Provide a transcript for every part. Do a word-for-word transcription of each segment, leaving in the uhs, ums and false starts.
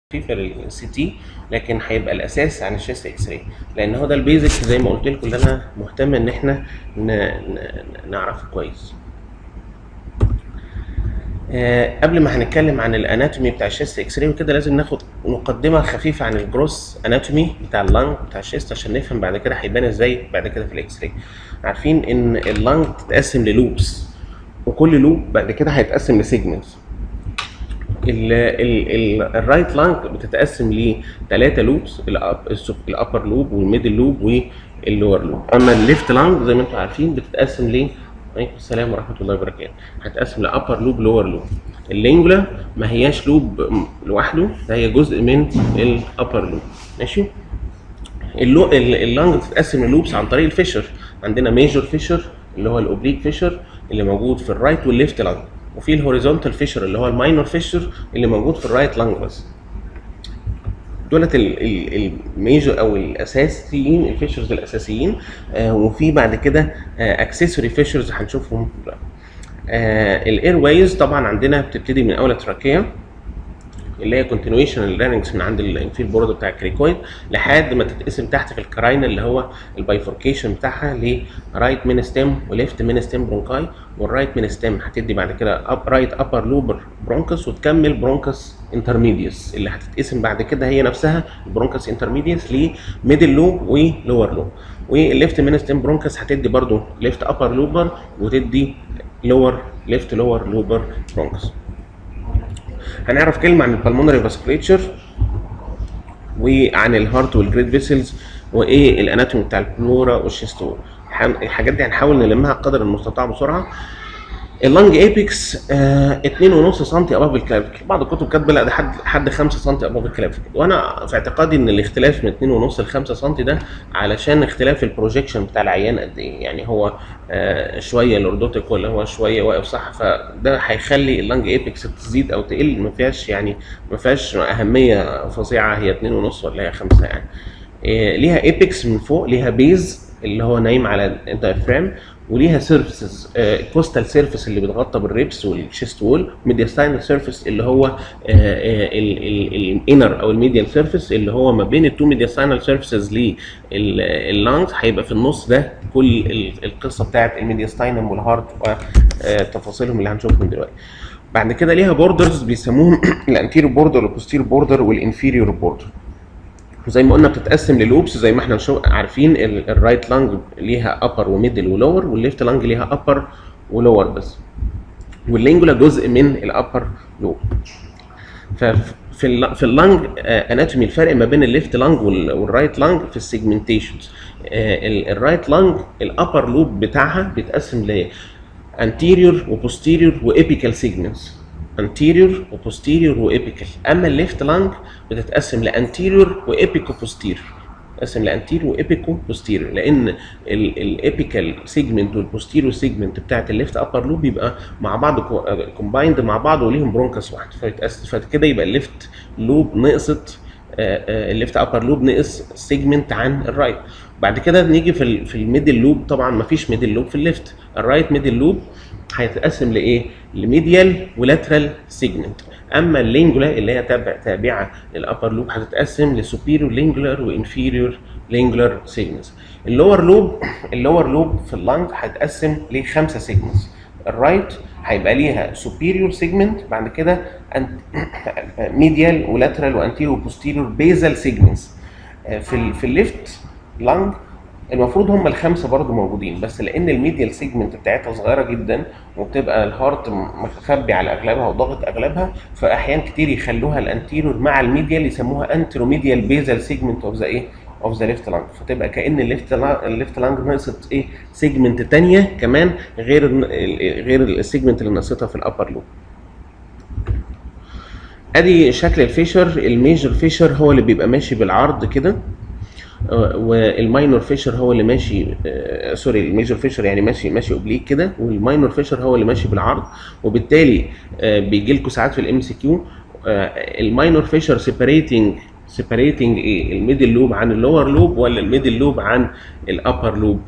في السي تي، لكن هيبقى الاساس عن الشيست اكس راي، لان هو ده البيزك زي ما قلت لكم اللي انا مهتم ان احنا نعرفه كويس. آه قبل ما هنتكلم عن الاناتومي بتاع الشيست اكس راي وكده، لازم ناخد مقدمه خفيفه عن الجروس اناتومي بتاع اللنج بتاع الشيست عشان نفهم بعد كده هيبان ازاي بعد كده في الاكس راي. عارفين ان اللنج تتقسم للوبس، وكل لوب بعد كده هيتقسم لسيجمنتس. الرايت لانج بتتقسم لثلاثه لوبس، الابر لوب والميدل لوب واللور لوب. اما الليفت لانج زي ما انتم عارفين بتتقسم ل عليكم السلام ورحمه الله وبركاته، هتقسم لابر لوب لور لوب. اللينجولا ما هياش لوب لوحده، ده هي جزء من الابر لوب. ماشي. اللانج بتتقسم للوبس عن طريق الفيشر. عندنا ميجور فيشر اللي هو الاوبليك فيشر اللي موجود في الرايت والليفت لانج، وفي الهوريزونتال فيشر اللي هو الماينور فيشر اللي موجود في الرايت لانج بس. دولت الميجور او الاساسيين، الفيشرز الاساسيين. آه وفي بعد كده اكسسوري فيشرز هنشوفهم دلوقتي. آه الاير وايز طبعا عندنا بتبتدي من اول التراكيه اللي هي كونتينيويشن اللارنكس من عند الانفير بورد بتاع الكريكويد لحد ما تتقسم تحت في الكراين اللي هو البايفوركيشن بتاعها لرايت مين ستيم وليفت مين ستيم برونكاي. والرايت مين ستيم هتدي بعد كده اب رايت ابر لوبر برونكس، وتكمل برونكس انترميديوس اللي هتتقسم بعد كده هي نفسها البرونكس انترميديوس لميدل لوب ولور لوب. والليفت مين ستيم برونكس هتدي برضو ليفت ابر لوبر وتدي لور ليفت لور لوبر برونكس. هنعرف كلمه عن البلمونري فاسكوليتشر وعن الهارت والجريد فيسلز وايه الاناتومي بتاع البلورا والشيست وول. الحاجات دي هنحاول نلمها قدر المستطاع بسرعه. اللنج ايبكس آه اتنين ونص سنتي اباف الكلافيكل، بعض الكتب كاتبه لا ده حد حد خمسة سنتي اباف الكلافيكل، وانا في اعتقادي ان الاختلاف من اتنين ونص ل خمسة سنتي ده علشان اختلاف البروجيكشن بتاع العيان قد ايه. يعني هو آه شويه لوردوتيك ولا هو شويه واقف صح، فده هيخلي اللنج ايبكس تزيد او تقل. ما فيهاش يعني ما فيهاش اهميه فظيعه هي اتنين ونص ولا هي خمسة يعني. آه ليها ايبكس من فوق، ليها بيز اللي هو نايم على الدايفرام، وليها سيرفيسز كوستال سيرفيس اللي بتغطى بالريبس والشيست وول، ميدياستاينال سيرفيس اللي هو الانر او الميديال سيرفيس اللي هو ما بين التو ميدياستاينال سيرفيسز لللانجز. هيبقى في النص ده كل القصه بتاعت الميدياستاينم والهارت وتفاصيلهم اللي هنشوفهم دلوقتي. بعد كده ليها بوردرز بيسموهم الانتيريور بوردر والبوستيريور بوردر والانفيريور بوردر. وزي ما قلنا بتتقسم للوبس زي ما احنا عارفين. الرايت لانج ليها ابر وميدل ولور، والليفت لانج ليها ابر ولور بس، واللينجولا جزء من الابر لوب. ففي في اللانج اناتومي الفرق ما بين الليفت لانج والرايت لانج في السيجمنتيشنز. الرايت لانج الابر لوب بتاعها بيتقسم ل anterior وبوستيريور وابيكال سيجمنتس، anterior وبوستيريور وابيكال. اما الليفت لانج بتتقسم لانتيريور وابيكو بوستيريور، بتتقسم لانتيريور وابيكو بوستيريور، لان الابيكال سيجمنت والبوستيريور سيجمنت بتاعت الليفت ابر لوب بيبقى مع بعض كومبايند مع بعض وليهم برونكس واحد، فيتقسم فكده يبقى الليفت لوب نقصت الليفت ابر لوب نقص سيجمنت عن الرايت. بعد كده نيجي في في الميدل لوب. طبعا ما فيش ميدل لوب في الليفت. الرايت ميدل لوب هيتقسم لايه؟ لميديال ولاترال سيجمنت. اما اللينجولا اللي هي تابع تابعه للابر لوب هتتقسم لسوبيريور لينجولار وانفيريور لينجولار سيجمنتس. اللور لوب اللور لوب في اللنج هيتقسم لخمسه سيجمنتس. الرايت هيبقى ليها سوبيريور سيجمنت، بعد كده ميديال ولاترال وانتيريور وبوستيريور بيزال سيجمنتس. في في الليفت لانج المفروض هم الخمسه برضو موجودين، بس لان الميديال سيجمنت بتاعتها صغيره جدا وبتبقى الهارت مخبي على اغلبها وضاغط اغلبها، فاحيان كتير يخلوها الانتيريور مع الميديال يسموها انتروميديال بيزال سيجمنت اوف ذا ايه؟ اوف ذا ليفت لانج. فتبقى كان الليفت الليفت لانج نقصت ايه؟ سيجمنت ثانيه كمان غير غير السيجمنت اللي نقصتها في الابر لوب. ادي شكل الفيشر. الميجر فيشر هو اللي بيبقى ماشي بالعرض كده، والماينور فيشر هو اللي ماشي آه سوري الميجر فيشر يعني ماشي ماشي اوبليك كده، والماينور فيشر هو اللي ماشي بالعرض. وبالتالي آه بيجي لكم ساعات في الام سي كيو الماينور فيشر سيبريتنج سيبريتنج ايه؟ الميدل لوب عن اللور لوب ولا الميدل لوب عن الابر لوب؟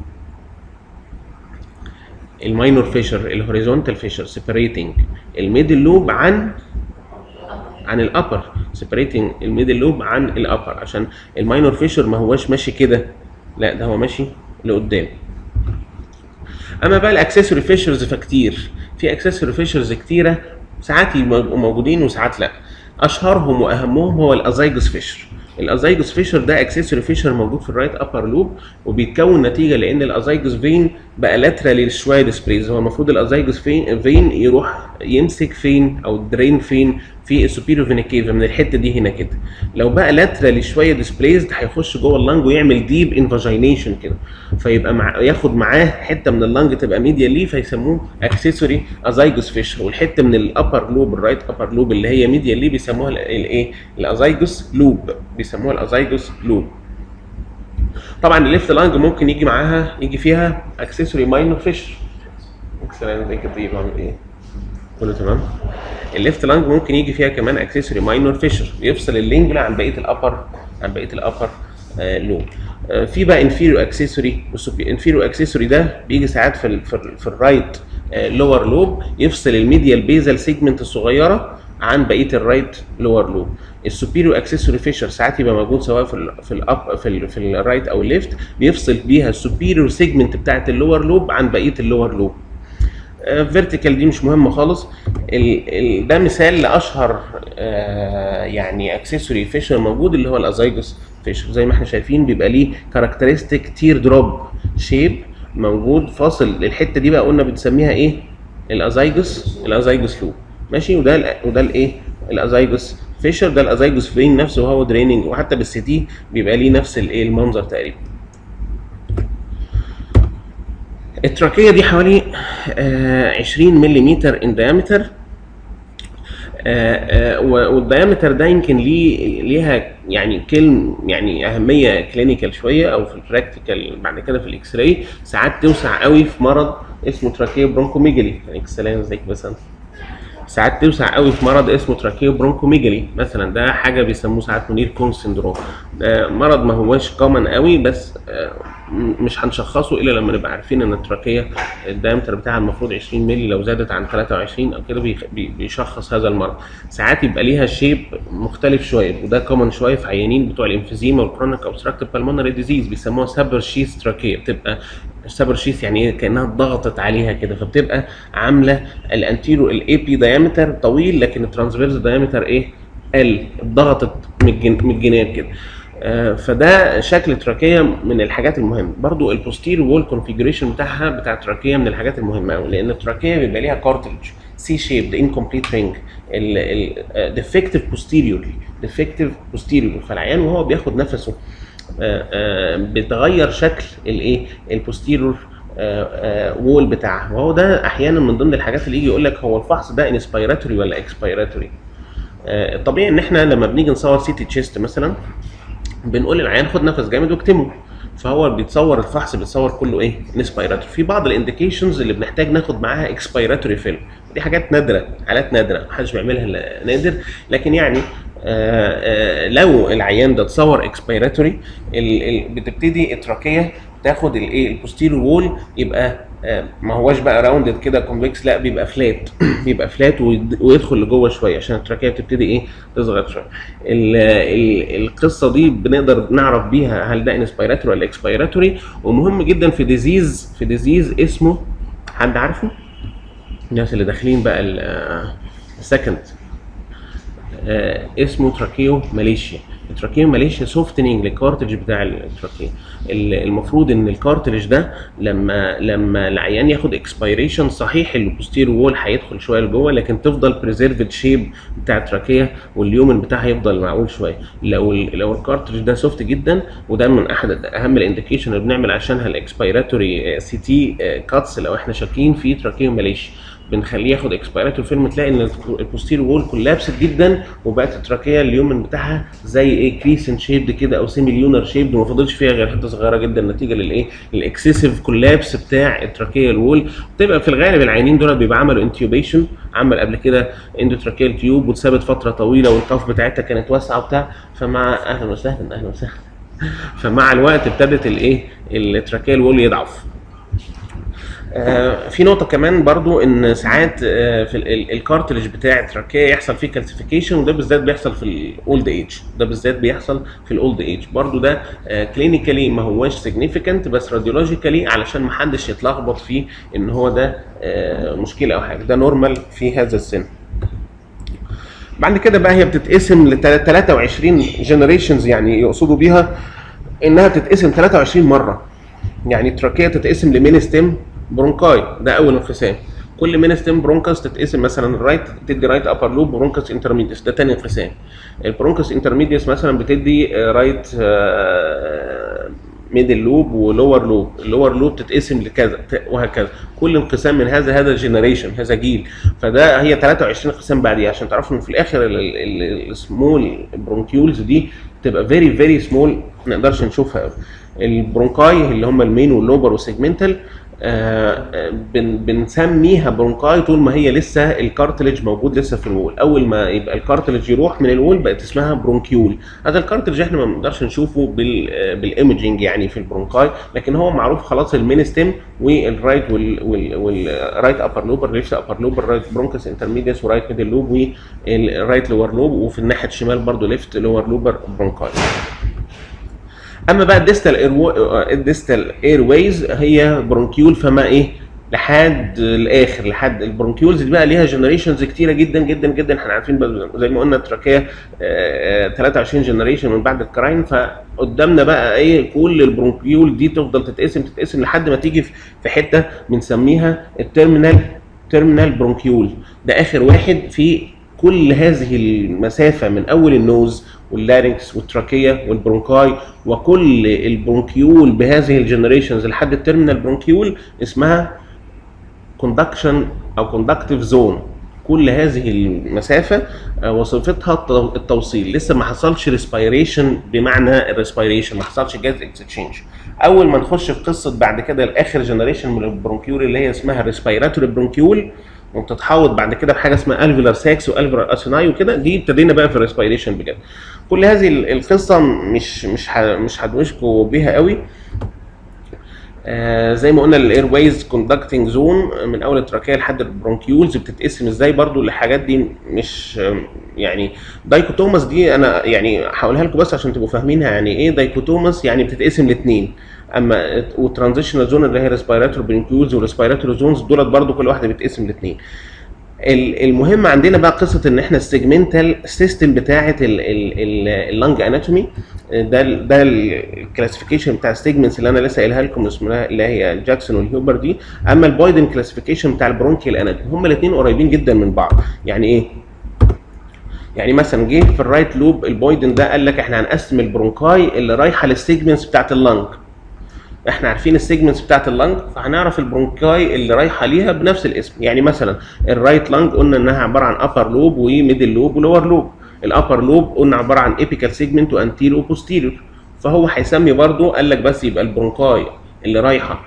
الماينور فيشر الهوريزونتال فيشر سيبريتنج الميدل لوب عن عن الابر، سيبريتنج الميدل لوب عن الابر، عشان الماينور فيشر ما هواش ماشي كده، لا ده هو ماشي لقدام. اما بقى الاكسسوري فيشرز فكتير، في اكسسوري فيشرز كتيره، ساعات يبقوا موجودين وساعات لا. اشهرهم واهمهم هو الازايجوس فيشر. الازايجوس فيشر ده اكسسوري فيشر موجود في الرايت ابر لوب، وبيتكون نتيجه لان الازايجوس فين بقى لاترالي شويه ديسبريز. هو المفروض الازايجوس فين فين يروح يمسك فين او درين فين في السوبيريور فينا كيفا من الحته دي هنا كده. لو بقى لاترالي شويه ديسبريزد هيخش جوه اللنج ويعمل ديب انفاجينيشن كده، فيبقى مع ياخد معاه حته من اللنج تبقى ميديا ليه، فيسموه اكسسوري ازايجوس فيشر. والحته من الابر لوب الرايت ابر لوب اللي هي ميديا ليه بيسموها الايه؟ الازايجوس لوب، بيسموها الازايجوس لوب. طبعا الليفت لانج ممكن يجي معاها يجي فيها اكسسوري ماينور فيشر. اكسلنت كده بعمل ايه؟ كله تمام. الليفت لانج ممكن يجي فيها كمان اكسسوري ماينور فيشر يفصل اللينجولا عن بقيه الابر عن بقيه الابر آه لوب. آه في بقى انفيريور اكسسوري، الانفيريور اكسسوري ده بيجي ساعات في ال في, ال في الرايت آه لور لوب يفصل الميديال بيزل سيجمنت الصغيره عن بقيه الرايت لور لوب. السوبيريور اكسسوري فيشر ساعات يبقى موجود سواء في ال في الاب في ال في الرايت او الليفت، بيفصل بيها السوبيريور سيجمنت بتاعت اللور لوب عن بقيه اللور لوب. فيرتيكال دي مش مهمه خالص. ال ال ده مثال لاشهر آه يعني اكسسوري فيشر موجود اللي هو الازايجوس فيشر. زي ما احنا شايفين بيبقى ليه كاركترستيك تير دروب شيب موجود فاصل. الحته دي بقى قلنا بنسميها ايه؟ الازايجوس الازايجوس لوب، ماشي. وده وده الايه؟ الازايجوس فيشر. ده الازايجوس فين نفسه وهو دريننج، وحتى بالسي تي بيبقى ليه نفس الايه المنظر تقريبا. التراكيه دي حوالي آه عشرين ملم ان دايمتر، آه آه والدايمتر ده يمكن ليه ليها يعني كلمه يعني اهميه كلينيكال شويه او في البراكتيكال بعد كده في الاكس راي. ساعات توسع قوي في مرض اسمه تراكيه برونكوميجالي. اكسلنت ازيك مثلا. ساعات توسع قوي في مرض اسمه تراكيه برونكوميجالي مثلا، ده حاجه بيسموه ساعات منير كون سندروم. آه مرض ما هواش كومن قوي، بس آه مش هنشخصه الا لما نبقى عارفين ان التراكيه الدايمتر بتاعها المفروض عشرين مللي، لو زادت عن ثلاثة وعشرين او كده بيشخص هذا المرض. ساعات يبقى ليها شيب مختلف شويه، وده كومن شويه في عيانين بتوع الانفيزيما والكرونيك اوبستراكتيف بالمونري ديزيز، بيسموها سابر شيث تراكيه. بتبقى سابر شيث يعني ايه؟ كانها ضغطت عليها كده، فبتبقى عامله الانتيرو الاي بي دايمتر طويل لكن الترانسفيرس دايمتر ايه؟ قل، ضغطت من الجناب كده. آه فده شكل تراكيه من الحاجات المهمه. برضو البوستير وول كونفيجريشن بتاعها بتاع التراكيه من الحاجات المهمه قوي، لان التراكيه بيبقى ليها كارتلج سي شيب انكمبليت رينج، ديفكتيف بوستيريورلي ديفكتيف بوستيريورلي. فالعيان وهو بياخد نفسه آه آه بتغير شكل الايه؟ البوستيريور وول بتاعها. وهو ده احيانا من ضمن الحاجات اللي يجي يقول لك هو الفحص ده انسبيراتوري ولا اكسبيراتوري. الطبيعي ان احنا لما بنيجي نصور سي تي تشيست مثلا بنقول للعيان خد نفس جامد واكتمه، فهو بيتصور الفحص بيتصور كله ايه؟ انسبيراتوري. في بعض الانديكيشنز اللي بنحتاج ناخد معاها اكسبيراتوري فيلم، دي حاجات نادره، حالات نادره محدش بيعملها الا نادر، لكن يعني آآ آآ لو العيان ده اتصور اكسبيراتوري بتبتدي التراكيه تاخد الايه؟ البوستيريور وول يبقى ما هواش بقى راوندد كده كونفكس، لا بيبقى فلات بيبقى فلات ويدخل لجوه شويه عشان التراكيه بتبتدي ايه؟ تصغر شويه. القصه دي بنقدر نعرف بيها هل ده انسبيراتوري ولا اكسبيراتوري. ومهم جدا في ديزيز في ديزيز اسمه، حد عارفه؟ الناس اللي داخلين بقى السكند آه اسمه تراكيو ماليشيا. التراكيو ماليشيا سوفتنينج للكارتلج بتاع التراكيو. المفروض ان الكارتلج ده لما لما العيان ياخد اكسبيريشن صحيح البوستيريور وول هيدخل شويه لجوه، لكن تفضل بريزيرفد شيب بتاع التراكيه واليومن بتاعها يفضل معقول شويه. لو لو الكارتلج ده سوفت جدا، وده من احد اهم الانديكيشن اللي بنعمل عشانها الاكسبيراتوري سي تي كاتس لو احنا شاكين في تراكيو ماليشيا، بنخليه ياخد اكسبيراتوري فيلم، تلاقي ان البوستيريور وول كولابست جدا وبقت التراكيه اليومن بتاعها زي ايه؟ كريسنت شيبد كده او سيمي ليونر شيبد، وما فاضلش فيها غير حته صغيره جدا نتيجه للايه؟ الاكسسيف كولابس بتاع التراكيه الوول. بتبقى في الغالب العيانين دول بيبقى عملوا انتيوبيشن، عمل قبل كده اندوتراكيال تيوب واتثبت فتره طويله والقف بتاعتها كانت واسعه وبتاع، فمع اهلا وسهلا اهلا وسهلا فمع الوقت ابتدت الايه؟ التراكيه الوول يضعف. آه في نقطه كمان برضو، ان ساعات آه في الكارتلج بتاع التراكيه يحصل فيه كالسيفيكيشن، وده بالذات بيحصل في الاولد ايج، ده بالذات بيحصل في الاولد ايج برضو. ده كلينيكالي ما هواش سيجنيفيكانت، بس راديولوجيكالي علشان ما حدش يتلخبط فيه ان هو ده آه مشكله او حاجه، ده نورمال في هذا السن. بعد كده بقى هي بتتقسم ل ثلاثة وعشرين جنريشنز، يعني يقصدوا بيها انها تتقسم ثلاثة وعشرين مره. يعني التراكيه تتقسم لمين ستيم برونكاي، ده اول انقسام. كل مين ستيم برونكاس تتقسم مثلا الرايت تدي رايت ابر لوب برونكاس انترميديس، ده ثاني انقسام. البرونكاس انترميديس مثلا بتدي رايت ميدل لوب ولور لوب، اللور لوب تتقسم لكذا وهكذا. كل انقسام من هذا هذا جنريشن، هذا جيل. فده هي ثلاثة وعشرين انقسام بعديه، عشان تعرفوا ان في الاخر السمول برونكيولز دي تبقى فيري فيري سمول، ما نقدرش نشوفها قوي. البرونكاي اللي هم المين واللوبر والسيجمنتال آه بن بنسميها برونكاي طول ما هي لسه الكارتلج موجود لسه في الوول. اول ما يبقى الكارتلج يروح من الوول بقت اسمها برونكيول. هذا الكارتلج احنا ما بنقدرش نشوفه بالايمجنج يعني في البرونكاي، لكن هو معروف خلاص المين ستيم والرايت والرايت ابر لوب، الليفت ابر لوب، الرايت برونكس انترميديس ورايت ميدل لوب والرايت لور لوب، وفي الناحيه الشمال برضو ليفت لور لوبر برونكاي. اما بقى الديستال الديستال اير ويز هي برونكيول فما ايه لحد الاخر، لحد البرونكيولز دي بقى ليها جنريشنز كتيره جدا جدا جدا. احنا عارفين زي ما قلنا التراكيه ثلاثة وعشرين جنريشن من بعد الكراين، فقدامنا بقى ايه كل البرونكيول دي تفضل تتقسم تتقسم لحد ما تيجي في حته بنسميها التيرمينال تيرمينال برونكيول. ده اخر واحد في كل هذه المسافه من اول النوز واللارynx والتراكيه والبرونكاي، وكل البرونكيول بهذه الجنريشنز لحد التيرمينال برونكيول اسمها كوندكشن او كوندكتيف زون. كل هذه المسافه وظيفتها التوصيل، لسه ما حصلش ريسبيريشن بمعنى الريسبيريشن، ما حصلش جاز اكسشينج. اول ما نخش في قصه بعد كده الاخر جنريشن من البرونكيول اللي هي اسمها ريسبيراتوري برونكيول، وبتتحوط بعد كده بحاجه اسمها الفيلار ساكس والفيلار اسيناي وكده، دي ابتدينا بقى في الريسبيريشن بجد. كل هذه القصه مش مش مش هدوشكوا بيها قوي. آه زي ما قلنا الاير ويز كوندكتنج زون من اول التراكيه لحد البرونكيولز بتتقسم ازاي برضو. الحاجات دي مش يعني دايكوتوماس دي انا يعني هقولها لكم بس عشان تبقوا فاهمينها يعني ايه دايكوتوماس، يعني بتتقسم لاثنين. اما والترانزيشنال زون اللي هي ريسبيراتوري برونكيولز وريسبيراتوري زونز دولت برضو كل واحده بتتقسم لاثنين. المهم عندنا بقى قصه ان احنا السيجمنتال سيستم بتاعه اللنج اناتومي، ده ده الكلاسيفيكيشن بتاع السيجمنتس اللي انا لسه قايلها لكم اسمها اللي هي جاكسون والهيوبر دي. اما البايدن كلاسيفيكيشن بتاع البرونكيال اناتومي، هما الاثنين قريبين جدا من بعض. يعني ايه؟ يعني مثلا جه في الرايت لوب البايدن ده قال لك احنا هنقسم البرونكاي اللي رايحه للسيجمنتس بتاعه اللنج. احنا عارفين السيجمنتس بتاعت اللنج، فهنعرف البرونكاي اللي رايحه ليها بنفس الاسم. يعني مثلا الرايت لنج قلنا انها عباره عن ابر لوب وميدل لوب ولور لوب. الابر لوب قلنا عباره عن ايبيكال سيجمنت وانتيريور وبوستيريور، فهو هيسمي برضو قال لك بس يبقى البرونكاي اللي رايحه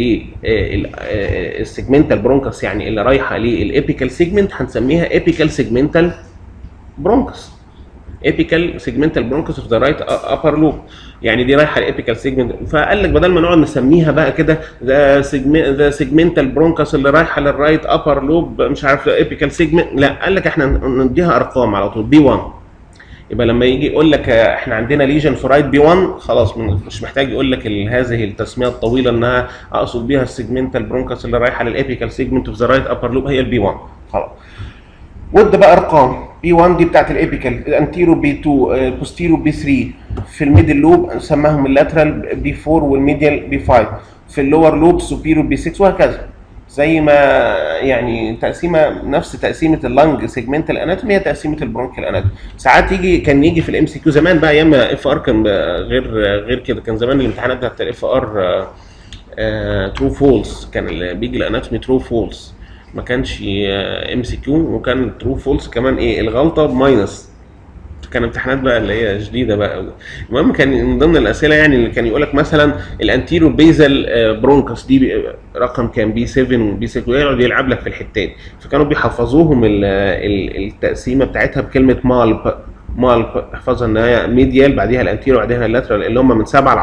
للسيجمنتال برونكس، يعني اللي رايحه للايبيكال سيجمنت هنسميها ايبيكال سيجمنتال برونكس. ايبيكال سيجمنتال برونكس اوف ذا رايت ابر لوب، يعني دي رايحه للابيكال سيجمنت. فقال لك بدل ما نقعد نسميها بقى كده ذا ذا سيجمنتال برونكس اللي رايحه للرايت ابر لوب مش عارف ايبيكال سيجمنت، لا قال لك احنا نديها ارقام على طول بي واحد. يبقى لما يجي يقول لك احنا عندنا ليجن في رايت بي واحد خلاص مش محتاج يقول لك هذه التسميه الطويله انها اقصد بيها السيجمنتال برونكس اللي رايحه للابيكال سيجمنت اوف ذا رايت ابر لوب هي البي واحد خلاص. وده بقى ارقام بي واحد دي بتاعت الابيكال، الانتيرو بي اتنين، البوستيرو بي ثلاثة، في الميدل لوب سماهم اللاترال بي أربعة والميديال بي خمسة، في اللور لوب سوبيرو بي ستة وهكذا. زي ما يعني تقسيمه نفس تقسيمه اللنج سيجمنتال اناتومي هي تقسيمه البرونكيال اناتومي. ساعات يجي كان يجي في الام سي كيو زمان بقى ايام اف ار كان غير غير كده، كان زمان الامتحانات بتاعت الاف ار ترو فولس، كان بيجي الاناتومي ترو فولس، ما كانش ام سي كيو، وكان ترو فولس كمان ايه الغلطه بماينس. كان امتحانات بقى اللي هي جديده بقى. المهم كان من ضمن الاسئله يعني اللي كان يقول لك مثلا الانتيرو بيزل برونكس دي رقم كان بي سبعة وبي ستة، ويقعد يلعب لك في الحتات، فكانوا بيحفظوهم التقسيمه بتاعتها بكلمه مالب. مالب احفظها ان هي ميديال بعديها الانتيرو بعديها اللاترال اللي هم من سبعة ل عشرة.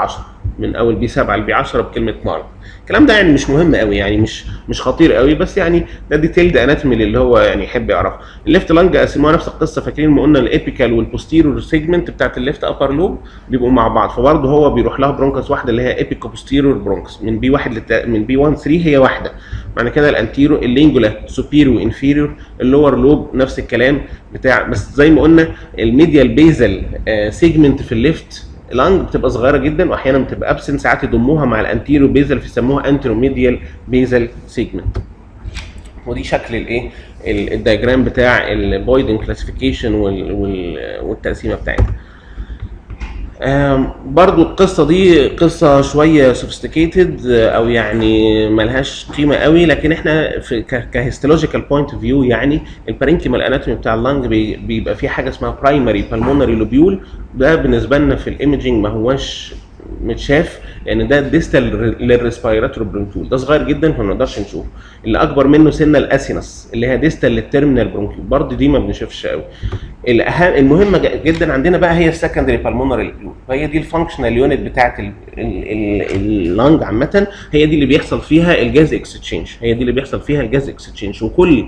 من اول بي سبعة لبي عشرة بكلمه مارك. الكلام ده يعني مش مهم قوي، يعني مش مش خطير قوي، بس يعني ده ديتيلد اناتومي اللي هو يعني يحب يعرفه. الليفت لانج قسموها نفس القصه، فاكرين ما قلنا الابيكال والبوستيرور سيجمنت بتاعت الليفت ابر لوب بيبقوا مع بعض، فبرضه هو بيروح لها برونكس واحده اللي هي ايبيكو بوستيرور برونكس من بي واحد لت... من بي واحد ثلاثة هي واحده. معنى كده الانتيرو اللينجولا سوبيريور وانفيريور، اللور لوب نفس الكلام بتاع، بس زي ما قلنا الميديال بيزل سيجمنت في الليفت لانج بتبقى صغيره جدا واحيانا بتبقى ابسنت، ساعات يضموها مع الانتيرو بيزل فيسموها انترو ميديال بيزل سيجمنت. ودي شكل الايه الدايجرام بتاع البويدن كلاسيفيكيشن والتقسيمه بتاعتها. برضو القصه دي قصه شويه سوفيستيكيتد او يعني ملهاش قيمه قوي، لكن احنا في كهيستولوجيكال بوينت اوف فيو يعني البارينكيمال اناتومي بتاع اللنج بيبقى فيه حاجه اسمها برايمري بالمونري لوبيول. ده بالنسبه لنا في الايمجنج ما هوش متشاف لان ده ديستال للريسبيراتوري برونكيول، ده صغير جدا فما نقدرش نشوفه. اللي اكبر منه سنه الاسينس اللي هي ديستال للتيرمينال برونكيول، برضه دي ما بنشوفش قوي. الاهم المهمه جدا عندنا بقى هي السكندري بالمونري لوبيول، فهي دي الفانكشنال يونت بتاعت اللنج عامه، هي دي اللي بيحصل فيها الجاز اكستشينج، هي دي اللي بيحصل فيها الجاز اكستشينج. وكل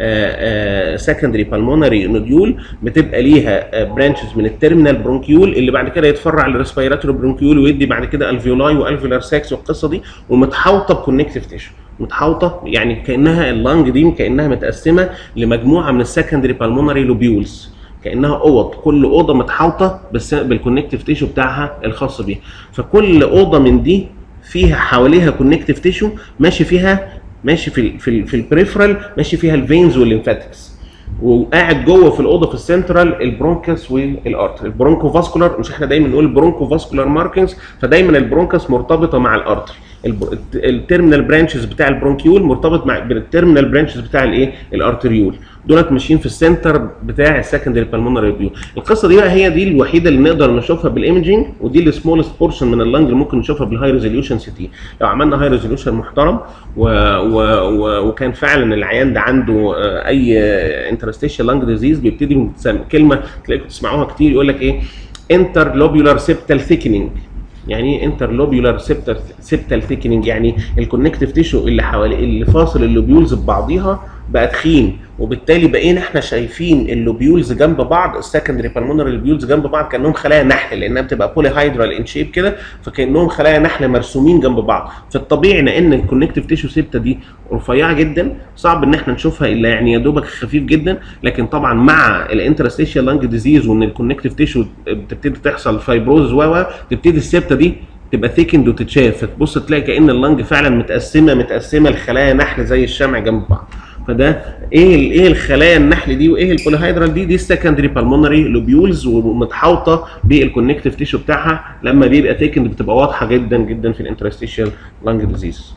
سكندري بالمونري نوديول بتبقى ليها برانشز من التيرمينال برونكيول اللي بعد كده يتفرع للريسبيراتوري برونكيول ويدي بعد كده الفيولاي والفيولار ساكس والقصه دي، ومتحوطه بكونكتيف تيشو، متحوطه يعني كانها اللنج دي كانها متقسمه لمجموعه من السكندري بالمونري لوبيولز، كانها اوض، كل اوضه متحوطه بس بالكونكتيف تيشو بتاعها الخاص بيها. فكل اوضه من دي فيها حواليها كونكتيف تيشو ماشي فيها ماشي في ال في, ال في البريفرال ماشي فيها الفينز والليمفاتكس، وقاعد جوه في الاوضه في السنترال البرونكس والارتر. البرونكو فاسكولار، مش احنا دايما نقول برونكو فاسكولار ماركينجز، فدايما البرونكس مرتبطه مع الارتر، التيرمينال برانشز بتاع البرونكيول مرتبط مع التيرمينال برانشز بتاع الايه الارتريول، دولت ماشيين في السنتر بتاع السكندري بالمونري فيو. القصه دي بقى هي دي الوحيده اللي نقدر نشوفها بالايمجنج، ودي السمولست بورشن من اللنج اللي ممكن نشوفها بالهاي ريزوليوشن سي تي. لو عملنا هاي ريزوليوشن محترم و... و... و... وكان فعلا العيان ده عنده اي انترستيشال لانج ديزيز، بيبتدي كلمه تلاقيكم تسمعوها كتير يقول لك ايه انترلوبيولار سيبتال ثيكنينج. يعني ايه انترلوبيولار سيبتال سيبتال ثيكنينج؟ يعني الكونكتيف تيشو اللي حوالي اللي فاصل اللوبيولز ببعضيها بقى تخين، وبالتالي بقينا احنا شايفين اللوبيولز جنب بعض، السكندري بالمونري لوبيولز جنب بعض كانهم خلايا نحل، لانها بتبقى بولي هايدرال ان شيب كده، فكانهم خلايا نحل مرسومين جنب بعض. في الطبيعي لان الكونكتيف تيشو سيبتا دي رفيعه جدا صعب ان احنا نشوفها الا يعني يا دوبك خفيف جدا، لكن طبعا مع الانترستيشال لانج ديزيز وان الكونكتيف تيشو بتبتدي تحصل فايبروز و تبتدي السيبتا دي تبقى ثيكند وتتشاف، فتبص تلاقي كأن اللنج فعلا متقسمه متقسمه لخلايا نحل زي الشمع جنب بعض. فده ايه ايه الخلايا النحل دي وايه البوليهايدرال دي؟ دي السكندري بالمونري لوبيولز ومتحوطه بالكونكتيف تيشو بتاعها، لما بيبقى ثيكند بتبقى واضحه جدا جدا في الانترستيشال لانج ديزيز.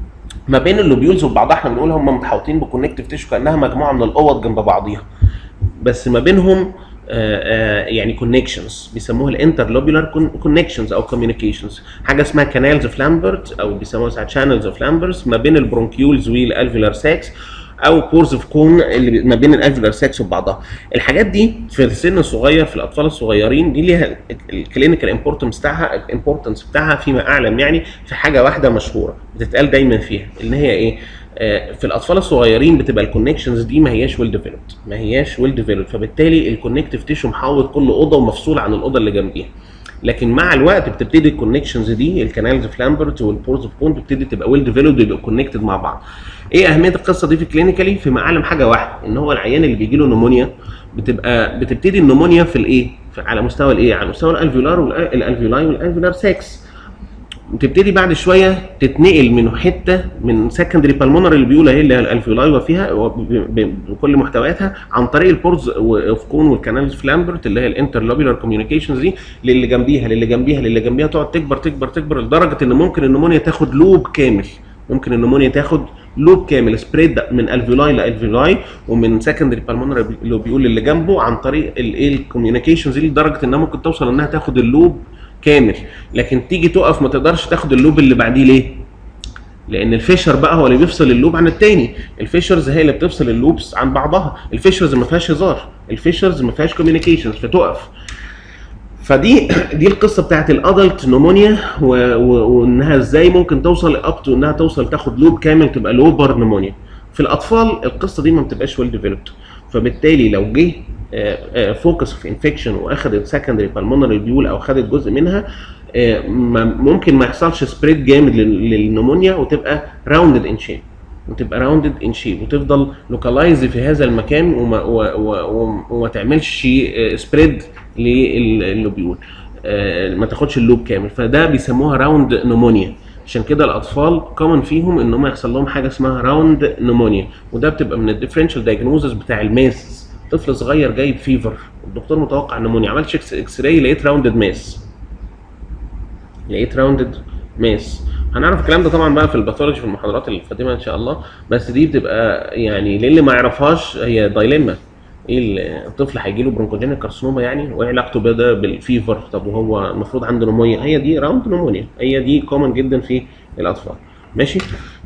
ما بين اللوبيولز وبعضها احنا بنقول هم متحوطين بكونكتيف تيشو كانها مجموعه من الاوض جنب بعضيها، بس ما بينهم آآ آآ يعني كونكشنز بيسموها الانترلوبيولار كونكشنز او كوميونيكيشنز، حاجه اسمها كانالز اوف لامبرت او بيسموها ساعات شانلز اوف لامبرت ما بين البرونكيولز والالفيولار ساكس، او بورز اوف كون اللي ما بين الالفيولار ساكس وبعضها. الحاجات دي في السن الصغير في الاطفال الصغيرين دي ليها الكلينيكال امبورتنس بتاعها الامبورتنس بتاعها فيما اعلم يعني في حاجه واحده مشهوره بتتقال دايما فيها، ان هي ايه؟ في الاطفال الصغيرين بتبقى الكونكشنز دي ما هياش ويل ديفلوبد، ما هياش ويل ديفلوبد، فبالتالي الكونكتيف تيشو محوط كل اوضه ومفصول عن الاوضه اللي جنبيها. لكن مع الوقت بتبتدي الكونكشنز دي الكانالز اوف لامبرت والبورز اوف كون بتبتدي تبقى ويل ديفلوبد ويبقوا كونكتد مع بعض. ايه اهميه القصه دي في كلينيكالي؟ فيما اعلم حاجه واحده، ان هو العيان اللي بيجي له نمونيا بتبقى بتبتدي النمونيا في الايه؟ على مستوى الايه؟ على مستوى الالفيولار والالفيولاي والالفيولار ساكس. بتبتدي بعد شويه تتنقل من حته من سكندري بالمونري البيولا هي اللي هي الالفيولاي وفيها بكل محتوياتها عن طريق البورز اوف كون والكانالز اوف لامبرت اللي هي الانترلوبيولار كوميونيكيشنز دي للي جنبيها للي جنبيها للي جنبيها، تقعد تكبر تكبر تكبر لدرجه ان ممكن النمونيا تاخد لوب كامل، ممكن النمونيا تاخد لوب كامل سبريد من الفيولاي لالفيولاي ومن سكندري بالمونري لوبيول اللي جنبه عن طريق الايه الكوميونيكيشنز دي، لدرجه انها ممكن توصل انها تاخد اللوب كامل، لكن تيجي تقف ما تقدرش تاخد اللوب اللي بعديه. ليه؟ لان الفيشر بقى هو اللي بيفصل اللوب عن التاني، الفيشرز هي اللي بتفصل اللوبس عن بعضها، الفيشرز ما فيهاش هزار، الفيشرز ما فيهاش كوميونيكيشنز فتقف. فدي دي القصه بتاعت الادلت نمونيا، وانها ازاي ممكن توصل اب تو انها توصل تاخد لوب كامل تبقى لوبر نمونيا. في الاطفال القصه دي ما بتبقاش ويل ديفلوبد، فبالتالي لو جه فوكس في انفكشن واخدت سكندري بالمونري بيول او خدت جزء منها، ممكن ما يحصلش سبريد جامد للنمونيا وتبقى راوندد ان شيب وتبقى راوندد ان شيب وتفضل لوكالايز في هذا المكان وما, وما تعملش سبريد لللوبيول، ما تاخدش اللوب كامل، فده بيسموها راوند نمونيا. عشان كده الاطفال كومن فيهم ان هم يحصل لهم حاجه اسمها راوند نمونيا، وده بتبقى من الديفرنشال دايجنوزس بتاع الماس. طفل صغير جايب فيفر، الدكتور متوقع نمونيا، عملت اكس راي لقيت راوندد ماس لقيت راوندد ماس. هنعرف الكلام ده طبعا بقى في الباثولوجي في المحاضرات القادمه ان شاء الله، بس دي بتبقى يعني للي ما يعرفهاش هي دايليما. ايه الطفل هيجي له برونكوجينيك كارسينوما يعني، وايه علاقته بده بالفيفر؟ طب وهو المفروض عنده نمونيا، هي دي راوند نمونيا، هي دي كومن جدا في الاطفال. ماشي.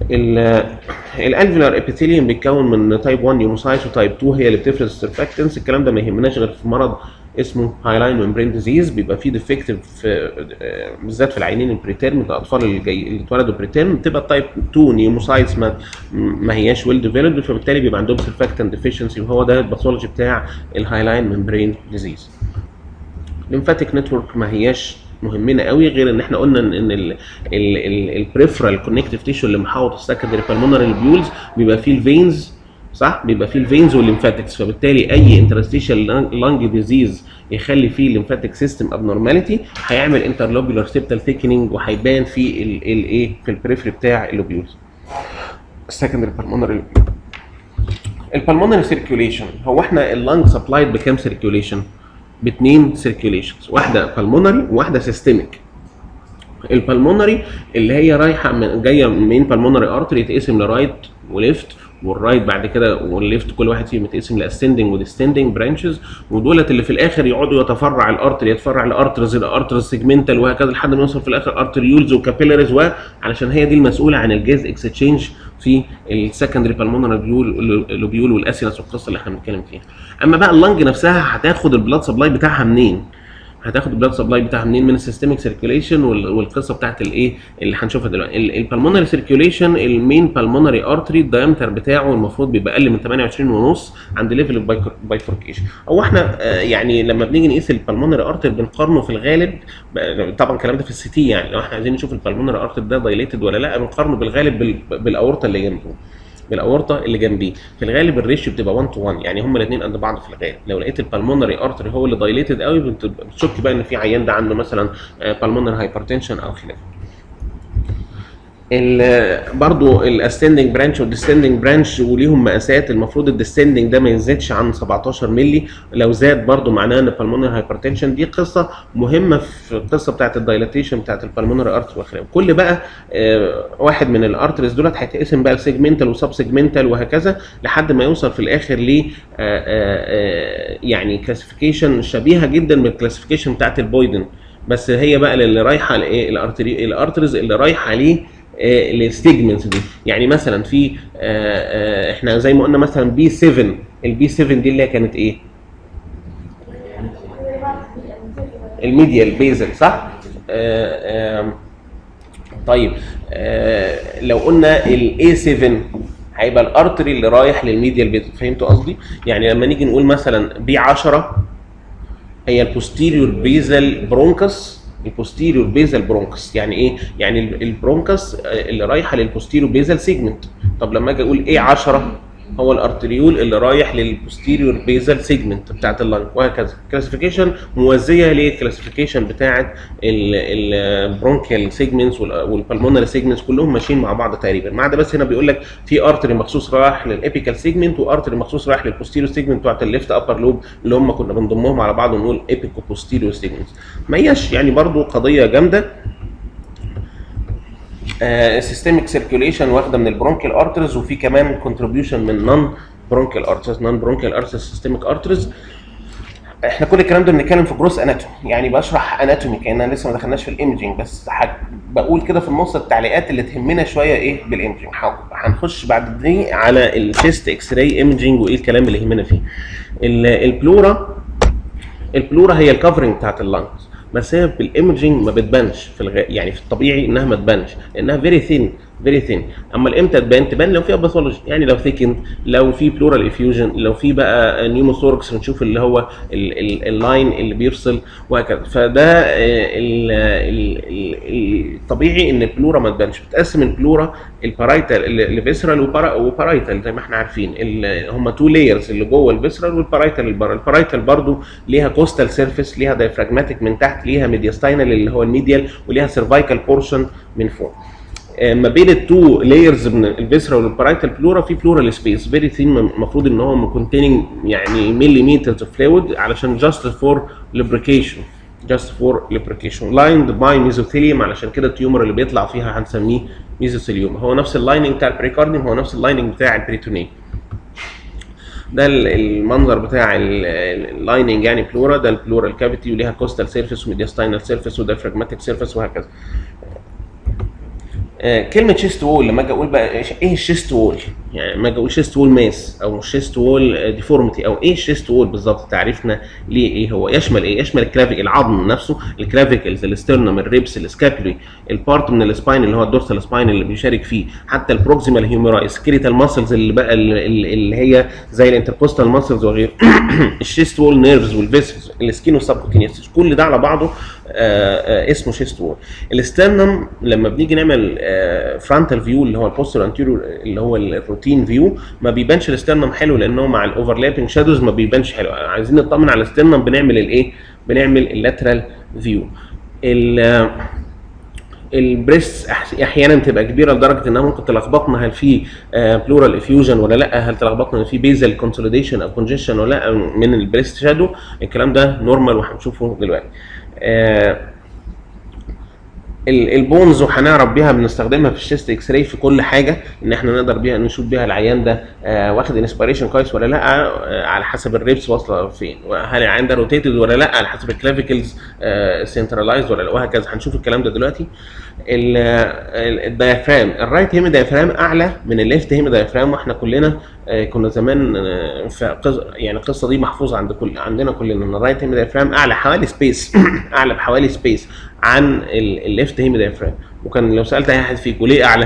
الالفيولار ابيثيليوم بيتكون من تايب واحد نيوموسايتس وتايب اتنين هي اللي بتفرز السيرفاكتنس. الكلام ده ما يهمناش غير في مرض اسمه هايلاين ممبرين ديزيز، بيبقى فيه ديفكتيف بالذات في العينين البريتيرم، الاطفال اللي جاي اللي اتولدوا بريتيرم بتبقى التايب اتنين نيوموسايتس ما, ما هياش ويل ديفلوبد، فبالتالي بيبقى عندهم سيرفاكتنت ديفيشنسي، وهو ده الباثولوجي بتاع الهايلاين ممبرين ديزيز. الليمفاتيك نتورك ما هياش مهمنا قوي، غير ان احنا قلنا ان البريفرال كونكتيف تيشو اللي محاوط السكندري بالمونري بيولز بيبقى فيه الفينز، صح؟ بيبقى فيه الفينز والليمفاتكس، فبالتالي اي انترستيشال لانج ديزيز يخلي فيه الليمفاتيك سيستم ابنورماليتي هيعمل انترلوبيولار سيبتال ثيكنينج، وهيبان في الايه في البريفري بتاع اللوبيولز السكندري بالمونري. البالمونري سيركيوليشن، هو احنا اللانج سبلايد بكام سيركيوليشن؟ باثنين سيركيوليشنز، واحده بالمونري وواحده سيستميك. البالمونري اللي هي رايحه من جايه من بالمونري ارتري يتقسم لرايت وليفت، والرايت بعد كده والليفت كل واحد فيهم يتقسم لاسندنج وديسندنج برانشز، ودولت اللي في الاخر يقعدوا يتفرع الارتري يتفرع لارترز الارترز سيجمنتال وهكذا لحد ما يوصل في الاخر ارتريولز وكابيلاريز، وعلشان هي دي المسؤوله عن الجاز اكستشينج في السكندري بالمونري بيول لوبيول والاسينس والقصه اللي احنا بنتكلم فيها. اما بقى اللنج نفسها هتاخد البلاد سبلاي بتاعها منين؟ هتاخد البلاد سبلاي بتاعها منين؟ من السيستميك سيركيوليشن والقصه بتاعت الايه اللي هنشوفها دلوقتي. البلمونري سيركيوليشن، المين بالمونري ارتري الدايمتر بتاعه المفروض بيبقى اقل من ثمانية وعشرين ونص عند ليفل البايفوركيشن. هو احنا يعني لما بنيجي نقيس البلمونري ارتري بنقارنه في الغالب، طبعا الكلام ده في السي تي، يعني لو احنا عايزين نشوف البلمونري ارتري ده دايليتد ولا لا بنقارنه بالغالب بالاورطه اللي جنبه بالاورطه اللي جنبيه. في الغالب الريشيو بتبقى واحد تو واحد، يعني هما الاثنين قد بعض في الغالب. لو لقيت البلمونري ارتري هو اللي دايليتد قوي بتشك بقى ان في عيان ده عنده مثلا بالمونري هايبرتنشن او خلافه. برضو الاسندنج برانش والديسندنج برانش وليهم مقاسات، المفروض الديسندنج ده ما يزيدش عن سبعتاشر مللي، لو زاد برضو معناه ان بالمونري هايبرتنشن. دي قصه مهمه في القصه بتاعت الدايلاتيشن بتاعت البالمونري ارتري وخلافه. كل بقى آه واحد من الارتريز دولت هيتقسم بقى لسيجمنتال وسب سيجمنتال وهكذا لحد ما يوصل في الاخر ل يعني كلاسيفيكيشن شبيهه جدا بالكلاسيفيكيشن بتاعت البويدن، بس هي بقى اللي رايحه لايه الارتري الارتريز اللي رايحه ليه الستيجمنتس دي. يعني مثلا في آآ آآ احنا زي ما قلنا مثلا بي سبعة، البي سبعة دي اللي هي كانت ايه؟ الميديال بيزل، صح؟ آآ آآ طيب لو قلنا الاي سبعة هيبقى الارتري اللي رايح للميديال بيزل، فهمتوا قصدي؟ يعني لما نيجي نقول مثلا بي عشرة هي البوستيريور بيزل برونكس، البوستيريور بيزل برونكس يعني ايه؟ يعني البرونكس اللي رايحه للبوستيريور بيزل سيجمنت. طب لما اجي اقول ايه عشرة هو الارتريول اللي رايح للبوستيريور بيزل سيجمنت بتاعت اللنج، وهكذا. كلاسيفيكيشن موازيه للكلاسيفيكيشن بتاعت البرونكيال سيجمنتس والبلمونري سيجمنتس، كلهم ماشيين مع بعض تقريبا، ما عدا بس هنا بيقول لك في ارتري مخصوص رايح للابيكال سيجمنت وارتري مخصوص رايح للبوستيريور سيجمنت بتاعت الليفت ابر لوب، اللي هم كنا بنضمهم على بعض ونقول ايبيكو بوستيريور سيجمنتس. ما هياش يعني برضو قضيه جامده. سيستميك سيركيوليشن واخده من البرونكيال ارترز، وفي كمان كونتريبيوشن من نون برونكيال ارترز، نون برونكيال ارترز سيستميك ارترز. احنا كل الكلام ده بنتكلم في جروس اناتومي، يعني بشرح اناتومي كاننا لسه ما دخلناش في الايمجنج، بس بقول كده في النص التعليقات اللي تهمنا شويه ايه بالايمجنج. هنخش بعد دي على الشيست اكس راي ايمجنج وايه الكلام اللي يهمنا فيه. البلورا، البلورا هي الكفرنج بتاعت اللنجز، بس هي بالايمجنج ما بتبانش في الغ... يعني في الطبيعي انها ما تبانش لانها فيري ثين فيري ثين. اما امتى تبان؟ تبان لو فيها باثولوجي، يعني لو ثيكن، لو في بلورال افيوجن، لو في بقى نيوموثوركس بنشوف اللي هو اللاين اللي بيفصل وهكذا. فده الطبيعي ان البلورا ما تبانش. بتقسم البلورا البارايتال الفيسرال وبارايتال زي ما احنا عارفين، هم تو لايرز اللي جوه الفيسرال والبارايتال اللي بره. البارايتال برضو ليها كوستال سيرفيس، ليها دايفراجماتيك من تحت، ليها ميدياستاينال اللي هو الميديال، وليها سيرفايكال بورشن من فوق. ما بين التو لايرز من الفيسرال والبارايتال بلورا في بلورال سبيس فيري ثين، المفروض ان هو كونتيننج يعني مليمترز اوف فلويد علشان جاست فور لوبريكيشن جاست فور لوبريكيشن لايند باي ميزوثيليوم. علشان كده التيومر اللي بيطلع فيها هنسميه ميزوثيليوم، هو نفس اللايننج بتاع البريكارديوم، هو نفس اللايننج بتاع البريتونيوم. ده المنظر بتاع اللايننج يعني بلورا، ده البلورال كافيتي وليها كوستال سيرفيس وميدياستاينال سيرفيس ودايفراجماتيك سيرفيس وهكذا. كلمه شيست وول، لما اجي اقول بقى ايه الشيست وول، يعني لما اجي اقول شيست وول ماس او شيست وول ديفورميتي او ايه الشيست وول بالظبط، تعريفنا ليه ايه هو؟ يشمل ايه؟ يشمل الكلافيك العظم نفسه، الكلافيكلز، الاسترنم، الريبس، السكابولي، البارت من السباين اللي هو الدورسال سباين اللي بيشارك فيه، حتى البروكسيمال هيوميراي، سكيليتال ماسلز اللي بقى اللي هي زي الانتركوستال ماسلز وغيره الشيست وول نيرفز والفيسلز، السكين والسبكوتينيوس، كل ده على بعضه آآ آآ اسمه شيست وول. الاسترنم لما بنيجي نعمل فرونتال فيو اللي هو البوستر انتيريور اللي هو الروتين فيو، ما بيبانش الاسترنم حلو لانه مع الاوفرلابنج شادوز ما بيبانش حلو. عايزين نطمن على الاسترنم بنعمل الايه؟ بنعمل اللاترال فيو. البريست احيانا تبقى كبيره لدرجه انها ممكن تلخبطنا هل في بلورال افيوجن ولا لا، هل تلخبطنا ان في بيزل كونسوليديشن او كونجيشن ولا لا من البريست شادو. الكلام ده نورمال وهنشوفه دلوقتي. آه البونز وهنعرف بيها بنستخدمها في الشيست اكس راي في كل حاجه، ان احنا نقدر بيها نشوف بيها العيان ده آه واخد انسبيريشن كويس ولا لا، آه على حسب الريبس واصله فين، وهل العيان ده روتيتد ولا لا، على حسب الكلافيكلز آه سنترلايزد ولا لا، وهكذا. هنشوف الكلام ده دلوقتي. الدايفرام، الرايت هيمي دايفرام اعلى من الليفت هيمي دايفرام، واحنا كلنا آه كنا زمان آه في قصة يعني القصه دي محفوظه عند كل عندنا كلنا، ان الرايت هيمي دايفرام اعلى حوالي سبيس اعلى بحوالي سبيس عن الليفت هيمي دايفرام. وكان لو سالت اي حد فيكم ليه اعلى؟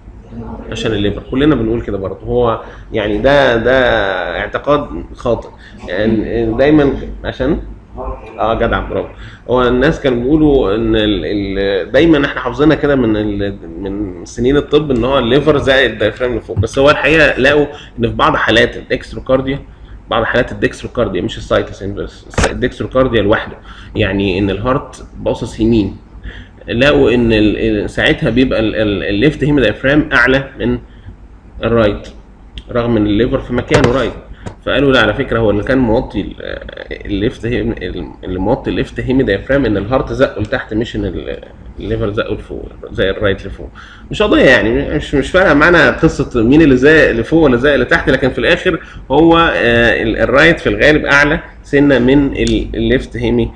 عشان الليفر، كلنا بنقول كده برضه. هو يعني ده ده اعتقاد خاطئ، يعني دايما عشان اه جدع برافو. هو الناس كانوا بيقولوا ان ال ال دايما احنا حافظينها كده من من سنين الطب ان هو الليفر زائد الدايفرام اللي فوق، بس هو الحقيقه لقوا ان في بعض حالات الاكستروكارديا، بعض حالات الدكستروكارديا مش السايتس انفيرس، الدكستروكارديا لوحده، يعني ان الهارت باصص يمين، لقوا ان ساعتها بيبقى الليفت هيمي دايفرام اعلى من الرايت رغم ان الليفر في مكانه رايت. فقالوا لا على فكره هو اللي كان موطي الليفت اللي موطي الليفت هيمي دايفرام ان الهارت زقه لتحت، مش ان الليفر زقه لفوق زي الرايت لفوق. مش قضيه يعني، مش مش فارقه معانا قصه مين اللي زق لفوق ولا زق لتحت، لكن في الاخر هو الرايت في الغالب اعلى سنه من الليفت هيمي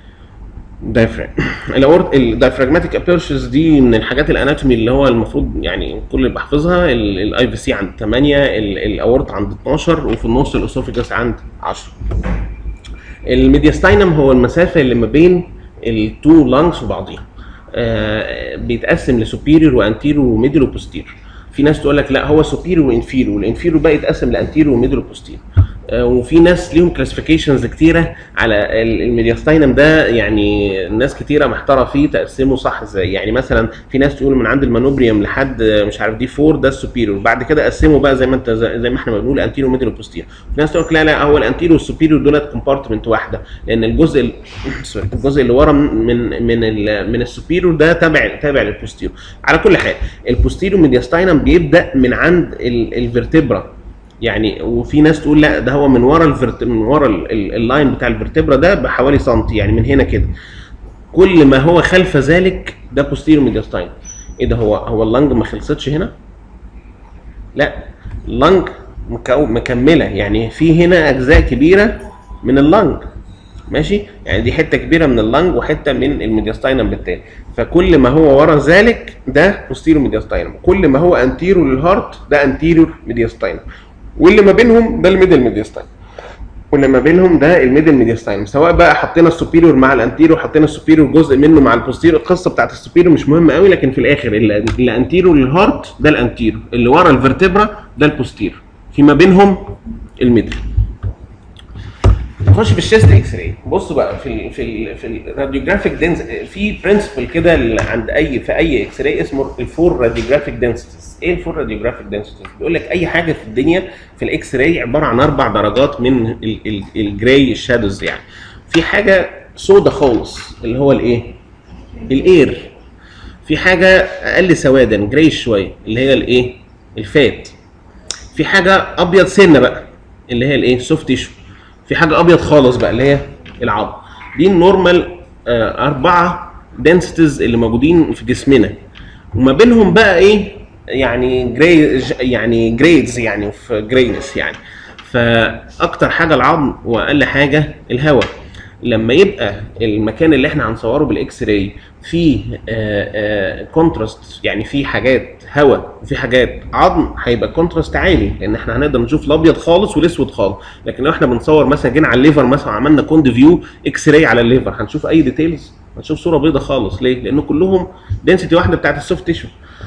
دايفرام. الاورت الدايفراجماتيك ابيرشز دي من الحاجات الاناتومي اللي هو المفروض يعني كل اللي بحفظها. الاي في سي عند ثمانية، الاورت عند اتناشر، وفي النص الاسوفيجاس عند عشرة. الميدياستاينم هو المسافه اللي ما بين التو لانجز وبعضيها. آه بيتقسم لسوبيريور وانتيريور وميدل وبوستيريور. في ناس تقول لك لا هو سوبيريور وانفيريور، والانفيريور بقى يتقسم لانتيريور وميدل وبوستيريور. وفي ناس ليهم كلاسيفيكيشنز كتيره على الميدياستاينم ده، يعني ناس كتيره محتاره فيه تقسمه صح ازاي. يعني مثلا في ناس تقول من عند المانوبريوم لحد مش عارف دي أربعة ده السوبيريور، بعد كده قسموا بقى زي ما انت زي ما احنا بنقول انتيريور ميدل وبوستيريور. في ناس تقول لك لا لا هو الانتيريور والسوبيريور دولت كومبارتمنت واحده، لان الجزء سوري الجزء اللي ورا من من ال من السوبيريور ده تابع تابع للبوستيريور. على كل حال البوستيريور ميدياستاينم بيبدا من عند الفرتبرا، يعني وفي ناس تقول لا ده هو من ورا الفرت من ورا اللاين بتاع الفرتبرا ده بحوالي سنتي، يعني من هنا كده. كل ما هو خلف ذلك ده بوستيريور ميدياستاينم. ايه ده؟ هو هو اللنج ما خلصتش هنا؟ لا، اللنج مكمله، يعني في هنا اجزاء كبيره من اللنج ماشي، يعني دي حته كبيره من اللنج وحته من الميدياستاينم بالتالي. فكل ما هو ورا ذلك ده بوستيريور ميدياستاينم، كل ما هو انتيريور للهارت ده انتيريور ميدياستاينم، واللي ما بينهم ده الميدل ميدياستاينم. واللي ما بينهم ده الميدل ميدياستاينم، سواء بقى حطينا السوبيريور مع الانتيريور، حطينا السوبيريور جزء منه مع البوستيريور، القصه بتاعت السوبيريور مش مهمه قوي، لكن في الاخر اللي انتيريور للهارت ده الانتيريور، اللي ورا الفرتبرا ده البوستيريور، فيما بينهم الميدل. نخش في الشيست اكس راي. بصوا بقى في ال في ال في الراديوجرافيك دنس في برنسبل كده عند اي في اي اكس راي اسمه الفور راديوجرافيك دنسيتيز. ايه الفور راديوجرافيك دنسيتيز؟ بيقول لك اي حاجه في الدنيا في الاكس راي عباره عن اربع درجات من الجراي الشادوز. يعني في حاجه سودا خالص اللي هو الايه؟ الاير. في حاجه اقل سوادا جرايش شويه اللي هي الايه؟ الفات. في حاجه ابيض سنه بقى اللي هي الايه؟ سوفت تيشو. في حاجه ابيض خالص بقى اللي هي العظم. دي النورمال آه اربعه دنسيتيز اللي موجودين في جسمنا، وما بينهم بقى ايه يعني جراي يعني جريدز يعني في جرينس يعني. فاكتر حاجه العظم واقل حاجه الهواء. لما يبقى المكان اللي احنا هنصوره بالاكس راي فيه كونتراست، يعني فيه حاجات هواء وفي حاجات عظم، هيبقى كونتراست عالي، لان احنا هنقدر نشوف الابيض خالص والاسود خالص. لكن لو احنا بنصور مثلا جينا على الليفر مثلا وعملنا كوند فيو اكس راي على الليفر، هنشوف اي ديتيلز؟ هنشوف صوره بيضاء خالص. ليه؟ لان كلهم دنسيتي واحده بتاعت السوفت تيشو.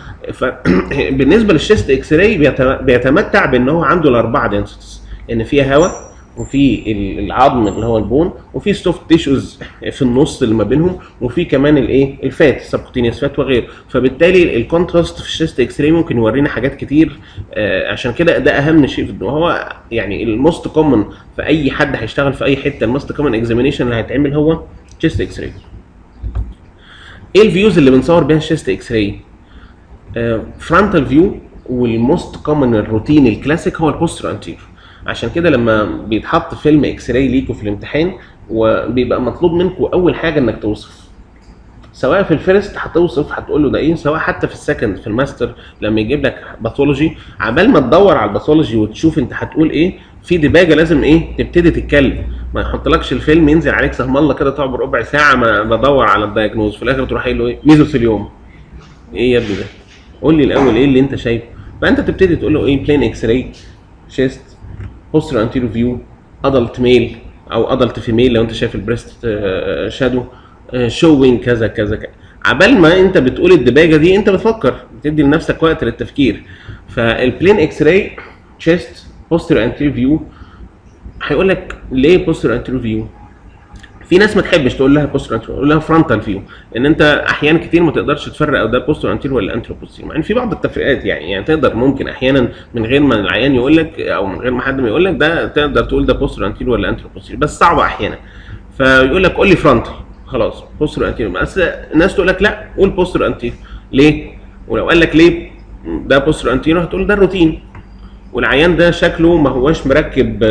فبالنسبه للشيست اكس راي بيتمتع بان هو عنده الاربعه دنسيتيز، ان فيها هواء وفي العظم اللي هو البون وفي سوفت تيشوز في النص اللي ما بينهم وفي كمان الايه؟ الفات، السبكوتينيوس فات وغيره. فبالتالي الكونتراست في الشيست اكس راي ممكن يورينا حاجات كتير. آه عشان كده ده اهم شيء في هو يعني الموست كومن في اي حد هيشتغل في اي حته. الموست كومن اكزامينيشن اللي هيتعمل هو شيست اكس راي. ايه الفيوز اللي بنصور بيها الشيست اكس راي؟ فرونتال فيو، والموست كومن الروتين الكلاسيك هو البوستر انتيريور. عشان كده لما بيتحط فيلم اكس راي ليكوا في الامتحان وبيبقى مطلوب منكم اول حاجه انك توصف، سواء في الفيرست هتوصف هتقول له ده ايه، سواء حتى في السكند في الماستر لما يجيب لك باثولوجي، عبال ما تدور على الباثولوجي وتشوف انت هتقول ايه، في دباجه لازم ايه؟ تبتدي تتكلم. ما يحطلكش الفيلم ينزل عليك سهم الله كده تعبر ربع ساعه ما بدور على الدايجنوز، في الاخر تروح قايل له ايه؟ ميزوثيليوم. ايه يا ابني ده؟ قول لي الاول ايه اللي انت شايفه. فانت تبتدي تقول له ايه؟ بلين اكس راي شيست، بوستر انتيريور فيو، ادلت ميل او ادلت فيميل لو انت شايف البريست شادو، شوينج كذا كذا كذا. عبال ما انت بتقول الدباجه دي انت بتفكر، بتدي لنفسك وقت للتفكير. فالبلين اكس راي شيست بوستر انتيريور فيو، هيقول لك ليه بوستر انتيريور فيو؟ في ناس ما تحبش تقول لها بوستر انتيريور، تقول لها فرونتال فيو، لان انت احيانا كتير ما تقدرش تفرق او ده بوستر انتيريور ولا انترو بوستيريور، مع ان في بعض التفريقات يعني يعني تقدر ممكن احيانا من غير ما العيان يقول لك او من غير ما حد ما يقول لك ده تقدر تقول ده بوستر انتيريور ولا انترو بوستيريور، بس صعبه احيانا. فيقول لك قول لي فرونتال، خلاص بوستر انتيريور. بس الناس تقول لك لا قول بوستر انتيريور. ليه؟ ولو قال لك ليه ده بوستر انتيريور هتقول ده الروتين، والعيان ده شكله ما هوش مركب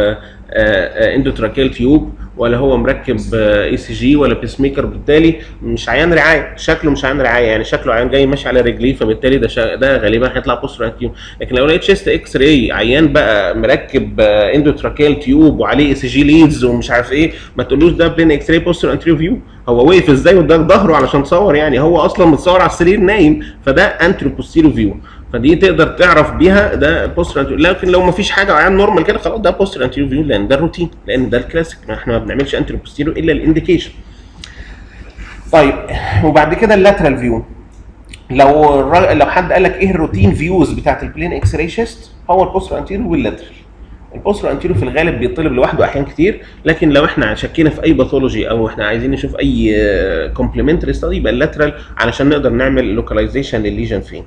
اندوتراكيال تيوب ولا هو مركب اي سي جي ولا بيس ميكر، بالتالي مش عيان رعايه، شكله مش عيان رعايه، يعني شكله عيان جاي ماشي على رجليه، فبالتالي ده شا... ده غالبا هيطلع بوستر انتيريور. لكن لو لقيت شيست اكس راي عيان بقى مركب اندوتراكيال تيوب وعليه اي سي جي ليدز ومش عارف ايه، ما تقولوش ده بلين اكس راي بوستر انتيريور فيو. هو وقف ازاي واداك ظهره علشان تصور؟ يعني هو اصلا متصور على السرير نايم، فده انترو بوستيريور فيو. فدي تقدر تعرف بيها ده بوستر انتيريور. لكن لو ما فيش حاجه عيان نورمال كده خلاص ده بوستر انتيريور فيو، لان ده الروتين، لان ده الكلاسيك، احنا ما بنعملش انتيريور بوستيريور الا الانديكيشن. طيب وبعد كده اللاترال فيو. لو الر... لو حد قال لك ايه الروتين فيوز بتاعت البلين اكس راي شيست، هو البوستر انتيريور واللاترال. البوستر انتيريور في الغالب بيطلب لوحده احيان كتير، لكن لو احنا شكينا في اي باثولوجي او احنا عايزين نشوف اي كومبلمنتري ستادي يبقى اللاترال علشان نقدر نعمل لوكاليزيشن للليجن فين.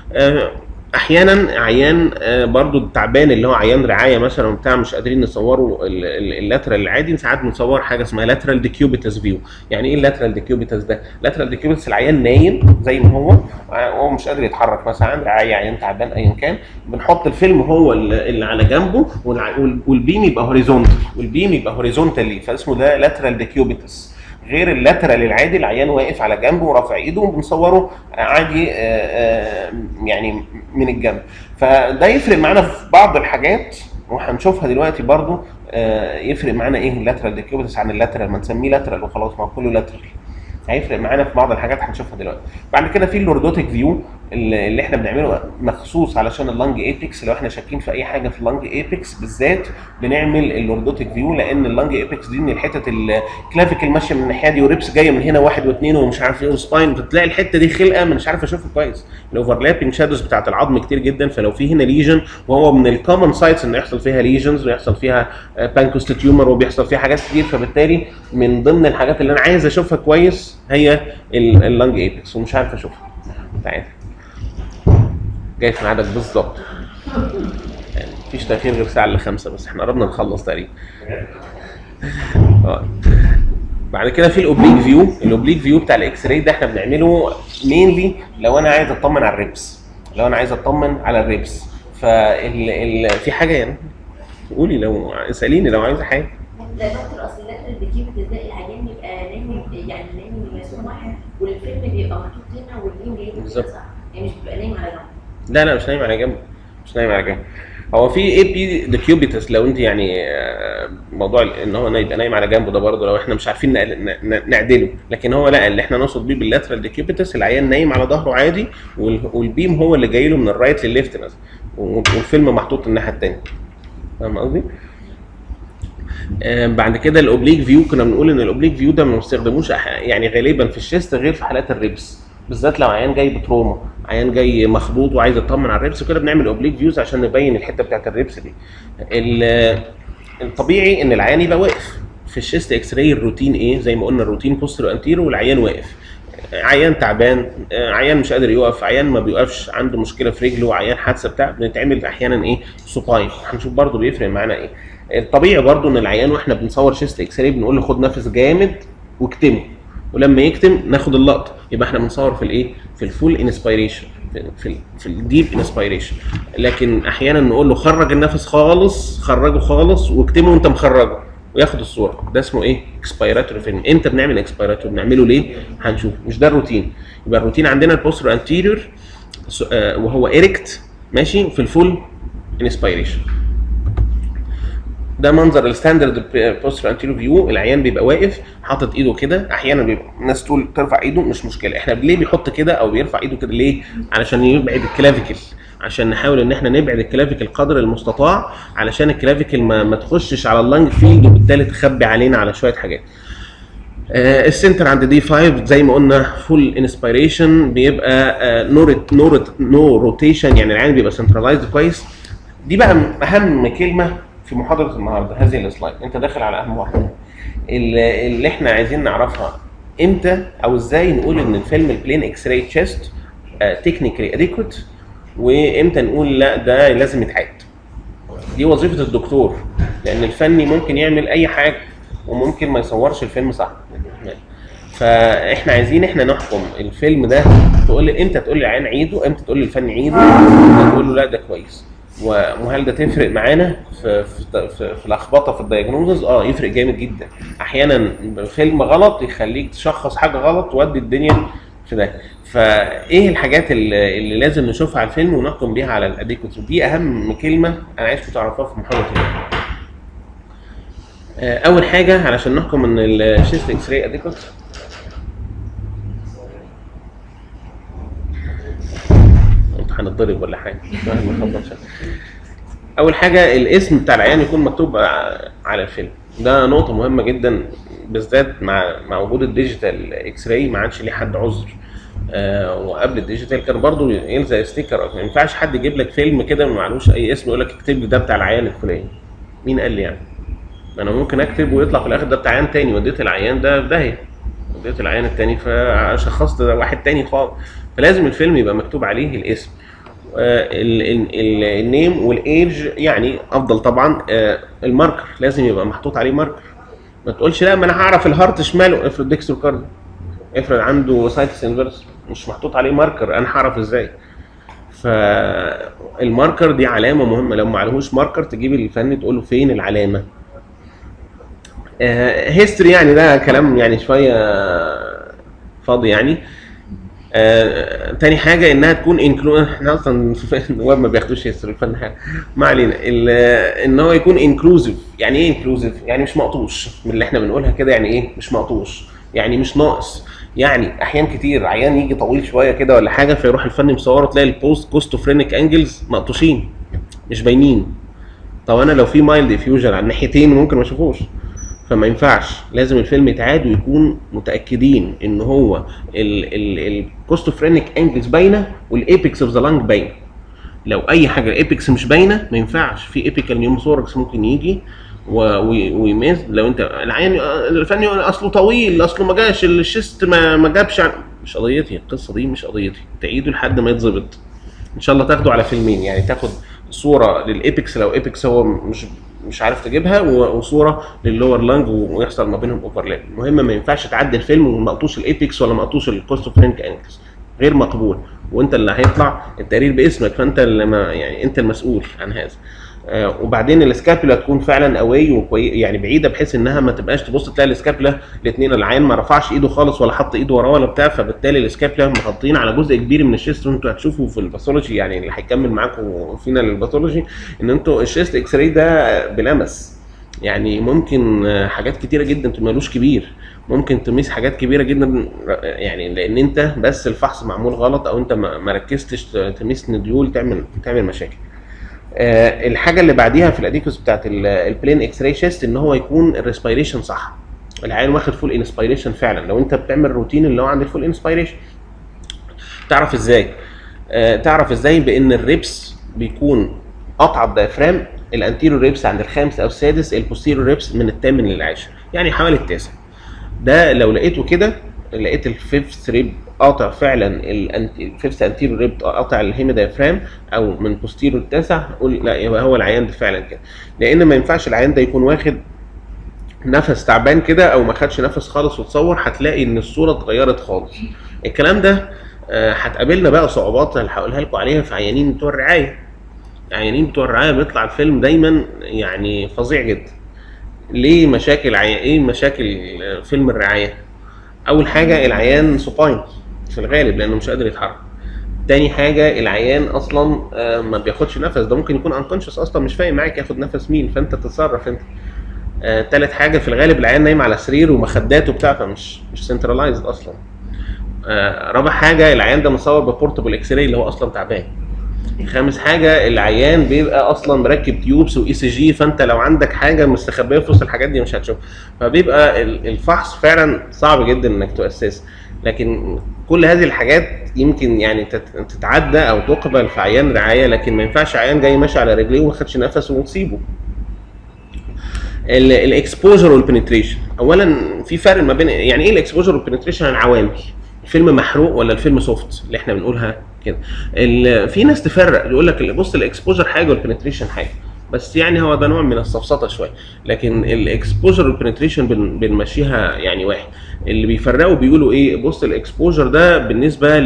احيانا عيان برضو تعبان اللي هو عيان رعايه مثلا وبتاع مش قادرين نصوره اللاترال العادي، ساعات بنصور حاجه اسمها لاترال ديكيوبيتس فيو. يعني ايه اللاترال ديكيوبيتس ده؟ لاترال ديكيوبيتس العيان نايم زي ما هو هو مش قادر يتحرك، مثلا عيان رعايه عيان تعبان ايا كان، بنحط الفيلم هو اللي على جنبه والبيم يبقى هوريزونتال، والبيم يبقى هوريزونتالي، فاسمه ده لاترال ديكيوبيتس. غير اللاترال العادي العيان واقف على جنبه ورافع ايده وبنصوره عادي يعني من الجنب. فده يفرق معانا في بعض الحاجات وهنشوفها دلوقتي برضو. يفرق معانا ايه اللاترال ديكيوبيتس عن اللاترال؟ ما نسميه لاترال وخلاص، ما كله لاترال. هيفرق معانا في بعض الحاجات هنشوفها دلوقتي. بعد كده في اللوردوتيك فيو، اللي احنا بنعمله مخصوص علشان اللانج ايبكس. لو احنا شاكين في اي حاجه في اللانج ايبكس بالذات بنعمل اللوردوتيك فيو، لان اللانج ايبكس دي من الحتت الكلافيكل ماشيه من الناحيه دي وريبس جايه من هنا واحد واثنين ومش عارف ايه وسباين، بتلاقي الحته دي خلقه مش عارف اشوفها كويس. الاوفرلابنج شادوز بتاعت العظم كتير جدا، فلو في هنا ليجن وهو من الكومن سايتس ان يحصل فيها ليجنز ويحصل فيها بانكوست تيومر وبيحصل فيها حاجات كتير، فبالتالي من ضمن الحاجات اللي انا عايز اشوفها كويس هي اللانج ايبكس ومش عارف اشوفها. تعالى جاي في ميعادك بالظبط، يعني مفيش تاخير غير ساعه الا خمسه، بس احنا قربنا نخلص تقريبا. اه بعد كده في الاوبليك فيو. الاوبليك فيو بتاع الاكس راي ده احنا بنعمله مينلي لو انا عايز اطمن على الريبس، لو انا عايز اطمن على الريبس. فال ال... في حاجه يعني قولي، لو اساليني لو عايزه حاجه. لا دكتور، اصل اللاترال ديكيوبيت ازاي العيان يبقى نايم، يعني نايم مسموح والفيلم بيبقى محطوط هنا واللين جاي بالظبط، يعني مش بيبقى نايم على جنب. لا لا مش نايم على جنب، مش نايم على جنب. هو في اي بي ديكيوبيتس لو انت يعني موضوع ان هو يبقى نايم على جنبه ده برضه لو احنا مش عارفين نعدله، لكن هو لا، اللي احنا نقصد بيه باللاترال ديكيوبيتس العيان نايم على ظهره عادي والبيم هو اللي جاي له من الرايت للليفت مثلا والفيلم محطوط الناحيه الثانيه. فاهم قصدي؟ آه بعد كده الاوبليك فيو، كنا بنقول ان الاوبليك فيو ده ما بنستخدموش يعني غالبا في الشيست غير في حالات الريبس، بالذات لو عيان جاي بتروما، عيان جاي مخبوط وعايز يطمن على الريبس وكده بنعمل اوبليك فيوز عشان نبين الحته بتاعت الريبس دي. الطبيعي ان العيان يبقى واقف في الشيست اكس راي. الروتين ايه؟ زي ما قلنا الروتين بوستر انتيرو والعيان واقف. عيان تعبان، عيان مش قادر يقف، عيان ما بيوقفش، عنده مشكله في رجله، عيان حادثه بتاع، بنتعمل احيانا ايه؟ سوباين. هنشوف برضو بيفرق معانا ايه. الطبيعي برضو ان العيان واحنا بنصور شيست اكس راي بنقول له خد نفس جامد واكتمه، ولما يكتم ناخد اللقطه، يبقى احنا بنصور في الايه؟ في الفول انسبيريشن، في في, في الديب انسبيريشن. لكن احيانا نقول له خرج النفس خالص، خرجه خالص واكتمه وانت مخرجه وياخد الصوره. ده اسمه ايه؟ اكسبيراتوري فيلم. امتى بنعمل اكسبيراتوري؟ بنعمله ليه؟ هنشوف. مش ده الروتين. يبقى الروتين عندنا البوستر انتيريور وهو ايركت ماشي في الفول انسبيريشن. ده منظر الستاندرد بوستر انتيريور فيو. العيان بيبقى واقف حاطط ايده كده، احيانا بيبقى الناس تقول ترفع ايده، مش مشكله. احنا ليه بيحط كده او بيرفع ايده كده؟ ليه؟ علشان يبعد الكلافيكل، عشان نحاول ان احنا نبعد الكلافيكل قدر المستطاع، علشان الكلافيكل ما, ما تخشش على اللنج فيلد وبالتالي تخبي علينا على شويه حاجات. آه السنتر عند دي خمسة زي ما قلنا فول انسبيريشن، بيبقى آه نو نو نو روتيشن، يعني العين بيبقى سنترلايزد كويس. دي بقى اهم كلمه في محاضره النهارده، هذه السلايد. انت داخل على اهم واحده اللي, اللي احنا عايزين نعرفها. امتى او ازاي نقول ان الفيلم البلين اكس راي تشيست تكنيكالي اديكوت، وامتى نقول لا ده لازم يتعاد. دي وظيفه الدكتور، لان الفني ممكن يعمل اي حاجه وممكن ما يصورش الفيلم صح. فاحنا عايزين احنا نحكم الفيلم ده. تقول لي امتى تقول لي عين عيده، امتى تقول لي الفني عيده، تقول له لا ده كويس. وهل ده تفرق معانا في في في, في لخبطه في الدايجنوزز؟ اه يفرق جامد جدا. احيانا فيلم غلط يخليك تشخص حاجه غلط تودي الدنيا في ده. فايه الحاجات اللي, اللي لازم نشوفها على الفيلم ونحكم بيها على الاديكوت؟ دي اهم كلمه انا عايزكم تعرفوها في محاضره اليوم. اول حاجه علشان نحكم ان الشيست اكس راي اديكوت، هنتضرب ولا حاجه. اول حاجه الاسم بتاع العيان يكون مكتوب على الفيلم. ده نقطه مهمه جدا، بالذات مع مع وجود الديجيتال اكس راي ما عادش ليه حد عذر. آه وقبل الديجيتال كان برضو يلزق ستيكر، ما ينفعش حد يجيب لك فيلم كده ما معلوش اي اسم يقول لك اكتب لي ده بتاع العيان الفلاني. مين قال لي يعني؟ انا ممكن اكتب ويطلع في الاخر ده بتاع عيان تاني، وديت العيان ده في داهيه، وديت العيان التاني فشخصت ده واحد تاني خالص. فلازم الفيلم يبقى مكتوب عليه الاسم، آه النيم والايج، يعني افضل طبعا. آه الماركر لازم يبقى محطوط عليه ماركر. ما تقولش لا ما انا هعرف الهارت شماله، افرض ديكسترو كارد، افرض عنده سايتس انفيرس مش محطوط عليه ماركر، انا هعرف ازاي؟ فالماركر دي علامه مهمه. لو ما عليهوش ماركر تجيب الفني تقول له فين العلامه. هيستوري يعني ده كلام يعني شويه فاضي يعني. آه، تاني حاجه انها تكون انكلو، احنا اصلا النواب ما بياخدوش هيستوري الفن حاجه، ما علينا. ان هو يكون انكلوزيف. يعني ايه انكلوزيف؟ يعني مش مقطوش من اللي احنا بنقولها كده. يعني ايه مش مقطوش؟ يعني مش ناقص. يعني احيان كتير عيان يجي طويل شويه كده ولا حاجه، فيروح الفني مصوره تلاقي البوست كوستوفرينيك انجلز مقطوشين مش باينين. طب انا لو في مايلد افيوجن على الناحيتين ممكن ما اشوفوش، فما ينفعش. لازم الفيلم يتعاد ويكون متاكدين ان هو الكوستوفرينيك انجلز باينه والايبكس اوف ذا لانج باينه. لو اي حاجه الايبكس مش باينه ما ينفعش. في ايبيكال نيوموثوركس ممكن يجي ويميز. لو انت العيان الفني اصله طويل، اصله ما جاش الشيست ما, ما جابش، مش قضيتي القصه دي، مش قضيتي. تعيده لحد ما يتظبط ان شاء الله. تاخده على فيلمين، يعني تاخد صوره للايبكس لو ايبكس هو مش مش عارف تجيبها، وصوره لللور لانج ويحصل ما بينهم اوفرلاب. المهم ما ينفعش تعدي الفيلم ومقطوش الايبكس ولا مقطوش الكوستوفرينيك انجلز، غير مقبول. وانت اللي هيطلع التقرير باسمك، فانت اللي ما يعني انت المسؤول عن هذا. آه وبعدين السكابولا تكون فعلا قوي وكويس، يعني بعيده، بحيث انها ما تبقاش تبص تلاقي السكابولا الاثنين العين ما رفعش ايده خالص ولا حط ايده وراه ولا بتاع، فبالتالي السكابولا مغطين على جزء كبير من الشيست. وانتوا هتشوفوا في الباثولوجي، يعني اللي هيكمل معاكم فينا للباثولوجي، ان انتوا الشيست اكس راي ده بلمس. يعني ممكن حاجات كتيره جدا تمالوش كبير، ممكن تميز حاجات كبيره جدا، يعني لان انت بس الفحص معمول غلط، او انت ما ركزتش تميز نديول تعمل تعمل مشاكل. أه الحاجه اللي بعديها في الاديكوس بتاعت البلين اكس راي شيست، ان هو يكون الريسبيريشن صح، العيان واخد فول انسبيريشن فعلا. لو انت بتعمل روتين اللي هو عند الفول انسبيريشن، تعرف ازاي؟ أه تعرف ازاي؟ بان الريبس بيكون قطع الدايفرام، الانتيريور ريبس عند الخامس او السادس، البوستيريور ريبس من الثامن للعاشر، يعني حوالي التاسع. ده لو لقيته كده، لقيت الفيفث ريب قاطع فعلا، الفيفث انتيريور ريب قاطع الهيمي دايفرام او من بوستيريور التاسع، قول لا يبقى هو العيان ده فعلا كده. لان ما ينفعش العيان ده يكون واخد نفس تعبان كده او ما خدش نفس خالص وتصور، هتلاقي ان الصوره اتغيرت خالص. الكلام ده هتقابلنا بقى صعوبات اللي هقولها لكم عليها في عيانين بتوع الرعايه. عيانين بتوع الرعايه بيطلع الفيلم دايما يعني فظيع جدا. ليه مشاكل عي... ايه مشاكل فيلم الرعايه؟ اول حاجه العيان سوباين في الغالب لانه مش قادر يتحرك. تاني حاجه العيان اصلا ما بياخدش نفس، ده ممكن يكون انكونشس اصلا مش فاهم معاك ياخد نفس مين، فانت تتصرف انت. آه، تالت حاجه في الغالب العيان نايم على سرير ومخدات وبتاع، فمش مش سنترلايزد اصلا. آه، رابع حاجه العيان ده مصور ببورتبل اكس راي اللي هو اصلا تعبان. خامس حاجه العيان بيبقى اصلا مركب تيوبس واي سي جي، فانت لو عندك حاجه مستخبيه في وسط الحاجات دي مش هتشوفها، فبيبقى الفحص فعلا صعب جدا انك تؤسسه. لكن كل هذه الحاجات يمكن يعني تتعدى او تقبل في عيان رعايه، لكن ما ينفعش عيان جاي ماشي على رجليه وما خدش نفسه وتسيبه. الاكسبوجر والبنتريشن، اولا في فرق ما بين يعني ايه الاكسبوجر والبنتريشن. العوامل، الفيلم محروق ولا الفيلم سوفت اللي احنا بنقولها كده. في ناس تفرق يقول لك بص الاكسبوجر حاجه والبنتريشن حاجه، بس يعني هو ده نوع من السفسطه شويه. لكن الاكسبوجر والبنتريشن بنمشيها يعني واحد. اللي بيفرقوا بيقولوا ايه؟ بص الاكسبوجر ده بالنسبه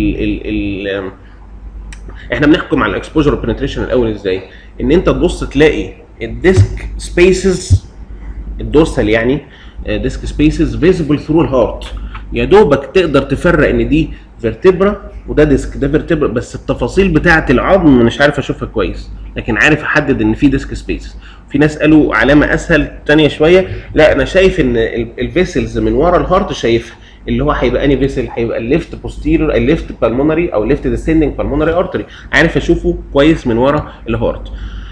لل احنا بنحكم على الاكسبوجر والبنتريشن الاول ازاي؟ ان انت تبص تلاقي الديسك سبيسز الدورسال، يعني ديسك سبيسز فيزبل ثرو الهارت، يا دوبك تقدر تفرق ان دي فيرتبرا وده ديسك، ده فيرتبرا، بس التفاصيل بتاعه العظم مش عارف اشوفها كويس، لكن عارف احدد ان في ديسك سبيسز. في ناس قالوا علامه اسهل ثانيه شويه، لا انا شايف ان الفيسلز من ورا الهارت شايفها، اللي هو هيبقى اني فيسل، هيبقى الليفت بوستيريور الليفت بالمونري او ليفت ديسندنج بالمونري ارتري، عارف اشوفه كويس من ورا الهارت.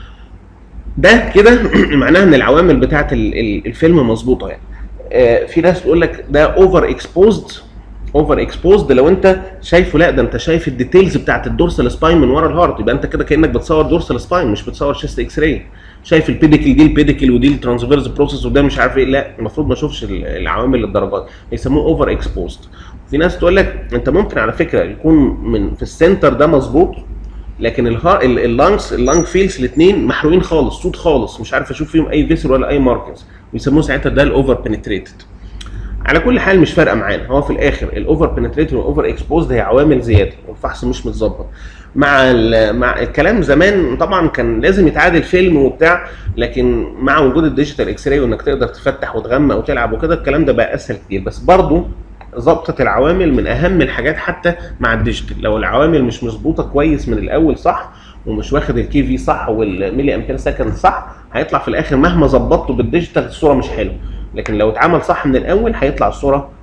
ده كده معناها ان العوامل بتاعه الفيلم مظبوطه. يعني آه في ناس تقول لك ده اوفر اكسبوزد، اوفر اكسبوزد لو انت شايفه، لا ده انت شايف الديتيلز بتاعه الدورسال سباين من ورا الهارت، يبقى انت كده كانك بتصور دورسال سباين مش بتصور شيست اكس راي. شايف البيديكل دي البيديكل ودي الترانسفيرس بروسيس وده مش عارف ايه، لا المفروض ما اشوفش العوامل للدرجات، يسموه اوفر اكسبوزد. في ناس تقول لك انت ممكن على فكره يكون من في السنتر ده مظبوط، لكن اللانجز اللانج فيلز الاثنين محروقين خالص، صوت خالص، مش عارف اشوف فيهم اي فيسر ولا اي ماركنز، ويسموه ساعتها ده الاوفر بنتريتد. على كل حال مش فارقه معانا، هو في الاخر الاوفر بنتريتد والاوفر اكسبوزد هي عوامل زياده والفحص مش متظبط. مع مع الكلام زمان طبعا كان لازم يتعادل فيلم وبتاع، لكن مع وجود الديجيتال اكس راي وانك تقدر تفتح وتغمق وتلعب وكده الكلام ده بقى اسهل كتير، بس برضه ظبطه العوامل من اهم الحاجات حتى مع الديجيتال. لو العوامل مش مظبوطه كويس من الاول صح، ومش واخد الكي في صح والملي امبير سكند صح، هيطلع في الاخر مهما ظبطته بالديجيتال الصوره مش حلوه، لكن لو اتعمل صح من الاول هيطلع الصوره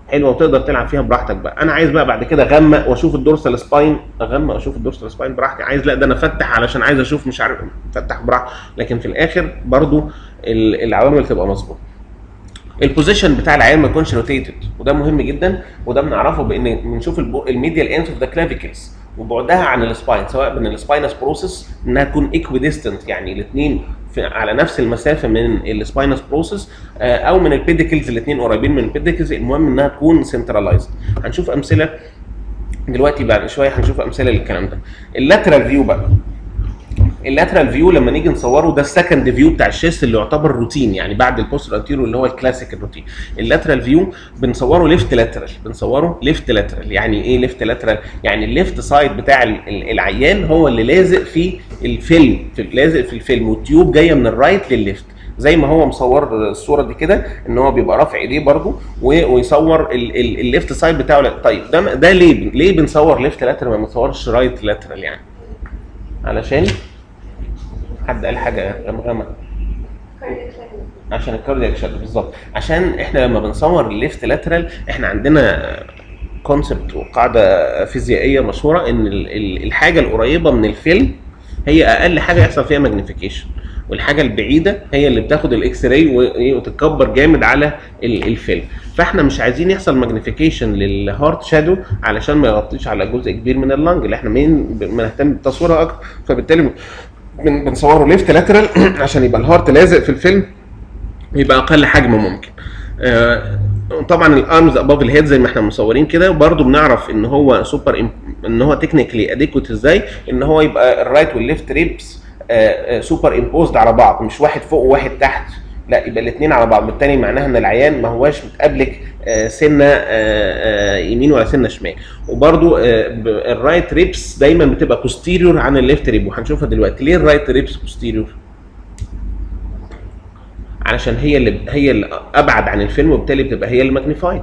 حلوه وتقدر تلعب فيها براحتك بقى. انا عايز بقى بعد كده اغمق واشوف الدورسال سباين، اغمق واشوف الدورسال سباين براحتي. عايز لا ده انا افتح علشان عايز اشوف مش عارف افتح براحتي، لكن في الاخر برضو العوامل تبقى مظبوطه. البوزيشن بتاع العيان ما يكونش روتيتد، وده مهم جدا، وده بنعرفه بان بنشوف الميديال اندز اوف ذا كلافيكلز وبعدها عن السباين، سواء من السباينس بروسس انها تكون ايكويديستنت يعني الاثنين على نفس المسافه من السباينس بروسس، او من البيديكلز الاثنين قريبين من البيديكلز، المهم انها تكون سنترلايزد. هنشوف امثله دلوقتي بعد شويه، هنشوف امثله للكلام ده. اللاترال فيو بقى، اللاترال فيو لما نيجي نصوره ده السكند فيو بتاع الشيست اللي يعتبر روتين، يعني بعد البوستر انتيرو اللي هو الكلاسيك الروتين. اللاترال فيو بنصوره ليفت لاترال، بنصوره ليفت لاترال. يعني ايه ليفت لاترال؟ يعني الليفت سايد بتاع العيان هو اللي لازق في الفيلم، في لازق في الفيلم، والتيوب جايه من الرايت للليفت، زي ما هو مصور الصوره دي كده، ان هو بيبقى رافع ايديه برده ويصور الليفت سايد بتاعه. طيب ده ده ليه ليه بنصور ليفت لاترال ما بنصورش رايت لاترال؟ يعني علشان حد قال حاجه غمغمه عشان الكاردياك شد بالظبط. عشان احنا لما بنصور الليفت لاترال احنا عندنا كونسبت وقاعده فيزيائيه مشهوره ان الحاجه القريبه من الفيلم هي اقل حاجه يحصل فيها ماجنيفيكيشن، والحاجه البعيده هي اللي بتاخد الاكس راي وتتكبر جامد على الفيلم. فاحنا مش عايزين يحصل ماجنيفيكيشن للهارت شادو علشان ما يغطيش على جزء كبير من اللنج اللي احنا بنهتم بالتصوير اكتر، فبالتالي بنصوره ليفت لاترال عشان يبقى الهارت لازق في الفيلم، يبقى اقل حجم ممكن. آه طبعا الارمز اباف الهيد زي ما احنا مصورين كده، وبرده بنعرف ان هو سوبر ان هو تكنيكلي اديكوت ازاي، ان هو يبقى الرايت والليفت ريبس آه سوبر امبوزد على بعض، مش واحد فوق وواحد تحت، لا يبقى الاثنين على بعض. بالتالي معناها ان العيان ما هواش متقابلك آه سنه آه آه يمين ولا سنه شمال. وبرده آه الرايت ريبس دايما بتبقى بوستيريور عن الليفت ريب، وهنشوفها دلوقتي ليه الرايت ريبس بوستيريور. علشان هي اللي هي اللي ابعد عن الفيلم، وبالتالي بتبقى هي اللي ماجنيفايد.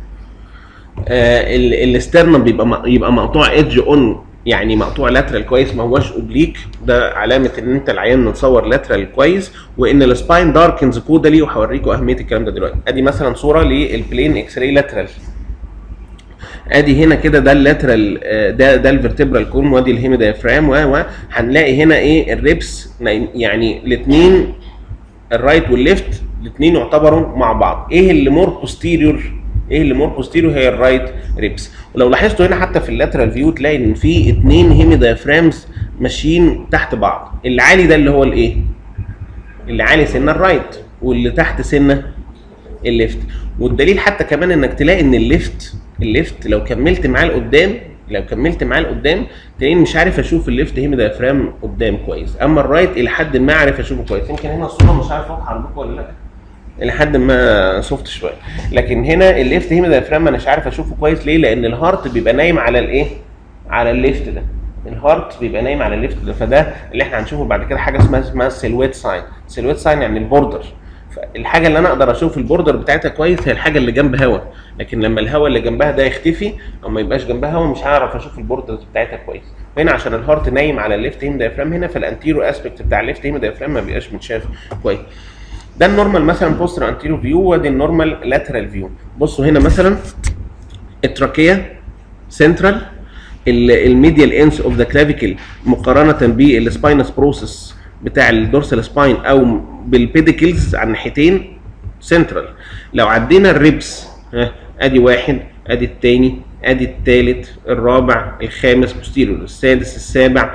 آه الاسترنم بيبقى يبقى مقطوع ايدج اون، يعني مقطوع لاترال كويس، ما هواش اوبليك، ده علامه ان انت العيان متصور لاترال كويس، وان السباين داركنز كودالي، وهوريكم اهميه الكلام ده دلوقتي. ادي مثلا صوره للبلين اكس راي لاترال، ادي هنا كده ده اللاترال، ده ده الفرتبرال كولم، وادي الهيمي دايفرام، وهنلاقي هنا ايه الريبس، يعني الاثنين الرايت والليفت الاثنين يعتبروا مع بعض. ايه اللي مور بوستيريور؟ ايه اللي مور بوستيريور؟ هي الرايت ريبس. ولو لاحظتوا هنا حتى في اللاترال فيو تلاقي ان في اثنين هيمي دايفرامز ماشيين تحت بعض، اللي عالي ده اللي هو الايه؟ اللي عالي سنه الرايت، واللي تحت سنه الليفت. والدليل حتى كمان انك تلاقي ان الليفت الليفت لو كملت معاه لقدام، لو كملت معاه لقدام تلاقيني مش عارف اشوف الليفت هيمي دايفرام قدام كويس، اما الرايت الى حد ما عارف اشوفه كويس. يمكن هنا الصوره مش عارف واضحه عندكم ولا لا، الى حد ما سوفت شويه، لكن هنا الليفت هيمي دايفرام انا مش عارف اشوفه كويس. ليه؟ لان الهارت بيبقى نايم على الايه؟ على الليفت ده، الهارت بيبقى نايم على الليفت ده، فده اللي احنا هنشوفه بعد كده حاجه اسمها اسمها سيلويت ساين. سيلويت ساين يعني البوردر، الحاجه اللي انا اقدر اشوف البوردر بتاعتها كويس هي الحاجه اللي جنب هوا، لكن لما الهوا اللي جنبها ده يختفي او ما يبقاش جنبها هوا مش هعرف اشوف البوردر بتاعتها كويس. هنا عشان الهارت نايم على الليفت هيم دايفرام هنا، فالانتيرو اسبكت بتاع الليفت هيم دايفرام ما بيبقاش متشاف كويس. ده النورمال مثلا بوستر انتيرو فيو، وادي النورمال لاترال فيو. بصوا هنا مثلا التراكيه سنترال، الميديال انس اوف ذا كلافيكل مقارنه بالسباينس بروسس بتاع الدورسال سباين او بالبيديكلز على الناحيتين سنترال. لو عدينا الريبس ها ادي واحد، ادي الثاني، ادي الثالث، الرابع، الخامس بوستيريور، السادس، السابع،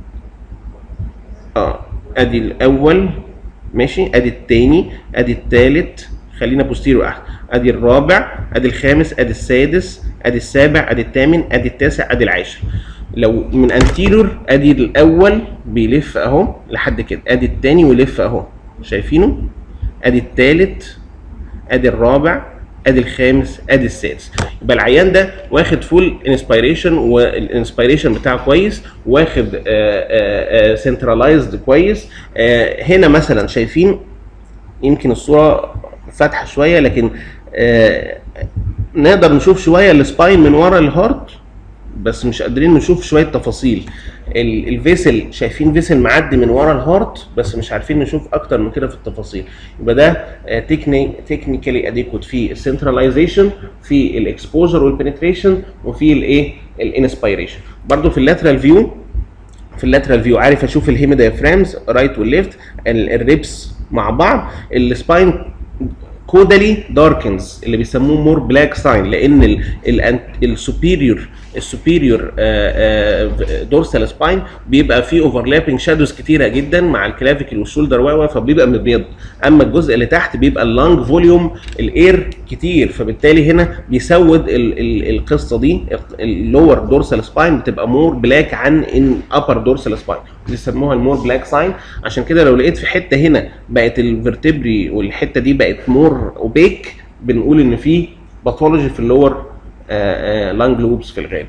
اه ادي الاول ماشي، ادي الثاني، ادي الثالث، خلينا بوستيريور احسن، ادي الرابع، ادي الخامس، ادي السادس، ادي السابع، ادي الثامن، ادي التاسع، ادي العاشر. لو من انتيريور ادي الاول بيلف اهو لحد كده، ادي الثاني ويلف اهو، شايفينه؟ ادي الثالث، ادي الرابع، ادي الخامس، ادي السادس. يبقى العيان ده واخد فول انسبيريشن، والانسبيريشن بتاعه كويس، واخد سنترلايزد كويس. آه هنا مثلا شايفين يمكن الصوره فاتحه شويه، لكن آه نقدر نشوف شويه السباين من ورا الهارت بس مش قادرين نشوف شويه تفاصيل. الفيسل شايفين فيسل معدي من ورا الهارت بس مش عارفين نشوف اكتر من كده في التفاصيل. يبقى ده تكنيكالي اديكوت في السنتراليزيشن، في الاكسبوجر والبنتريشن، وفي الايه الانسبيريشن. برضو في اللاترال فيو في اللاترال فيو عارف اشوف الهيمودايفرامز رايت والليفت، الريبس مع بعض. السباين كودالي داركنز اللي بيسموه مور بلاك ساين، لان السوبيريور السوبيريور دورسال سباين بيبقى فيه اوفرلابنج شادوز كتيره جدا مع الكلافيكل والشولدر و فبيبقى مبيض. اما الجزء اللي تحت بيبقى اللانج فوليوم الاير كتير، فبالتالي هنا بيسود ال ال القصه دي. اللور دورسال سباين بتبقى مور بلاك عن ان ابر دورسال سباين، بيسموها المور بلاك ساين. عشان كده لو لقيت في حته هنا بقت الفرتبري والحته دي بقت مور اوبيك، بنقول ان في باثولوجي في اللور لانج لوبس في الغالب.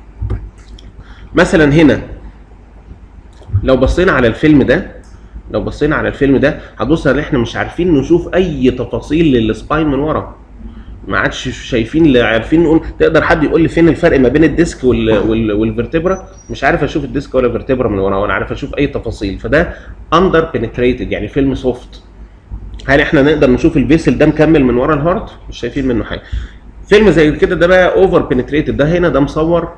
مثلا هنا لو بصينا على الفيلم ده لو بصينا على الفيلم ده هتبص ان احنا مش عارفين نشوف اي تفاصيل للسباين من ورا، ما عادش شايفين اللي عارفين نقول. تقدر حد يقول لي فين الفرق ما بين الديسك وال وال والفرتبرا؟ مش عارف اشوف الديسك ولا الفرتبرا من ورا، وانا عارف اشوف اي تفاصيل. فده اندر بنتريتد، يعني فيلم سوفت. هل احنا نقدر نشوف الفيسل ده مكمل من ورا الهارت؟ مش شايفين منه حاجه. فيلم زي كده ده بقى اوفر بنتريتد. ده هنا ده مصور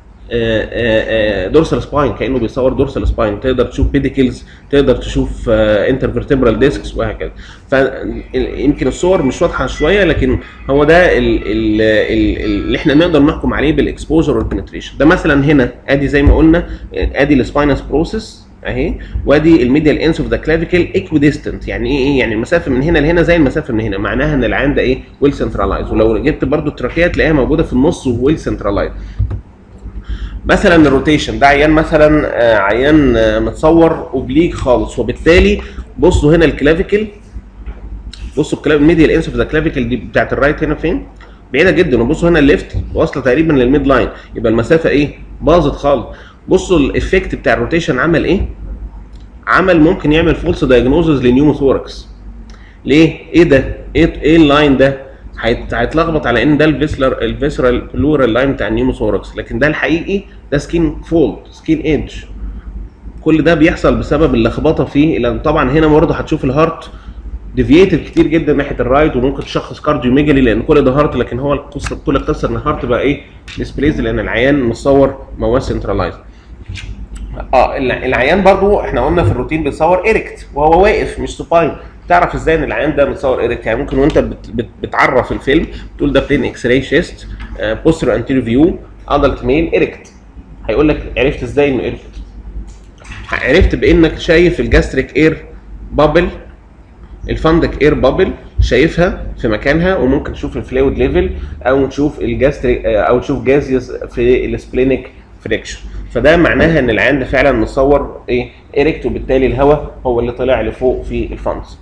دورسال سباين، كانه بيصور دورسال سباين. تقدر تشوف بيديكلز، تقدر تشوف انترفيرتبرال ديسكس وهكذا. فيمكن الصور مش واضحه شويه، لكن هو ده اللي احنا نقدر نحكم عليه بالاكسبوجر والبنتريشن. ده مثلا هنا ادي زي ما قلنا، ادي السباينس بروسيس اهي، وادي الميديال انس اوف ذا كلافيكل ايكويديستنت. يعني ايه؟ يعني المسافه من هنا لهنا زي المسافه من هنا، معناها ان العين ده ايه؟ ويل سنترلايز. ولو جبت برده التراكيه تلاقيها موجوده في النص وويل سنترلايز. مثلا الروتيشن ده عيان مثلا عيان متصور اوبليك خالص، وبالتالي بصوا هنا الكلافيكل، بصوا الميديال انس اوف ذا كلافيكل دي بتاعت الرايت هنا فين؟ بعيده جدا. وبصوا هنا الليفت واصله تقريبا للميد لاين، يبقى المسافه ايه؟ باظت خالص. بصوا الايفكت بتاع الروتيشن عمل ايه؟ عمل ممكن يعمل فولس دايجنوزز لنيوموثوركس. ليه؟ ايه ده؟ ايه ايه اللاين ده؟ هيتلخبط على ان ده الفيسلر الفيسرال بلورال لاين بتاع النيوموثوركس، لكن ده الحقيقي ده سكين فولد، سكين ايدج. كل ده بيحصل بسبب اللخبطه فيه. لان طبعا هنا برضه هتشوف الهارت ديفييتد كتير جدا ناحيه الرايت، وممكن تشخص كارديوميجالي لان كل ده هارت، لكن هو القصه كل القصه ان الهارت بقى ايه؟ ديسبليز، لان العيان متصور مواد سنترلايز. اه العيان برضو احنا قلنا في الروتين بنصور ايركت وهو واقف مش سوباين. تعرف ازاي ان العيان ده متصور ايركت؟ يعني ممكن وانت بت بت بتعرف الفيلم تقول ده بلين اكس راي شيست بوستر انتيريو فيو ادلت ميل ايركت. هيقول لك عرفت ازاي انه ايركت؟ عرفت بانك شايف الجاستريك اير بابل، الفندك اير بابل شايفها في مكانها، وممكن تشوف الفلويد ليفل او تشوف الجاستريك او تشوف جازيوس في السبلينيك فريكشن. فده معناها ان العيان ده فعلا مصور ايه؟ ايركت، وبالتالي الهواء هو اللي طلع لفوق في الفانس.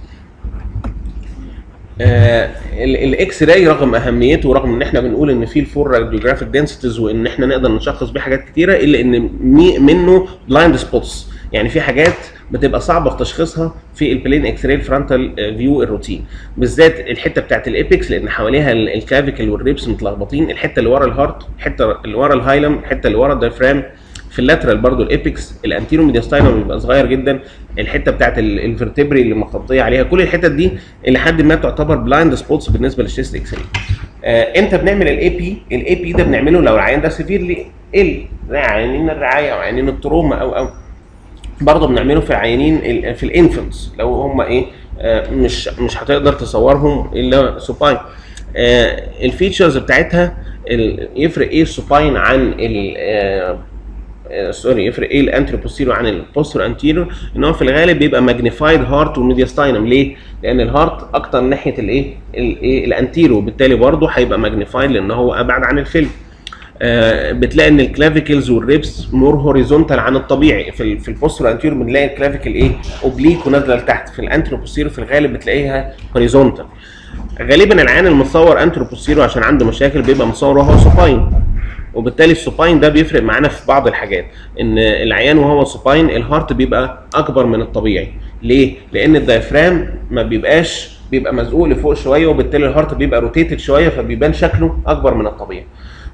آه الاكس راي رغم اهميته ورغم ان احنا بنقول ان فيه الفور راديوجرافيك دنسيتيز وان احنا نقدر نشخص بيه حاجات كتيره، الا ان منه بلايند سبوتس. يعني في حاجات بتبقى صعبه في تشخيصها في البلين اكس راي الفرونتال فيو الروتين، بالذات الحته بتاعت الابيكس لان حواليها الكلافيكل والريبس متلخبطين. الحته اللي ورا الهارت، الحته اللي ورا الهايلم، الحته اللي ورا الدايفرام. في اللاترال برضو الابيكس، الانتيرو ميدياستاينم بيبقى صغير جدا. الحته بتاعت الفرتبري اللي مخطيه عليها، كل الحتت دي الى حد ما تعتبر بلايند سبوتس بالنسبه للشيست اكس راي. آه امتى بنعمل الاي بي؟ الاي بي ده بنعمله لو العيان ده سيفيرلي ال زي عيانين الرعايه او عيانين التروما، او او برضه بنعمله في العيانين في الانفنتس لو هم ايه آه مش مش هتقدر تصورهم الا سوباين. آه الفيتشرز بتاعتها يفرق ايه السوباين عن ال آه سوري يفرق ايه الانترو بوستيرو عن البوستر انتيرو؟ ان هو في الغالب بيبقى ماجنيفايد هارت وميدياستاينم. ليه؟ لان الهارت اكتر ناحيه الايه؟ الايه؟ الانتيرو، بالتالي برضه هيبقى ماجنيفايد لان هو ابعد عن الفيلم. آه بتلاقي ان الكلافيكلز والريبس مور هوريزونتال عن الطبيعي. في في البوستر انتيرو بنلاقي الكلافيكل ايه؟ اوبليك ونازله لتحت. في الانترو بوستيرو في الغالب بتلاقيها هوريزونتال. غالبا العيان المتصور انترو بوستيرو عشان عنده مشاكل بيبقى متصور وهو سوباين، وبالتالي السوباين ده بيفرق معانا في بعض الحاجات. ان العيان وهو سوباين الهارت بيبقى اكبر من الطبيعي. ليه؟ لان الدايفرام ما بيبقاش بيبقى مزقوق لفوق شويه، وبالتالي الهارت بيبقى روتيتد شويه فبيبان شكله اكبر من الطبيعي.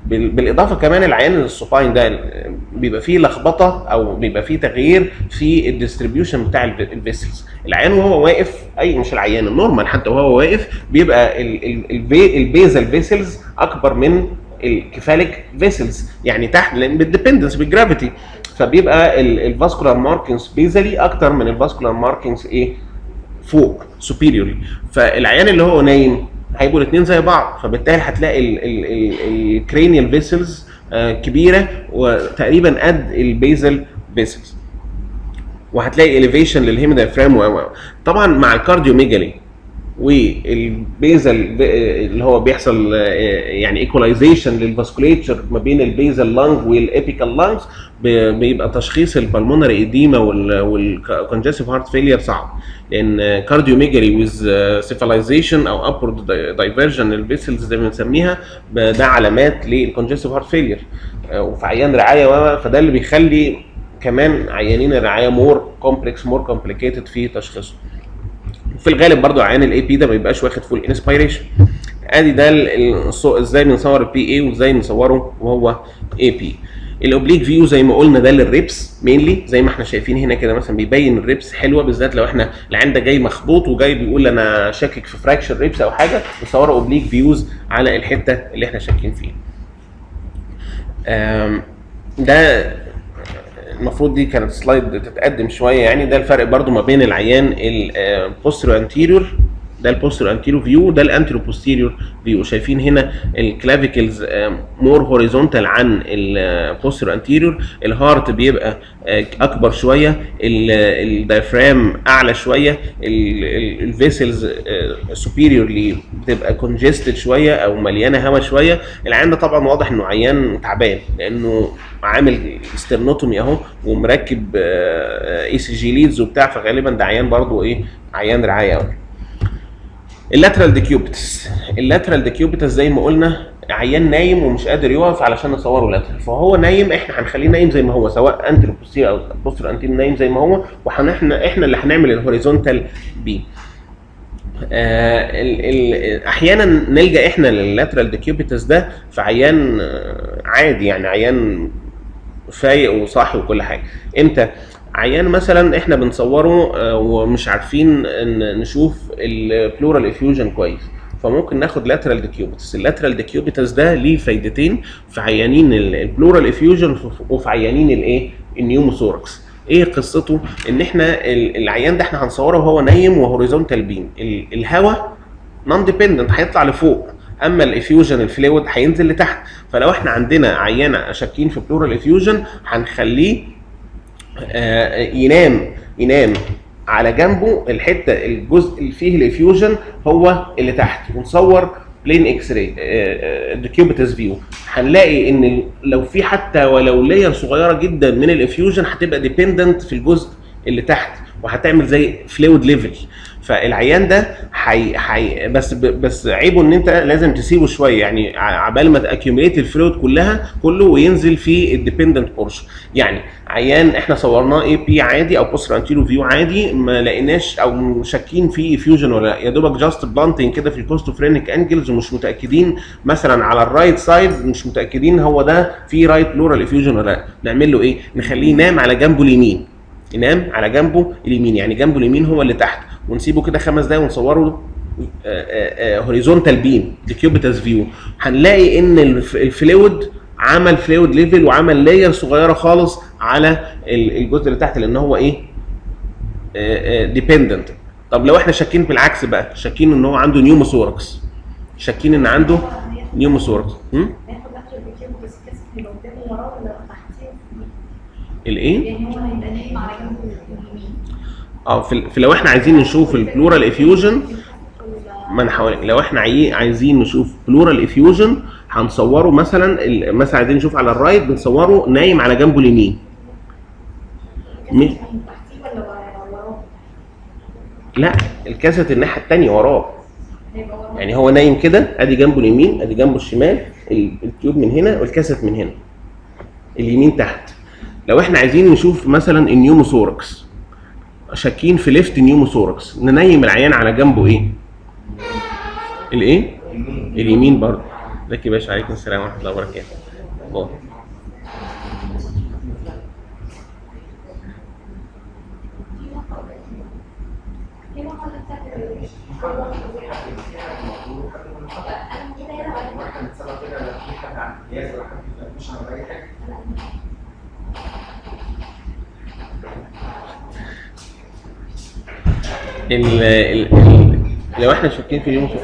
بالاضافه كمان العيان السوباين ده بيبقى فيه لخبطه او بيبقى فيه تغيير في الديستريبيوشن بتاع الفيسلز. العيان وهو واقف، اي مش العيان النورمال حتى وهو واقف بيبقى البيزل فيسلز اكبر من الكفاليك فيسلز، يعني تحت لان بالديبندنس بالجرافيتي، فبيبقى الفاسكولار ماركينز بيزلي اكتر من الفاسكولار ماركينز ايه فوق سوبيريورلي. فالعيان اللي هو نايم هيبقوا الاثنين زي بعض، فبالتالي هتلاقي الكرينيال فيسلز كبيره وتقريبا قد البيزل فيسلز، وهتلاقي اليفيشن للهيمودايفرام. طبعا مع الكارديوميجالي والبيزل اللي هو بيحصل يعني ايكولايزيشن للفاسكوليتشر ما بين البيزل لانج والابيكال لانجز، بيبقى تشخيص البلمونري ايديما والكونجستيف هارت فيلير صعب، لان كارديوميجالي ويز سيفلايزيشن او ابورد دايفرجن للفيسلز زي ما بنسميها ده علامات للكونجستيف هارت فيلير، وفي عيان رعايه، فده اللي بيخلي كمان عيانين الرعايه مور كومبلكس مور كومبليكيتد في تشخيصه. في الغالب برضو عيان الاي بي ده ما بيبقاش واخد فول انسبيريشن. ادي ده ازاي بنصور البي اي وازاي نصوره وهو اي بي. الاوبليك فيو زي ما قلنا ده للريبس مينلي، زي ما احنا شايفين هنا كده مثلا بيبين الريبس حلوه، بالذات لو احنا العيان ده جاي مخبوط وجاي بيقول انا شاكك في فراكشر ريبس او حاجه، نصور اوبليك فيوز على الحته اللي احنا شاكين فيها. ده المفروض دي كانت سلايد تتقدم شويه، يعني ده الفرق برضو ما بين العيان البوستيريور انتيريور، ده البوستيريور انتيريور فيو، ده الانتيريور بوستيريور فيو. شايفين هنا الكلافيكلز مور هوريزونتال عن البوستيريور انتيريور، الهارت بيبقى اكبر شويه، الدايفرام اعلى شويه، الفيسلز سوبيريورلي بتبقى كونجستد شويه او مليانه هواء شويه. العيان ده طبعا واضح انه عيان تعبان لانه عامل سترنوتومي اهو ومركب اي سي جي ليدز وبتاع، فغالبا ده عيان برضو ايه عيان رعايه قوي. اللاترال ديكيوبيتس، اللاترال ديكيوبيتس زي ما قلنا عيان نايم ومش قادر يقف علشان نصوره لاترال، فهو نايم احنا هنخليه نايم زي ما هو، سواء انترو بوستير او بوستر انتيرو نايم زي ما هو، واحنا احنا اللي هنعمل الهوريزونتال بي. آه ال ال احيانا نلجا احنا لللاترال ديكيوبيتس ده في عيان آه عادي، يعني عيان فايق وصاحي وكل حاجه. امتى؟ عيان مثلا احنا بنصوره آه ومش عارفين ان نشوف البلورال افيوجن كويس، فممكن ناخد لاترال ديكيوبيتس. اللاترال ديكيوبيتس ده ليه فايدتين في عيانين البلورال افيوجن وفي عيانين الايه النيوموثوركس. ايه قصته؟ ان احنا العيان ده احنا هنصوره وهو نايم وهوريزونتال بيم، الهواء نون ديبندنت هيطلع لفوق، اما الافيوجن الفلويد هينزل لتحت. فلو احنا عندنا عيانه شاكين في بلورال افيوجن هنخليه آه ينام ينام على جنبه، الحته الجزء اللي فيه الافيوجن هو اللي تحت، ونصور بلين اكس راي ديكيوبيتس فيو. هنلاقي ان لو في حتى ولو لاير صغيره جدا من الافيوجن هتبقى ديبندنت في الجزء اللي تحت وهتعمل زي فلويد ليفل. فالعيان ده حي حي بس بس عيبه ان انت لازم تسيبه شويه، يعني عبال ما تاكيوميليت الفلويد كلها كله وينزل في الديبندنت بورشن. يعني عيان احنا صورناه اي بي عادي او بوستر انتيرو فيو عادي، ما لقيناش او شاكين فيه افيوجن ولا لا، يا دوبك جاست بلانتنج كده في الكوستوفرينيك انجلز ومش متاكدين مثلا على الرايت سايد، مش متاكدين هو ده في رايت بلورال افيوجن ولا لا، نعمل له ايه؟ نخليه ينام على جنبه اليمين، ينام على جنبه اليمين، يعني جنبه اليمين هو اللي تحت، ونسيبه كده خمس دقايق ونصوره هوريزونتال بيم ديكيوبيتس فيو. هنلاقي ان الفلويد عمل فلويد ليفل وعمل لاير صغيره خالص على الجزء اللي تحت لان هو ايه ديبندنت. طب لو احنا شاكين بالعكس بقى، شاكين ان هو عنده نيوموثوركس، شاكين ان عنده نيوموثوركس، الايه؟ يعني هو هيبقى نايم على جنبه اليمين. اه في لو احنا عايزين نشوف البلورال افيوجن، ما انا حوالي لو احنا عايزين نشوف بلورال افيوجن هنصوره مثلا مثلا عايزين نشوف على الرايت بنصوره نايم على جنبه اليمين. مش لا الكاسيت الناحيه الثانيه وراه، يعني هو نايم كده ادي جنبه اليمين ادي جنبه الشمال، التيوب من هنا والكاسيت من هنا، اليمين تحت. لو احنا عايزين نشوف مثلا النيوموثوركس، شاكين في ليفت نيوموثوركس، ننيم العيان على جنبه ايه؟ الايه؟ اليمين برضه. ازيك يا باشا؟ عليكم السلام ورحمه الله وبركاته. الله. ال ال لو احنا شاكين في اليوم،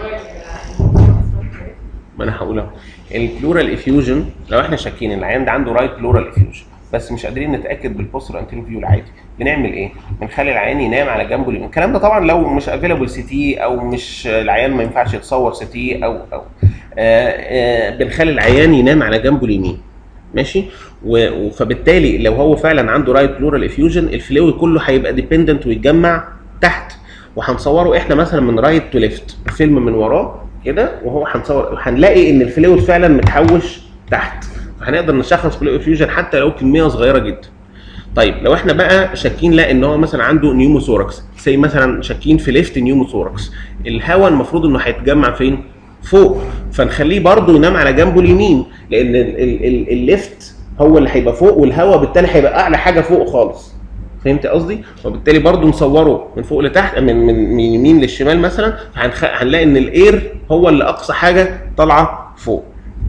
ما انا هقول اهو، البلورال افيوجن لو احنا شاكين ان العيان ده عنده رايت بلورال افيوجن بس مش قادرين نتاكد بالبوستر انتيريور فيو العادي، بنعمل ايه؟ بنخلي العيان ينام على جنبه اليمين. الكلام ده طبعا لو مش افيلابل سي تي او مش العيان ما ينفعش يتصور سي تي او او آآ آآ بنخلي العيان ينام على جنبه اليمين. ماشي؟ فبالتالي لو هو فعلا عنده رايت بلورال افيوجن الفلويد كله هيبقى ديبندنت ويتجمع تحت، وهنصوره احنا مثلا من رايت تو ليفت، الفيلم من وراه كده وهو هنصور هنلاقي ان الفلويد فعلا متحوش تحت، فهنقدر نشخص بلورال افيوجن حتى لو كميه صغيره جدا. طيب لو احنا بقى شاكين لا ان هو مثلا عنده نيوموثوركس، زي مثلا شاكين في ليفت نيوموثوركس، الهواء المفروض انه هيتجمع فين؟ فوق، فنخليه برضه ينام على جنبه اليمين، لان الليفت هو اللي هيبقى فوق والهواء بالتالي هيبقى اعلى حاجه فوق خالص. فهمت قصدي؟ وبالتالي برضه نصوره من فوق لتحت، من من من يمين للشمال مثلا، هنلاقي ان الاير هو اللي اقصى حاجه طالعه فوق.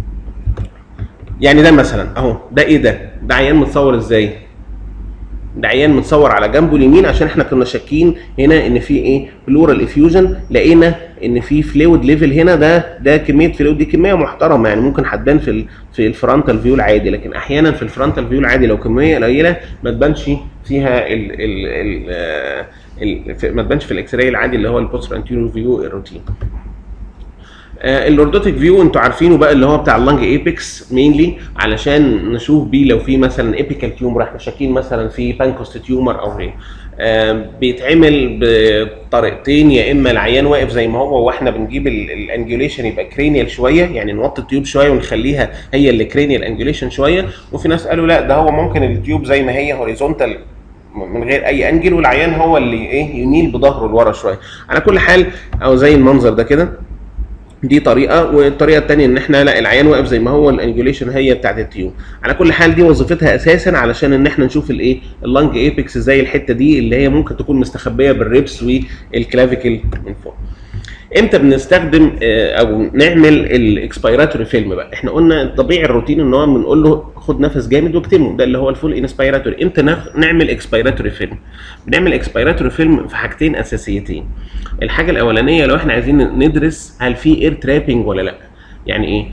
يعني ده مثلا اهو، ده ايه ده؟ ده عيان متصور ازاي؟ ده عيان متصور على جنبه اليمين عشان احنا كنا شاكين هنا ان في ايه؟ بلورال افيوجن، لقينا ان في فلويد ليفل هنا، ده ده كميه فلويد، دي كميه محترمه يعني ممكن هتبان في ال في الفرونتال فيو العادي، لكن احيانا في الفرونتال فيو العادي لو كميه قليله ما تبانش فيها ال ال ال ما تبانش في الاكس راي العادي اللي هو البوستر انتيريور فيو الروتين. آه اللوردوتيك فيو انتوا عارفينه بقى اللي هو بتاع اللانج ايبكس مينلي، علشان نشوف بيه لو في مثلا ايبيكال تيومر، احنا شاكين مثلا في بانكوست تيومر او غيره. آه بيتعمل بطريقتين، يا اما العيان واقف زي ما هو واحنا بنجيب الانجوليشن يبقى كرينيال شويه، يعني نوطي التيوب شويه ونخليها هي اللي كرينيال انجوليشن شويه، وفي ناس قالوا لا ده هو ممكن التيوب زي ما هي هوريزونتال من غير اي انجل، والعيان هو اللي ايه يميل بظهره لورا شويه. على كل حال او زي المنظر ده كده، دي طريقه، والطريقه الثانيه ان احنا لا العيان واقف زي ما هو، الانجوليشن هي بتاعت التيوب. على كل حال دي وظيفتها اساسا علشان ان احنا نشوف الايه اللانج ايبكس، زي الحته دي اللي هي ممكن تكون مستخبيه بالريبس والكلافيكل من فوق. امتى بنستخدم او نعمل الاكسبيراتوري فيلم بقى؟ احنا قلنا الطبيعي الروتين ان هو بنقول له خد نفس جامد واكتمه، ده اللي هو الفول انسبيراتوري. امتى نعمل اكسبيراتوري فيلم؟ بنعمل اكسبيراتوري فيلم في حاجتين اساسيتين. الحاجه الاولانيه لو احنا عايزين ندرس هل في اير ترابنج ولا لا. يعني ايه؟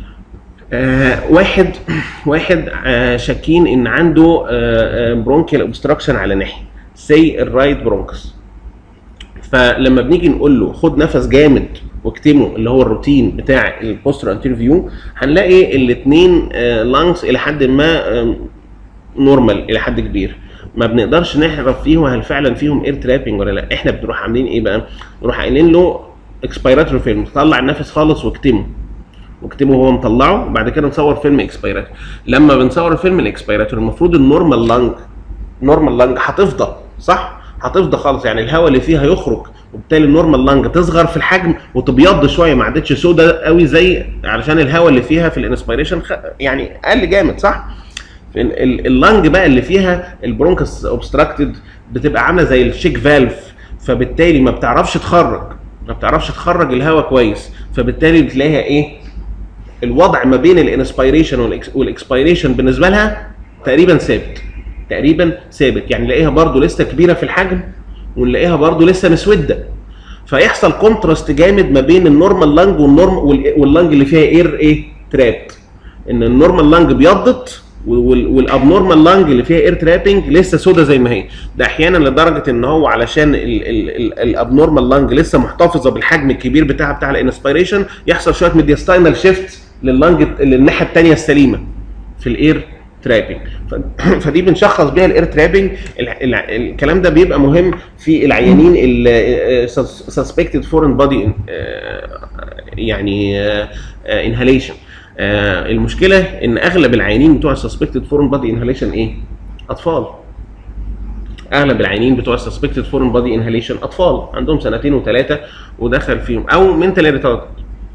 آه واحد واحد آه شاكين ان عنده آه برونكيال اوبستراكشن على ناحيه، سي الرايت برونكس، فلما بنيجي نقول له خد نفس جامد واكتمه اللي هو الروتين بتاع البوستر انتيريور فيو، هنلاقي الاثنين لانجز الى حد ما نورمال الى حد كبير، ما بنقدرش نعرف فيهم هل فعلا فيهم اير ترابنج ولا لا. احنا بنروح عاملين ايه بقى؟ نروح قايلين له اكسبيراتوري فيلم، طلع النفس خالص واكتمه واكتمه وهو مطلعه، وبعد كده نصور فيلم اكسبيراتوري. لما بنصور الفيلم الاكسبيراتوري المفروض النورمال لانج نورمال لانج هتفضى، صح؟ هتفضى خالص، يعني الهواء اللي فيها يخرج، وبالتالي النورمال لانج تصغر في الحجم وتبيض شويه، ما عادتش سودا قوي زي علشان الهواء اللي فيها في الانسبيريشن خ... يعني قل جامد، صح؟ اللانج بقى اللي فيها البرونكس اوبستراكتد بتبقى عامله زي الشيك فالف، فبالتالي ما بتعرفش تخرج ما بتعرفش تخرج الهواء كويس، فبالتالي بتلاقيها ايه؟ الوضع ما بين الانسبيريشن والاكسبيريشن بالنسبه لها تقريبا ثابت تقريبا ثابت يعني نلاقيها برضو لسه كبيره في الحجم، ونلاقيها برضو لسه مسوده، فيحصل كونتراست جامد ما بين النورمال لانج والنورم واللانج اللي فيها اير ايه تراب، ان النورمال لانج بيضت والابنورمال لانج اللي فيها اير ترابنج لسه سودا زي ما هي. ده احيانا لدرجه ان هو علشان الابنورمال لانج لسه محتفظه بالحجم الكبير بتاعها بتاع الانسبيريشن، يحصل شويه ميدياستاينال شيفت لللانج للناحيه الثانيه السليمه في الاير ترابنج، فدي بنشخص بيها الاير ترابنج. الكلام ده بيبقى مهم في العيانين ال suspected foreign body يعني inhalation. المشكله ان اغلب العيانين بتوع suspected foreign body inhalation ايه؟ اطفال. اغلب العيانين بتوع suspected foreign body inhalation اطفال عندهم سنتين وثلاثه ودخل فيهم او mental retarded.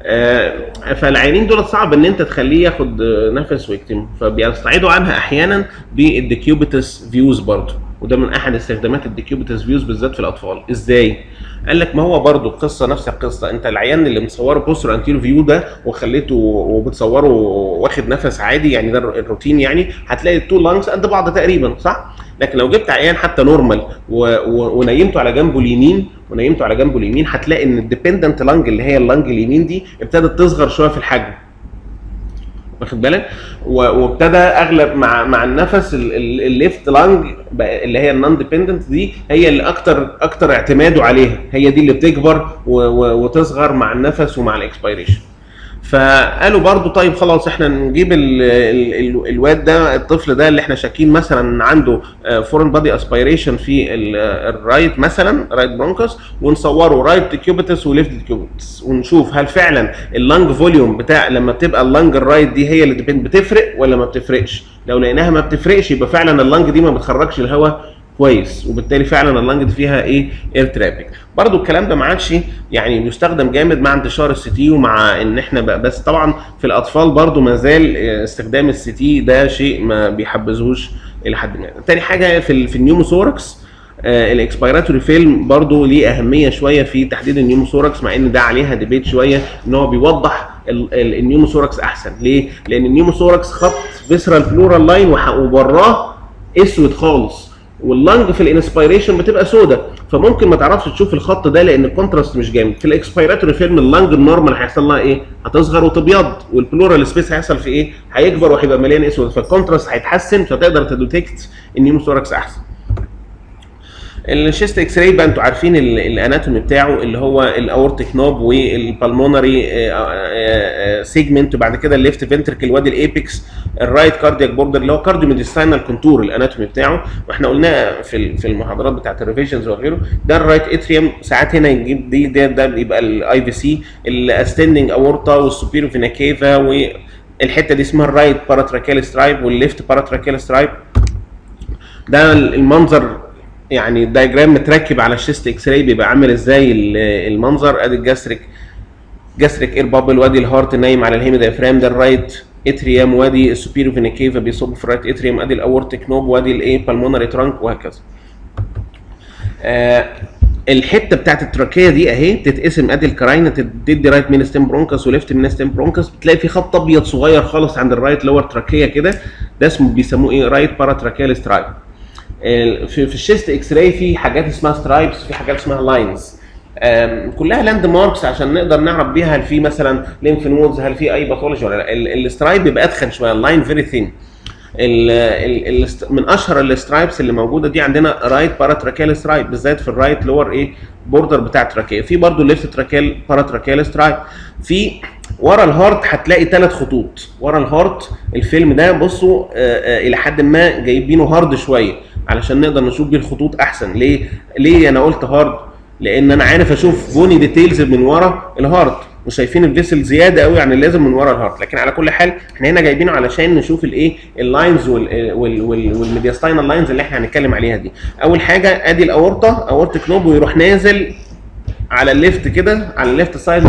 آه فالعيانين دول صعب ان انت تخليه ياخد نفس ويكتمه، فبيستعيدوا عنها احيانا بالديكيوبيتس فيوز برضه، وده من احد استخدامات الديكيوبيتس فيوز بالذات في الاطفال. ازاي؟ قال لك ما هو برضه القصه نفس القصه، انت العيان اللي مصوره بوستر انتيرو فيو ده وخليته وبتصوره واخد نفس عادي، يعني ده الروتين، يعني هتلاقي التو لانجز قد بعض تقريبا، صح؟ لكن لو جبت عيان حتى نورمال ونيمته على جنبه اليمين ونيمته على جنبه اليمين هتلاقي ان الديبندنت لانج اللي هي اللانج اليمين دي ابتدت تصغر شويه في الحجم، واخد بالك؟ وابتدى اغلب مع مع النفس الليفت لانج اللي هي النون ديبندنت دي هي اللي اكتر اكتر اعتماده عليها، هي دي اللي بتكبر وتصغر مع النفس ومع الاكسبيريشن. فقالوا برضو طيب خلاص احنا نجيب ال ال الواد ده، الطفل ده اللي احنا شاكين مثلا عنده فورن بادي اسبيريشن في الرايت مثلا رايت برونكوس، ونصوره رايت ديكيوبيتس وليفت ديكيوبيتس، ونشوف هل فعلا اللنج فوليوم بتاع لما بتبقى اللنج الرايت دي هي اللي بتفرق ولا ما بتفرقش. لو لقيناها ما بتفرقش يبقى فعلا اللنج دي ما بتخرجش الهواء كويس، وبالتالي فعلا اللنج دي فيها ايه؟ اير ترافيك. برضو الكلام ده ما عادش يعني بيستخدم جامد مع انتشار السي تي، ومع ان احنا بس طبعا في الاطفال برضو ما زال استخدام السي تي ده شيء ما بيحبذهوش الى حد ما. تاني حاجه في في النيوموثوركس، آه الاكسبيراتوري فيلم برضو ليه اهميه شويه في تحديد النيوموثوركس، مع ان ده عليها ديبيت شويه ان هو بيوضح النيوموثوركس احسن. ليه؟ لان النيوموثوركس خط فيسرال بلورال لاين وبراه اسود خالص، واللنج في الانسبيريشن بتبقى سوداء، فممكن ما تعرفش تشوف الخط ده لان الكونتراست مش جامد. في الاكسبيراتوري فيلم اللنج النورمال هيحصل لها ايه؟ هتصغر وتبيض، والبلورال سبيس هيحصل في ايه؟ هيكبر وهيبقى مليان اسود، فالكونتراست هيتحسن فتقدر تديتكت النيوموثوركس احسن. الشيست اكس راي بقى انتوا عارفين الاناتومي بتاعه اللي هو الاورتيك نوب والبالمونري سيجمنت، وبعد كده الليفت فنتركل وادي الايبكس، الرايت كاردياك بوردر اللي هو كارديو ميديستاينال كونتور الاناتومي بتاعه، واحنا قلناها في في المحاضرات بتاعت الريفيجنز وغيره. ده الرايت اتريوم، ساعات هنا يجيب دي ده, ده بيبقى الاي في سي، الاستندنج اورتا والسوبيرو فينا كيفا، والحته دي اسمها الرايت باراتراكيال سترايب والليفت باراتراكيال سترايب. ده المنظر يعني الدايجرام متركب على الشيست اكس راي بيبقى عامل ازاي المنظر. ادي الجاستريك جاستريك اير بابل، وادي الهارت نايم على الهيمي دايفرام، ده الرايت اتريوم، وادي السوبيرو فينا كيفا بيصب في الرايت اتريوم، ادي الاورتيك نوب، وادي الايه بالمونري ترانك، وهكذا. آه الحته بتاعت التراكيه دي اهي بتتقسم، ادي الكراينه تدي رايت مين ستيم برونكس وليفت مين ستيم برونكس، بتلاقي في خط ابيض صغير خالص عند الرايت لور تراكيه كده، ده اسمه بيسموه ايه؟ رايت باراتراكيال سترايب. في في الشيست اكس راي في حاجات اسمها سترايبس، في حاجات اسمها لاينز، كلها لاند ماركس عشان نقدر نعرف بيها هل في مثلا ليمف نودز، هل في اي باثولوجي ولا لا. السترايب بيبقى ادخن شويه، اللاين فيري ثين. من اشهر السترايبس اللي موجوده دي عندنا رايت باراتراكيال سترايب، بالذات في الرايت لور ايه بوردر بتاع التراكيه. في برضه ليفت تراكيال باراتراكيال سترايب. في ورا الهارت هتلاقي ثلاث خطوط ورا الهارت. الفيلم ده بصوا آآ آآ الى حد ما جايبينه هارد شويه علشان نقدر نشوف بيه الخطوط احسن. ليه؟ ليه انا قلت هارد؟ لان انا عارف اشوف بوني ديتيلز من ورا الهارت، وشايفين الفيسل زياده قوي عن اللازم من ورا الهارت. لكن على كل حال احنا هنا جايبينه علشان نشوف الايه اللاينز والميدياستاينال لاينز اللي احنا هنتكلم عليها دي. اول حاجه ادي الاورطه، اورتيك نوب، ويروح نازل على الليفت كده، على الليفت سايد،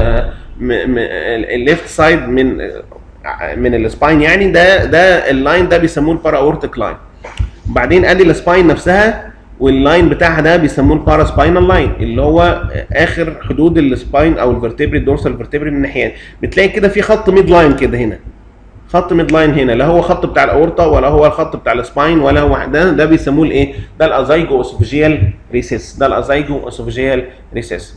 الليفت سايد من من السباين، يعني ده ده اللاين ده بيسموه البارا اورتيك لاين. وبعدين ادي السباين نفسها، واللاين بتاعها ده بيسموه البارا سباينال لاين، اللي هو اخر حدود السباين او الفرتبري، الدورسال فيرتبري من الناحيتين. بتلاقي كده في خط ميد لاين كده هنا، خط ميد لاين هنا، لا هو خط بتاع الاورطه ولا هو الخط بتاع السباين ولا هو ده ده بيسموه الايه؟ ده الازايجو اسوفيجيال ريسيس، ده الازايجو اسوفيجيال ريسيس.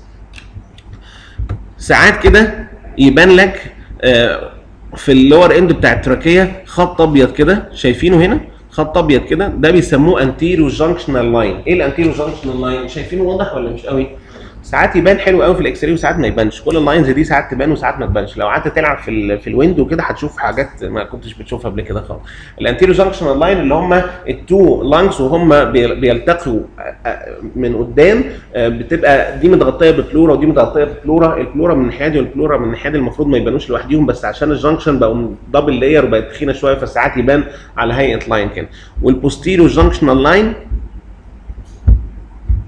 ساعات كده يبان لك في اللور اند بتاع التراكيه خط ابيض كده، شايفينه هنا؟ خط ابيض كده، ده بيسموه انتيريو جانكشنال لاين. ايه الانتيريو جانكشنال لاين؟ شايفينه واضح ولا مش قوي؟ ساعات يبان حلو قوي في الاكس راي وساعات ما يبانش. كل اللاينز دي ساعات تبان وساعات ما تبانش. لو قعدت تلعب في ال في الويندو كده هتشوف حاجات ما كنتش بتشوفها قبل كده خالص. الانتيريو جانكشنال لاين اللي هم التو لانجز وهم بيلتقوا من قدام، بتبقى دي متغطيه ببلورا ودي متغطيه ببلورا، البلورا من الناحيه دي والبلورا من الناحيه دي المفروض ما يبانوش لوحديهم، بس عشان الجانكشن بقوا دبل لاير وبقت تخينه شويه فساعات يبان على هيئه لاين كده. والبوستيريو جانكشنال لاين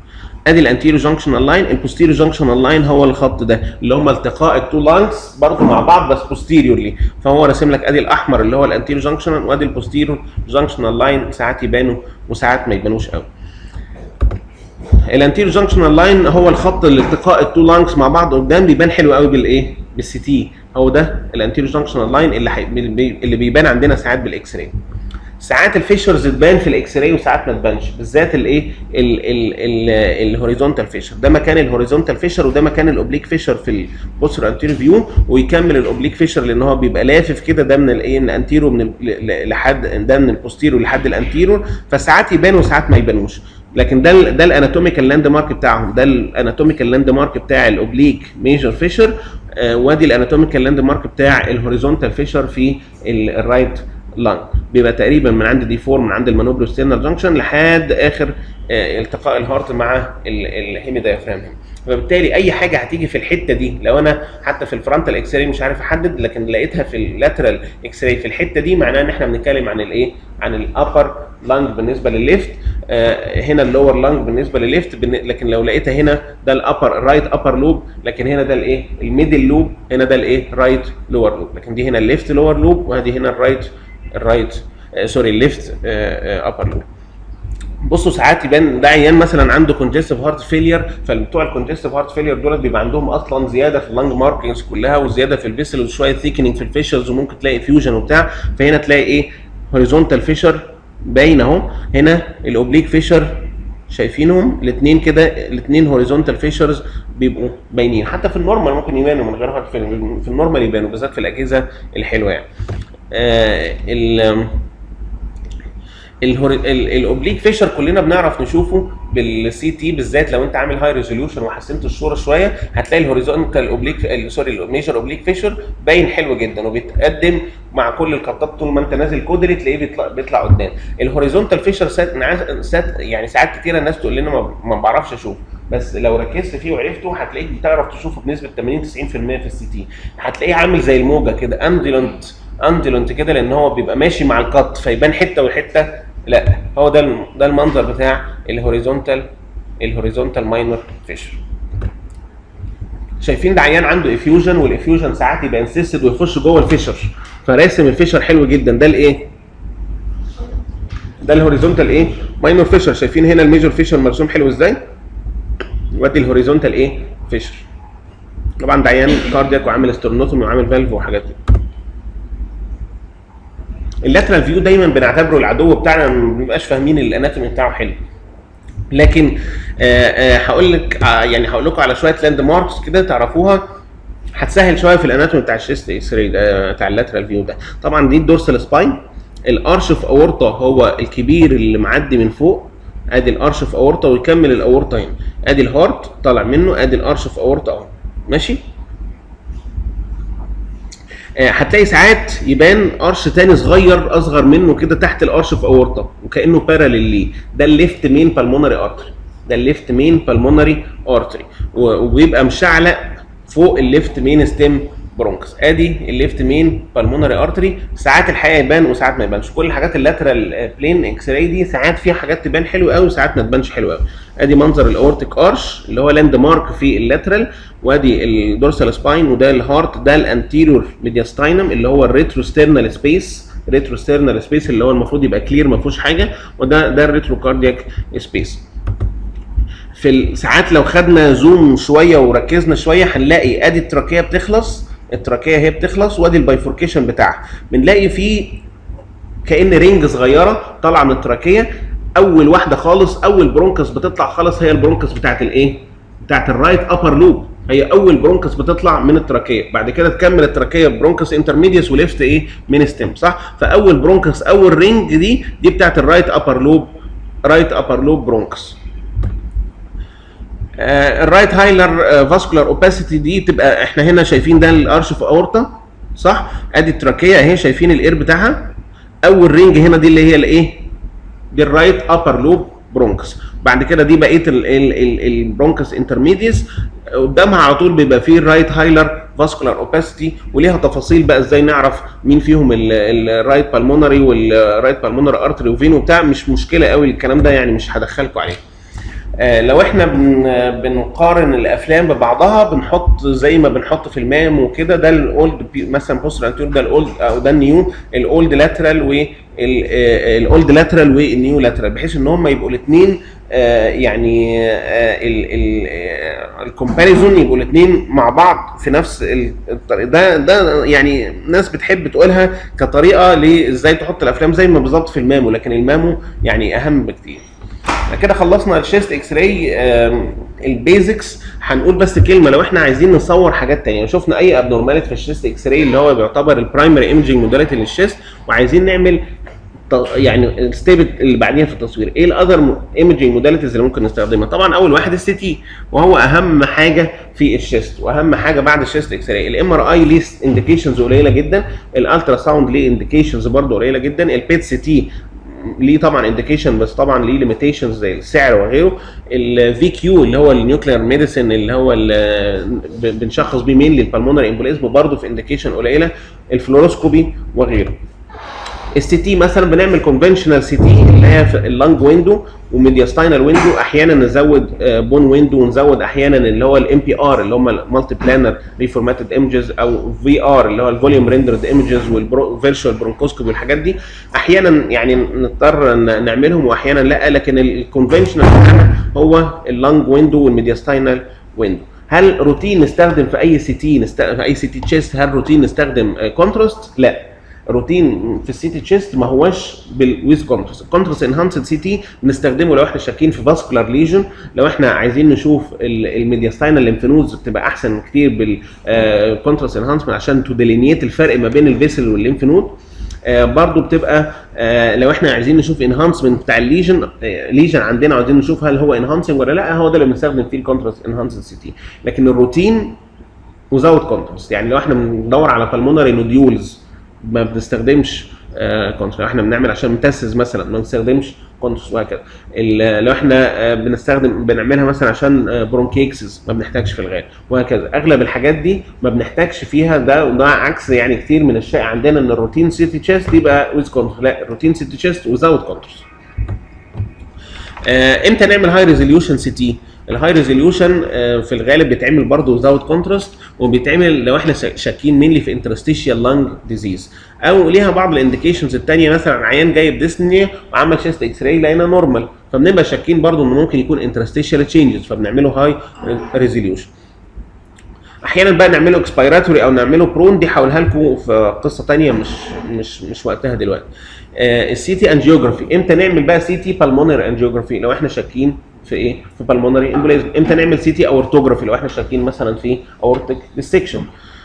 ادي الانتيريو جانكشنال لاين. البوستيريو جانكشنال لاين هو الخط ده اللي هم التقاء التو لانجز برضه مع بعض بس بوستيريورلي، فهو راسم لك ادي الاحمر اللي هو الانتيريو جانكشنال وادي البوستيريو جانكشنال لاين، ساعات يبانوا وساعات ما يبانوش قوي. الانتيريو جانكشنال لاين هو الخط اللي التقاء التو لانجز مع بعض قدام، بيبان حلو قوي بالايه؟ بالسي تي. هو ده الانتيريو جانكشنال لاين اللي حي... اللي بيبان عندنا ساعات بالاكس راي. ساعات الفيشرز تبان في الاكس راي وساعات ما تبانش، بالذات الايه؟ الهوريزونتال فيشر، ده مكان الهوريزونتال فيشر وده مكان الاوبليك فيشر في البوستر انتيريو فيو، ويكمل الاوبليك فيشر لان هو بيبقى لافف كده، ده من الايه؟ من الانتيرو من لحد ده من البوستيرو لحد الانتيرو، فساعات يبان وساعات ما يبانوش. لكن ده ده الاناتوميكال لاند مارك بتاعهم، ده الاناتوميكال لاند مارك بتاع الاوبليك ميجر فيشر، آه وادي الاناتوميكال لاند مارك بتاع الهوريزونتال فيشر في الرايت لانج، بيبقى تقريبا من عند دي فور من عند المانوبرو ستيرنال جانكشن لحد اخر آه التقاء الهارت مع الهيمي دايفرام. فبالتالي اي حاجه هتيجي في الحته دي، لو انا حتى في الفرونتال اكس راي مش عارف احدد لكن لقيتها في اللاترال اكس راي في الحته دي، معناه ان احنا بنتكلم عن الايه؟ عن الابر لانج بالنسبه للليفت، آه هنا اللور لانج بالنسبه للليفت، لكن لو لقيتها هنا ده الابر رايت ابر لوب، لكن هنا ده الايه؟ الميدل لوب، هنا ده الايه؟ رايت لور لوب، لكن دي هنا الليفت لور لوب وهذه هنا الرايت الرايت آه سوري الليفت ابر لوب. بصوا ساعات يبان ده عيان مثلا عنده كونجستيف هارت فيلير، فبتوع الكونجستيف هارت فيلير دول بيبقى عندهم اصلا زياده في اللانج ماركينجز كلها وزياده في الفيسل وشويه ثيكنينج في الفيشرز وممكن تلاقي فيوجن وبتاع، فهنا تلاقي ايه؟ هوريزونتال فيشر باين اهو، هنا الاوبليك فيشر شايفينهم الاثنين كده، الاثنين هوريزونتال فيشرز بيبقوا باينين، حتى في النورمال ممكن يبانوا من غير هارت فيلير، في النورمال يبانوا بالذات في الاجهزه الحلوه يعني. آه ال الاوبليك فيشر كلنا بنعرف نشوفه بالسي تي، بالذات لو انت عامل هاي ريزوليوشن وحسنت الصوره شويه هتلاقي الهوريزونتال اوبليك سوري الميجر اوبليك فيشر باين حلو جدا وبيتقدم مع كل القطات، طول ما انت نازل كودري تلاقيه بيطلع بيطلع قدام. الهوريزونتال فيشر سات سات يعني ساعات كتيره الناس تقول لنا ما, ما بعرفش اشوف، بس لو ركزت فيه وعرفته هتلاقيك بتعرف تشوفه بنسبه ثمانين تسعين في المية في السي تي، هتلاقيه عامل زي الموجه كده اندلنت اندلنت كده، لان هو بيبقى ماشي مع القط فيبان حته والحته لا، هو ده ده المنظر بتاع الهوريزونتال الهوريزونتال ماينر فيشر. شايفين ده عيان عنده افيوجن، والافيوجن ساعات يبقى انسيستد ويخش جوه الفيشر، فراسم الفيشر حلو جدا، ده الايه؟ ده الهوريزونتال ايه؟ ماينر فيشر. شايفين هنا الميجر فيشر مرسوم حلو ازاي؟ وادي الهوريزونتال ايه؟ فيشر. طبعا ده عيان كاردياك وعامل استرنوتومي وعامل فالف وحاجات دي. اللاترال فيو دايما بنعتبره العدو بتاعنا، ما بنبقاش فاهمين الاناتومي بتاعه حلو، لكن هقول لك يعني هقول لكم على شويه لاند ماركس كده تعرفوها هتسهل شويه في الاناتومي بتاع الشيست اكس راي بتاع اللاترال فيو ده. طبعا دي الدورسال سباين، الارش في اورطه هو الكبير اللي معدي من فوق، ادي الارش في اورطه ويكمل الاورطه هنا، ادي الهارت طالع منه، ادي الارش في اورطه اهو ماشي. هتلاقي ساعات يبان قرش تاني صغير اصغر منه كده تحت القرش في اورطه وكانه باراليل ليه، ده الليفت مين بالمونري ارتري، ده الليفت مين بالمونري ارتري وبيبقى مشعلق فوق الليفت مين ستيم برونكس، ادي الليفت مين بالمونري ارتري. ساعات الحقيقه يبان وساعات ما يبانش، كل الحاجات اللاترال بلين اكس راي دي ساعات فيها حاجات تبان حلو قوي وساعات ما تبانش حلو قوي. ادي منظر الاورتيك ارش اللي هو لاند مارك في اللاترال، وادي الدورسال سباين، وده الهارت، ده الانتيريور ميدياستاينم اللي هو الريتروسترنال سبيس، ريتروسترنال سبيس اللي هو المفروض يبقى كلير ما فيهوش حاجه، وده ده الريتروكاردياك سبيس. في ساعات لو خدنا زوم شويه وركزنا شويه هنلاقي ادي التراكيه بتخلص، التراكيه هي بتخلص وادي البايفوركيشن بتاعها، بنلاقي فيه كأن رينج صغيره طالعه من التراكيه، اول واحده خالص اول برونكس بتطلع خالص هي البرونكس بتاعت الايه؟ بتاعت الرايت ابر لوب، هي اول برونكس بتطلع من التراكيه، بعد كده تكمل التراكيه برونكس انترميديس وليفت ايه؟ من ستيم، صح؟ فاول برونكس اول رينج دي دي بتاعت الرايت ابر لوب، رايت ابر لوب برونكس. الرايت هايلر فاسكولار اوباسيتي دي تبقى احنا هنا شايفين ده الارش في اورطه صح؟ ادي التراكيه اهي، شايفين الاير بتاعها، اول رينج هنا دي اللي هي الايه؟ دي الرايت ابر لوب برونكس، بعد كده دي بقيه البرونكس انترميديس، قدامها على طول بيبقى فيه الرايت هايلر فاسكولار اوباسيتي، وليها تفاصيل بقى ازاي نعرف مين فيهم الرايت بالمونري والرايت بالمونري ارتري وفين وبتاع، مش مشكله قوي الكلام ده يعني مش هدخلكم عليه. آه لو احنا بن بنقارن الافلام ببعضها بنحط زي ما بنحط في المام وكده، ده الاولد مثلا بوستر انتيريور، ده الاولد او ده النيو، الاولد لاترال والاولد لاترال والنيو لاترال، بحيث ان هم يبقوا الاثنين آه يعني الكومباريزون يبقوا الاثنين مع بعض في نفس الطريقه. ده ده يعني ناس بتحب تقولها كطريقه لازاي تحط الافلام زي ما بالظبط في المامو، لكن المامو يعني اهم بكتير. كده خلصنا الشيست اكس راي البيزكس. هنقول بس كلمه لو احنا عايزين نصور حاجات ثانيه، شفنا اي ابنورماليتي في الشيست اكس راي اللي هو بيعتبر البرايمري ايمجنج موداليتي للشيست، وعايزين نعمل يعني الستيب اللي بعدين في التصوير، ايه الاذر ايمجنج موداليتيز اللي ممكن نستخدمها؟ طبعا اول واحد السي تي، وهو اهم حاجه في الشيست واهم حاجه بعد الشيست اكس راي. الام ار اي ليه انديكيشنز قليله جدا، الالترا ساوند ليه انديكيشنز برضه قليله جدا، البيت سي تي ليه طبعا انديكيشن بس طبعا ليه ليميتيشنز زي السعر وغيره. الفي كيو اللي هو النيوكلير ميديسن اللي هو بنشخص بيه مين للبلمونري امبوليزم برضه في انديكيشن قليله، الفلوروسكوبي وغيره. السي تي مثلا بنعمل كونفنشنال سي تي اللي هي في اللانج ويندو وميدياستاينال ويندو، احيانا نزود بون ويندو ونزود احيانا اللي هو الام بي ار اللي هم المالتي بلانر ريفورماتد ايمجز، او في ار اللي هو الفوليوم ريندرد ايمجز والفيرشوال برونكوسكوبي والحاجات دي. احيانا يعني نضطر نعملهم واحيانا لا، لكن الكونفنشنال هو اللانج ويندو والميدياستاينال ويندو. هل روتين نستخدم في اي سي تي نست... في اي سي تي تشيست هل روتين نستخدم كونتراست؟ لا، روتين في السي تي تشيست ما هوش بالويز كونتراست. الكونتراست انهانسد سي تي بنستخدمه لو احنا شاكين في فاسكولار ليجن، لو احنا عايزين نشوف الميدياستاينال ليمفنودز بتبقى احسن كتير بالكونتراست انهانسمنت عشان تديلينيت الفرق ما بين الفيسل والليمفنود. آه برضو بتبقى آه لو احنا عايزين نشوف انهانسمنت بتاع الليجن آه ليجن عندنا عايزين نشوف هل هو انهانسنج ولا لا، هو ده اللي بنستخدم فيه الكونتراست انهانسد سي تي. لكن الروتين وزود كونتراست، يعني لو احنا بندور على بالمونري نوديولز ما بنستخدمش كونتراست، لو احنا بنعمل عشان متسز مثلا ما بنستخدمش كونتراست وهكذا. لو احنا بنستخدم بنعملها مثلا عشان برونكيكسس ما بنحتاجش في الغالب وهكذا. اغلب الحاجات دي ما بنحتاجش فيها ده، وده عكس يعني كتير من الشائع عندنا ان الروتين سي تي تشيست يبقى ويز كونتراست، لا الروتين سي تي تشيست وزود كونتراست. امتى نعمل هاي ريزوليوشن سي تي؟ الهاي ريزوليوشن في الغالب بيتعمل برضه وزاوت كونتراست، وبيتعمل لو احنا شاكين مينلي في انترستيشيال لانج ديزيز، او ليها بعض الانديكيشنز الثانيه. مثلا عيان جايب ديسنيا وعمل شيست اكس راي لقينا نورمال، فبنبقى شاكين برضه انه ممكن يكون انترستيشيال تشينجز، فبنعمله هاي ريزوليوشن. احيانا بقى نعمله اكسبيراتوري او نعمله برون، دي هقولها لكم في قصه ثانيه مش مش مش وقتها دلوقتي. السي تي انجيوجرافي، امتى نعمل بقى سي تي بالمونري انجيوجرافي لو احنا شاكين في ايه؟ في بالمونري امبوليزم. امتى نعمل سي تي اورتوجرافي لو احنا شاكين مثلا في اورتيك ديسكشن.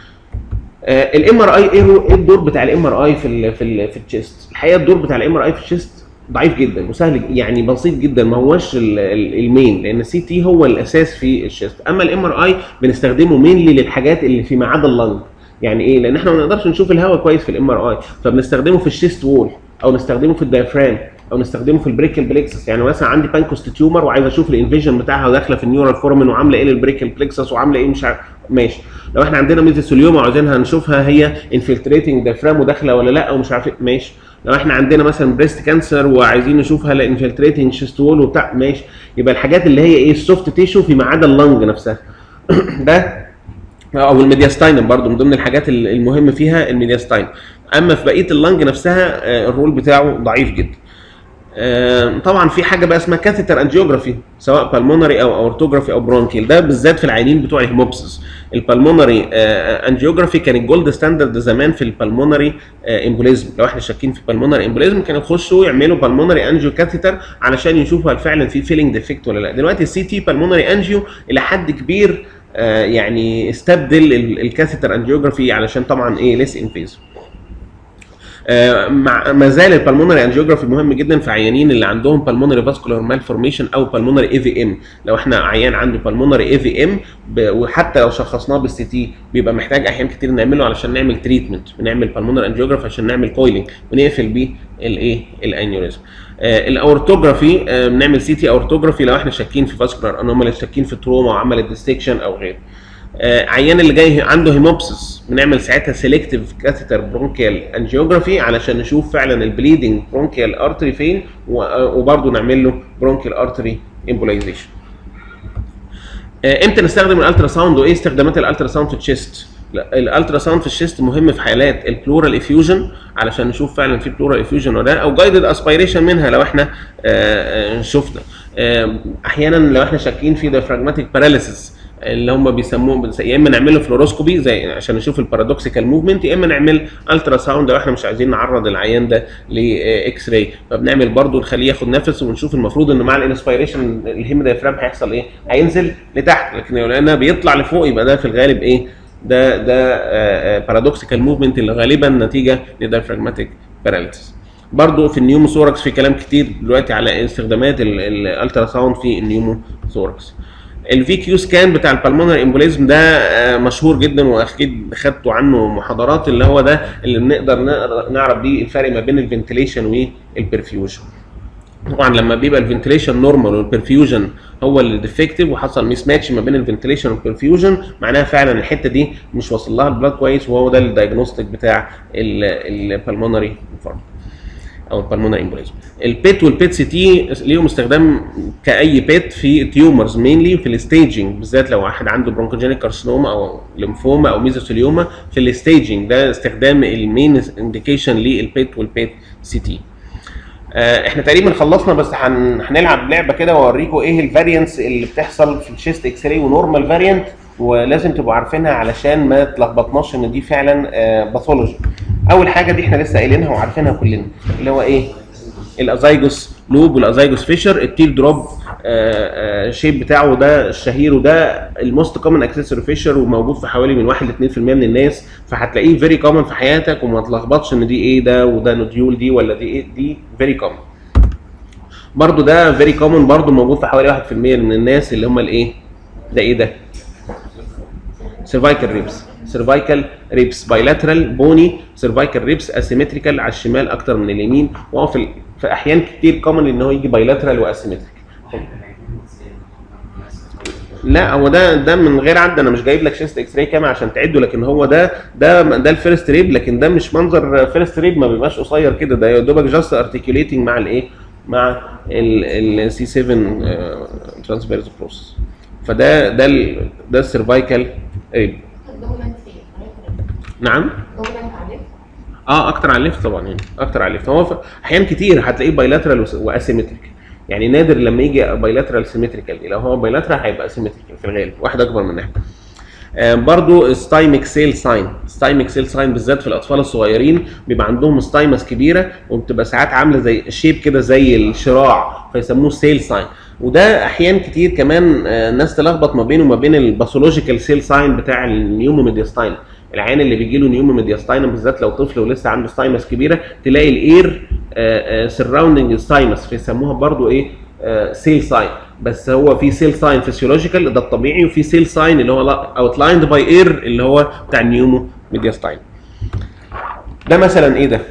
الام ار اي ايه الدور بتاع الام ار اي في ال في ال في التشيست؟ الحقيقه الدور بتاع الام ار اي في التشيست ضعيف جدا وسهل يعني بسيط جدا، ما هوش المين، لان السي تي هو الاساس في الشيست. اما الام ار اي بنستخدمه مينلي للحاجات اللي في ما عدا اللنج. يعني ايه؟ لان احنا ما نقدرش نشوف الهواء كويس في الام ار اي، فبنستخدمه في الشيست وول او نستخدمه في الدايفرام او نستخدمه في البريكل بليكسس. يعني مثلا عندي بانكوست تيومر وعايز اشوف الانفيجن بتاعها وداخله في النيورال فورمن وعامله ايه للبريكل بليكسس وعامله ايه مش عارف، ماشي. لو احنا عندنا ميزوثيليوما وعايزينها نشوفها هي انفلتريتنج دايفرام وداخله ولا لا ومش عارف، ماشي. لو احنا عندنا مثلا بريست كانسر وعايزين نشوفها لا انفلتريتنج شيست وول وبتاع، ماشي. يبقى الحاجات اللي هي ايه السوفت تيشو في ما عدا اللنج نفسها ده، او الميدياستاينم برضو من ضمن الحاجات المهمه فيها الميدياستاينم. اما في بقيه اللنج نفسها الرول بتاعه ضعيف جدا. طبعا في حاجه بقى اسمها كاثيتر انجيوجرافي سواء بالمونري او اورتوجرافي او برونكيل، ده بالذات في العيانين بتوع الهيموبسيس. البالمونري انجيوجرافي كان الجولد ستاندرد زمان في البالمونري امبوليزم. لو احنا شاكين في بالمونري امبوليزم كانوا يخشوا يعملوا بالمونري انجيو كاثيتر علشان يشوفوا هل فعلا في فيلينج ديفكت ولا لا. دلوقتي السي تي بالمونري انجيو الى حد كبير يعني استبدل الكاثيتر انجيوجرافي علشان طبعا ايه ليس انفيزيف. آه ما زال البلمونري انجيوجرافي مهم جدا في عيانين اللي عندهم بالمونري فاسكولار مالفورميشن او بالمونري اي في ام. لو احنا عيان عنده بالمونري اي في ام وحتى لو شخصناه بالسي تي بيبقى محتاج احيان كتير نعمله علشان نعمل تريتمنت، بنعمل بالمونري انجيوجرافي عشان نعمل كويلنج ونقفل بيه الايه الانيوريزم. آه الاورتوجرافي آه بنعمل سي تي اورتوجرافي لو احنا شاكين في فاسكولار انومالي، شاكين في تروما وعملت ديستكشن او غيره. آه عيان اللي جاي عنده هيموبسيس بنعمل ساعتها سيلكتيف كاثيتر برونكيال انجيوجرافي علشان نشوف فعلا البليدنج برونكيال ارتري فين، وبرضه نعمل له برونكيال ارتري امبولايزيشن. امتى نستخدم الالترا ساوند وايه استخدامات الالترا ساوند في التشيست؟ الالترا ساوند في الشيست مهم في حالات البلورال افيوجن علشان نشوف فعلا في بلورال افيوجن ولا لا، او جايدد اسبيريشن منها لو احنا شفنا. احيانا لو احنا شاكين في ديافراجماتيك باراليسيس اللي هم بيسموه، يا اما نعمله فلوروسكوبي زي عشان نشوف البارادوكسيكال موفمنت، يا اما نعمل الترا ساوند لو احنا مش عايزين نعرض العيان ده لاكس راي، فبنعمل برده نخليه ياخد نفس ونشوف المفروض ان مع الانسبيريشن الهيم دايفرام هيحصل ايه؟ هينزل لتحت، لكن لو لقينا بيطلع لفوق يبقى ده في الغالب ايه؟ ده ده بارادوكسيكال موفمنت اللي غالبا نتيجه لدايفراجماتيك باراليسيس. برضو في النيوموثوركس في كلام كتير دلوقتي على استخدامات الالترا ساوند في النيوموثوركس. الفي كيو سكان بتاع البلمونري امبوليزم ده مشهور جدا واكيد خدتوا عنه محاضرات، اللي هو ده اللي بنقدر نعرف بيه الفرق ما بين الفنتيليشن والبرفيوجن. طبعا لما بيبقى الفنتيليشن نورمال والبرفيوجن هو اللي ديفكتيف وحصل ميس ماتش ما بين الفنتيليشن والبرفيوجن، معناها فعلا الحته دي مش واصل لها البلاد كويس، وهو ده الدايجنوستيك بتاع البلمونري انفاركت او البلمونري امبوليزم. البيت والبيت سي تي ليهم استخدام كاي بيت في تيومرز مينلي في الستيجنج، بالذات لو واحد عنده برونكوجينيك كارسينوما او ليمفوما او ميزوثيليوما في الستيجنج، ده استخدام المين انديكيشن للبيت والبيت سي تي. احنا تقريبا خلصنا، بس هنلعب لعبه كده واوريكم ايه الفاريانس اللي بتحصل في الشيست اكس راي ونورمال فاريانت، ولازم تبقوا عارفينها علشان ما تلخبطناش ان دي فعلا باثولوجي. اول حاجه دي احنا لسه قايلينها وعارفينها كلنا، اللي هو ايه؟ الازايجوس لوب والازايجوس فيشر. التيل دروب شيب بتاعه ده الشهير، وده الموست كومن اكسسوري فيشر وموجود في حوالي من واحد ل اتنين في المية من الناس، فهتلاقيه فيري كومن في حياتك وما تلخبطش ان دي ايه ده وده نوديول دي ولا دي ايه، دي فيري كومن. برضو ده فيري كومن برضو موجود في حوالي واحد في المية من الناس، اللي هم الايه؟ ده ايه ده؟ سيرفايكال ريبس. سيرفايكال ريبس بايلاترال بوني سيرفايكال ريبس اسيمتريكال على الشمال اكتر من اليمين، وهو في في احيان كتير كومن ان هو يجي بايلاترال واسيمتريكال. لا هو ده ده من غير عد، انا مش جايب لك شيست اكس راي كامل عشان تعده، لكن هو ده ده ده الفيرست ريب، لكن ده مش منظر فيرست ريب، ما بيبقاش قصير كده، ده يا دوبك جاست ارتكيوليتنج مع الايه؟ مع السي سبعة ترانسفيرس بروسس. فده ده ال ده السيرفايكال ريب. نعم؟ اه اكتر على الليفت طبعا، يعني اكتر على الليفت. هو احيان كتير هتلاقيه بايلاترال واسيمتريك، يعني نادر لما يجي بايلاترال سيمتريكال، لو هو بايلاترال هيبقى اسيمتريكال في الغالب، واحد اكبر من ناحيه. آه برضو ستايميك سيل ساين، ستايميك سيل ساين بالذات في الاطفال الصغيرين بيبقى عندهم ستايمس كبيره وبتبقى ساعات عامله زي شيب كده زي الشراع، فيسموه سيل ساين. وده احيان كتير كمان آه الناس تلخبط ما بينه وما بين الباثولوجيكال سيل ساين بتاع النيومو ميدياستاين. العيان اللي بيجي له نيومو ميدياستاينم بالذات لو طفل ولسه عنده ستايمس كبيره، تلاقي الاير سراوندنج ستايمس، فيسموها برضو ايه؟ سيل ساين. بس هو في سيل ساين فيسيولوجيكال ده الطبيعي، وفي سيل ساين اللي هو اوتلايند باي اير اللي هو بتاع النيومو ميدياستاين. ده مثلا ايه ده؟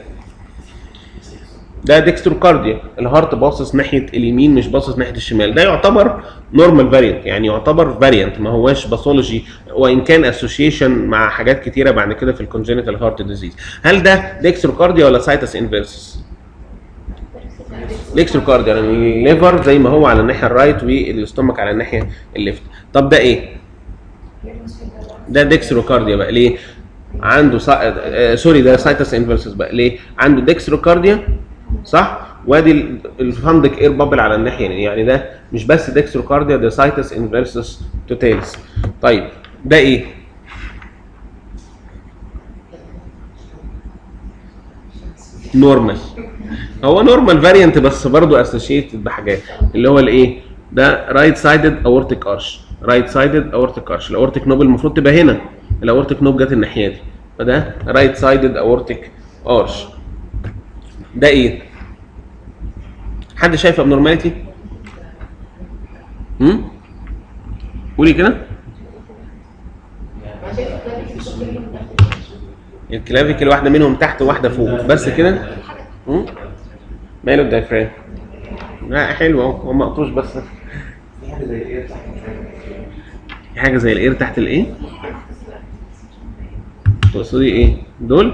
ده ديكستروكارديا، الهارت باصص ناحيه اليمين مش باصص ناحيه الشمال، ده يعتبر نورمال فاريانت، يعني يعتبر فاريانت ما هواش باثولوجي، وان كان اسوشيشن مع حاجات كتيره بعد كده في الكونجنتال هارت ديزيز. هل ده ديكستروكارديا ولا سايتس انفيرسس؟ ديكستروكارديا، يعني الليفر زي ما هو على الناحيه الرايت والاستومك على الناحيه الليفت. طب ده ايه؟ ده ديكستروكارديا بقى ليه؟ عنده سا... آه سوري ده سايتس انفيرسس بقى ليه؟ عنده ديكستروكارديا صح؟ وادي الفندق اير بابل على الناحيه، يعني ده مش بس ديكستروكارديا، ده سايتس انفيرسس توتاليس. طيب ده ايه؟ نورمال. هو نورمال فاريانت بس برضه اسوشيتد بحاجات، اللي هو الايه؟ ده رايت سايدد اورتيك ارش، رايت سايدد اورتيك ارش، الاورتيك نوب المفروض تبقى هنا، الاورتيك نوب جت الناحيه دي، فده رايت سايدد اورتيك ارش. ده ايه؟ حد شايف ابنورماليتي؟ امم قولي كده. الكلافيكل واحده منهم تحت وواحده فوق بس كده. امم ماله الدايفرام؟ لا حلو اهو، هو مقطوش بس. في حاجه زي الاير تحت، في حاجه زي الاير تحت الايه؟ تقصدي ايه؟ دول؟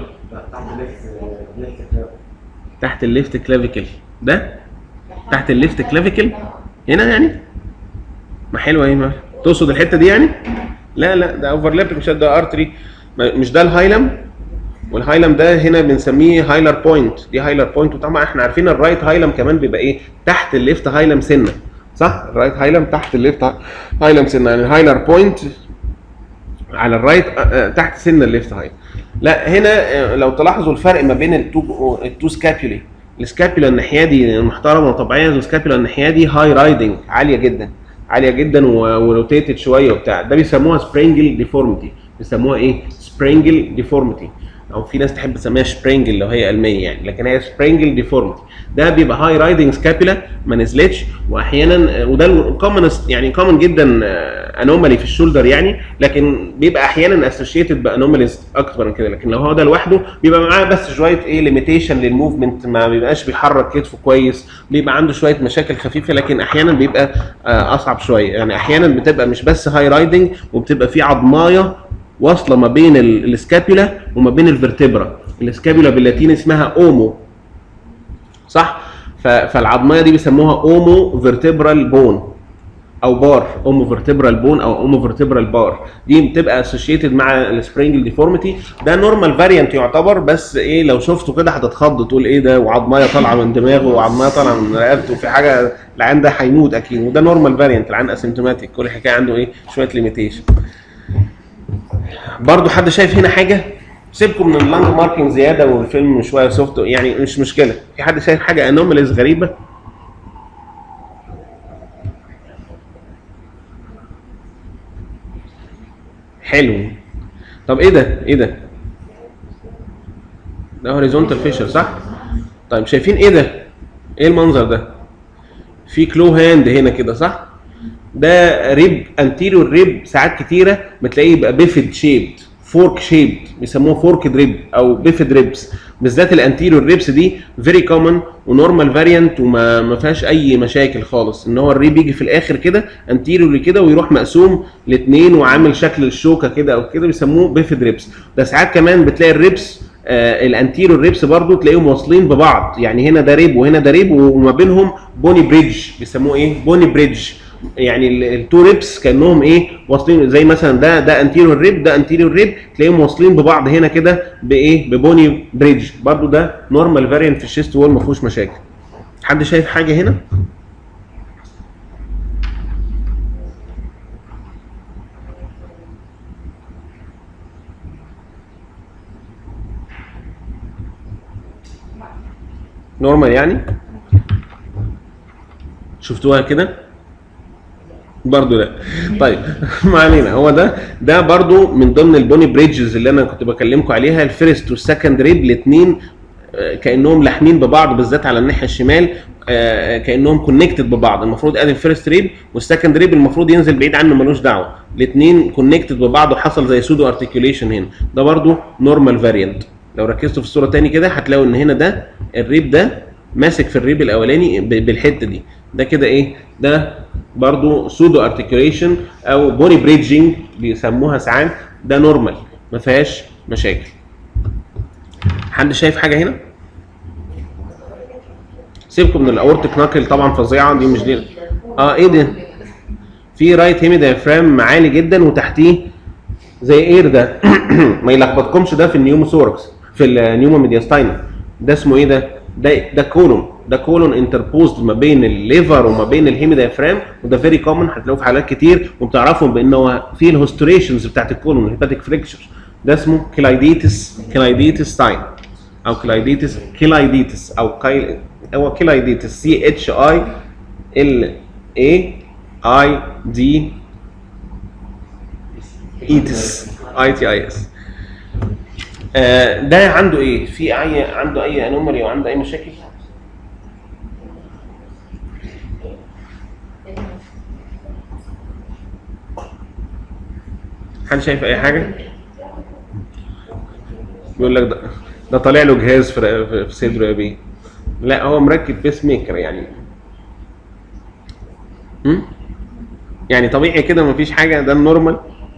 تحت الليفت كلافيكل. ده تحت الليفت كلافيكل هنا يعني؟ ما حلوه ايه؟ ما تقصد الحته دي يعني؟ لا لا ده اوفرلاب، مش ده ارتري، مش ده الهايلم، والهايلم ده هنا بنسميه هايلر بوينت، دي هايلر بوينت. وطبعا احنا عارفين الرايت هايلم كمان بيبقى ايه؟ تحت الليفت هايلم سنه، صح؟ الرايت هايلم تحت الليفت هايلم سنه، يعني الهايلر بوينت على الرايت تحت سن الليفت هايلم. لا هنا لو تلاحظوا الفرق ما بين التو التو سكابيولي، السكابيولا الناحيه دي محترمه وطبيعيه، والسكابيولا الناحيه دي هاي رايدنج، عاليه جدا عاليه جدا وروتيتد شويه وبتاع، ده بيسموها سبرينجل ديفورميتي، بيسموها ايه؟ سبرينجل ديفورميتي، او في ناس تحب تسميها سبرينجل لو هي علميه يعني، لكن هي سبرينجل ديفورميتي. ده بيبقى هاي رايدنج سكابيولا ما نزلتش، واحيانا وده الكومنست يعني كومن جدا انومالي في الشولدر يعني، لكن بيبقى احيانا اسوشيتد بانوماليز اكتر من كده. لكن لو هو ده لوحده بيبقى معاه بس شويه ايه ليميتيشن للموفمنت، ما بيبقاش بيحرك كتفه كويس، بيبقى عنده شويه مشاكل خفيفه، لكن احيانا بيبقى اصعب شويه يعني. احيانا بتبقى مش بس هاي رايدنج، وبتبقى في عظمايه واصله ما بين السكابيولا وما بين الفرتبرا. السكابيولا باللاتيني اسمها اومو، صح؟ فالعظميه دي بيسموها اومو فيرتبرال بون او بار، اومو فيرتبرال بون او اومو فيرتبرال بار، دي بتبقى اسوشيتد مع السبرينجل ديفورميتي. ده نورمال فاريانت يعتبر، بس ايه لو شفته كده هتتخض تقول ايه ده، وعظميه طالعه من دماغه وعظميه طالعه من رقبته، في حاجه العيان ده هيموت اكيد. وده نورمال فاريانت، العيان اسيمتوماتيك، كل حكايه عنده ايه شويه ليميتيشن. برضو حد شايف هنا حاجه؟ سيبكم من اللانج ماركينج زياده والفيلم شويه سوفت يعني، مش مشكله. في حد شايف حاجه انوماليز غريبه؟ حلو. طب ايه ده؟ ايه ده؟ ده هوريزونتال فيشر صح؟ طيب شايفين ايه ده؟ ايه المنظر ده؟ في كلو هاند هنا كده صح؟ ده ريب انتيريور ريب، ساعات كتيره بتلاقيه يبقى بيفد شيبد، فورك شيبد، بيسموه فورك ريب او بيفد ريبس. بالذات الانتيريور ريبس دي فيري كومن ونورمال فاريانت، وما ما فيهاش اي مشاكل خالص، ان هو الريب يجي في الاخر كده انتيريور كده ويروح مقسوم لاثنين وعامل شكل الشوكه كده او كده، بيسموه بيفد ريبس. ده ساعات كمان بتلاقي الريبس آه الانتيريور ريبس برضو تلاقيهم واصلين ببعض، يعني هنا ده ريب وهنا ده ريب وما بينهم بوني بريدج، بيسموه ايه؟ بوني بريدج، يعني التو ريبس كانهم ايه واصلين، زي مثلا ده ده انتيريور ريب ده انتيريور ريب، تلاقيهم واصلين ببعض هنا كده بايه؟ ببوني بريدج. برضو ده نورمال فاريانت في الشيست وول، ما فيهوش مشاكل. حد شايف حاجه هنا؟ نورمال يعني؟ شفتوها كده؟ برضو لا. طيب ما علينا. هو ده ده برضو من ضمن البوني بريدجز اللي انا كنت بكلمكم عليها، الفيرست والسكند ريب الاثنين كانهم لاحمين ببعض، بالذات على الناحيه الشمال كانهم كونكتد ببعض. المفروض ادي الفيرست ريب والسكند ريب المفروض ينزل بعيد عنه، ملوش دعوه، الاثنين كونكتد ببعض وحصل زي سودو ارتكيوليشن هنا. ده برضو نورمال فاريانت. لو ركزتوا في الصوره تاني كده هتلاقوا ان هنا ده الريب ده ماسك في الريب الاولاني بالحته دي، ده كده ايه؟ ده برضو سودو ارتكيوليشن او بوني بريدجنج بيسموها ساعات، ده نورمال ما فيهاش مشاكل. حد شايف حاجه هنا؟ سيبكم من الاورتيك ناكل طبعا فظيعه دي، مش دي. اه ايه ده؟ في رايت هيمي دايفرام عالي جدا وتحتيه زي اير ده ما يلخبطكمش، ده في النيوموثوركس في النيومو ميدياستاينا. ده اسمه ايه ده؟ ده ده كولون، ده كولون انتربوزد ما بين الليفر وما بين الهيمي دايفرام، وده فيري كومن هتلاقوه في حالات كتير، وبتعرفهم بانه في الهوستوريشنز بتاعت الكولون الهيباتيك فريكشر. ده اسمه كلايديتس، كلايديتس تاين او كلايديتس كلايديتس او كاي هو كلايديتس، سي اتش اي ال اي اي دي ايتس اي تي اي اس. ده عنده ايه؟ في اي عنده اي انومالي وعنده اي مشاكل؟ حد شايف اي حاجه؟ بيقول لك ده ده طالع له جهاز في في صدره يا بيه. لا هو مركب بيس ميكر يعني. امم يعني طبيعي كده مفيش حاجه، ده النورمال.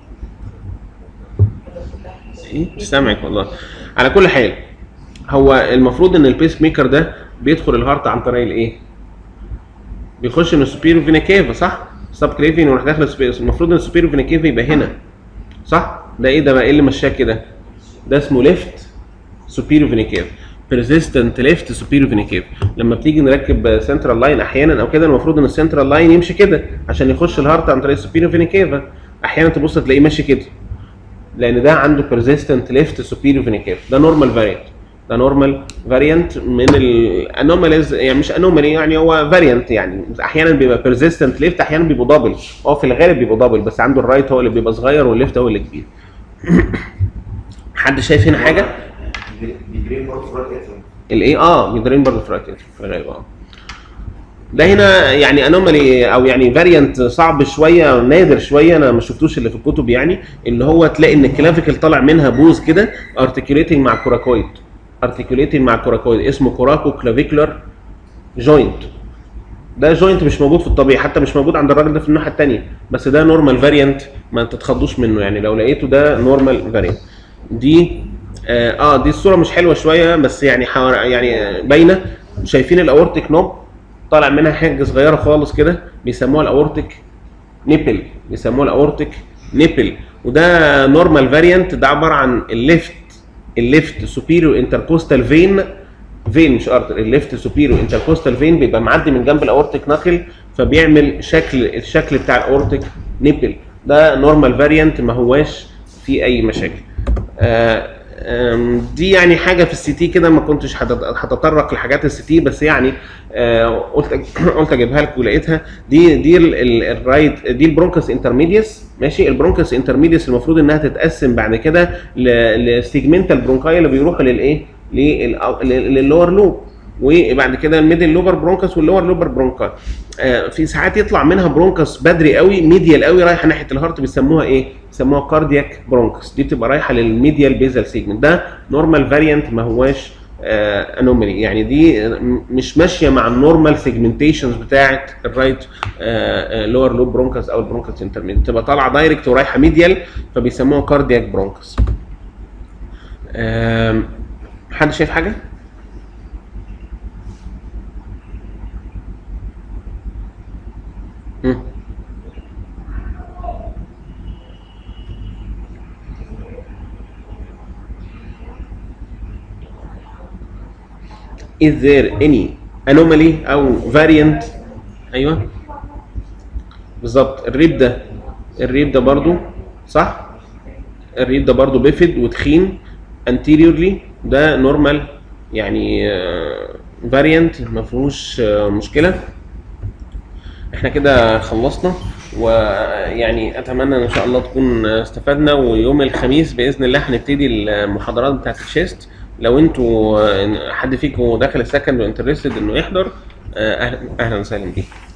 ايه مش سامعك والله. على كل حال هو المفروض ان البيس ميكر ده بيدخل الهارت عن طريق الايه؟ بيخش من السوبيريور فينا كافا صح؟ سب كليفي وراح داخل السوبيريور، المفروض ان السوبيريور فينا كيفا يبقى هنا صح؟ ده ايه ده بقى؟ ايه اللي مشاه كده؟ ده اسمه ليفت سوبيريور فينا كيفا، بيرزيستنت ليفت سوبيريور فينا كيفا. لما بتيجي نركب سنترال لاين احيانا او كده المفروض ان السنترال لاين يمشي كده عشان يخش الهارت عن طريق السوبيريور فينا كيفا، احيانا تبص تلاقيه ماشي كده لان ده عنده بيرزيستنت ليفت سوبيريور فينا كيفا. ده نورمال فاريانت، ده نورمال فاريانت من الانوماليز، يعني مش انومالي يعني هو فاريانت، يعني احيانا بيبقى بيرزيستنت ليفت احيانا بيبقى دبل، هو في الغالب بيبقى دبل بس عنده الرايت هو اللي بيبقى صغير والليفت هو اللي كبير. حد شايف هنا حاجه؟ بيدرين برضه في رايت الايه اه بيدرين برضه في رايت في الغالب اه. ده هنا يعني انومالي او يعني فاريانت صعب شويه نادر شويه، انا ما شفتوش اللي في الكتب، يعني اللي هو تلاقي ان الكلافيكل طالع منها بوز كده ارتكيوليتنج مع الكوراكويد، ارتكيوليتنج مع الكوراكويد اسمه كوراكو كلافيكولار جوينت. ده جوينت مش موجود في الطبيعي، حتى مش موجود عند الراجل ده في الناحيه الثانيه، بس ده نورمال فاريانت ما تتخضوش منه، يعني لو لقيته ده نورمال فاريانت. دي اه, آه دي الصوره مش حلوه شويه بس يعني يعني باينه، شايفين الاورتيك نوب طالع منها حاجه صغيره خالص كده بيسموها الاورتيك نيبل، بيسموها الاورتيك نيبل، وده نورمال فاريانت. ده عباره عن الليفت الليفت سوبيريور انتركوستال فين فين مش ارتر، الليفت سوبيريور انتركوستال فين بيبقى معدي من جنب الاورتيك ناكل فبيعمل شكل الشكل بتاع الاورتيك نيبل. ده نورمال فاريانت ما هواش فيه اي مشاكل. آه دي يعني حاجه في السي تي كده، ما كنتش هتطرق لحاجات السي تي بس يعني آه قلت قلت اجيبها لكم ولقيتها. دي دي الرايت دي البرونكس انترميديس ماشي. البرونكس انترميديس المفروض انها تتقسم بعد كده لسيجمنتال برونكاي اللي بيروحوا للايه لللور لوب، وبعد كده الميدل لوبر برونكس واللور لوبر برونكاي. آه في ساعات يطلع منها برونكس بدري قوي ميديال قوي رايحه ناحيه الهارت بيسموها ايه؟ بيسموها كاردياك برونكس، دي بتبقى رايحه للميديال بيزال سيجمنت. ده نورمال فاريانت ما هواش آه انومالي، يعني دي مش ماشيه مع النورمال سيجمنتيشنز بتاعه الرايت آه لور لوب برونكس او البرونكس انترميديت، بتبقى طالعه دايركت ورايحه ميديال فبيسموها كاردياك برونكس. آه حد شايف حاجه؟ Is there any anomaly او variant؟ ايوه بالظبط. الريب ده الريب ده برضو صح، الريب ده برضو بيفد وتخين anteriorly، ده نورمال يعني فاريانت ما فيهوش مشكله. احنا كده خلصنا، ويعني اتمنى ان شاء الله تكون استفدنا، ويوم الخميس باذن الله هنبتدي المحاضرات بتاعت الشيست. لو انتوا حد فيكم داخل السكند وانترستد انه يحضر اهلا اهلا وسهلا بيه.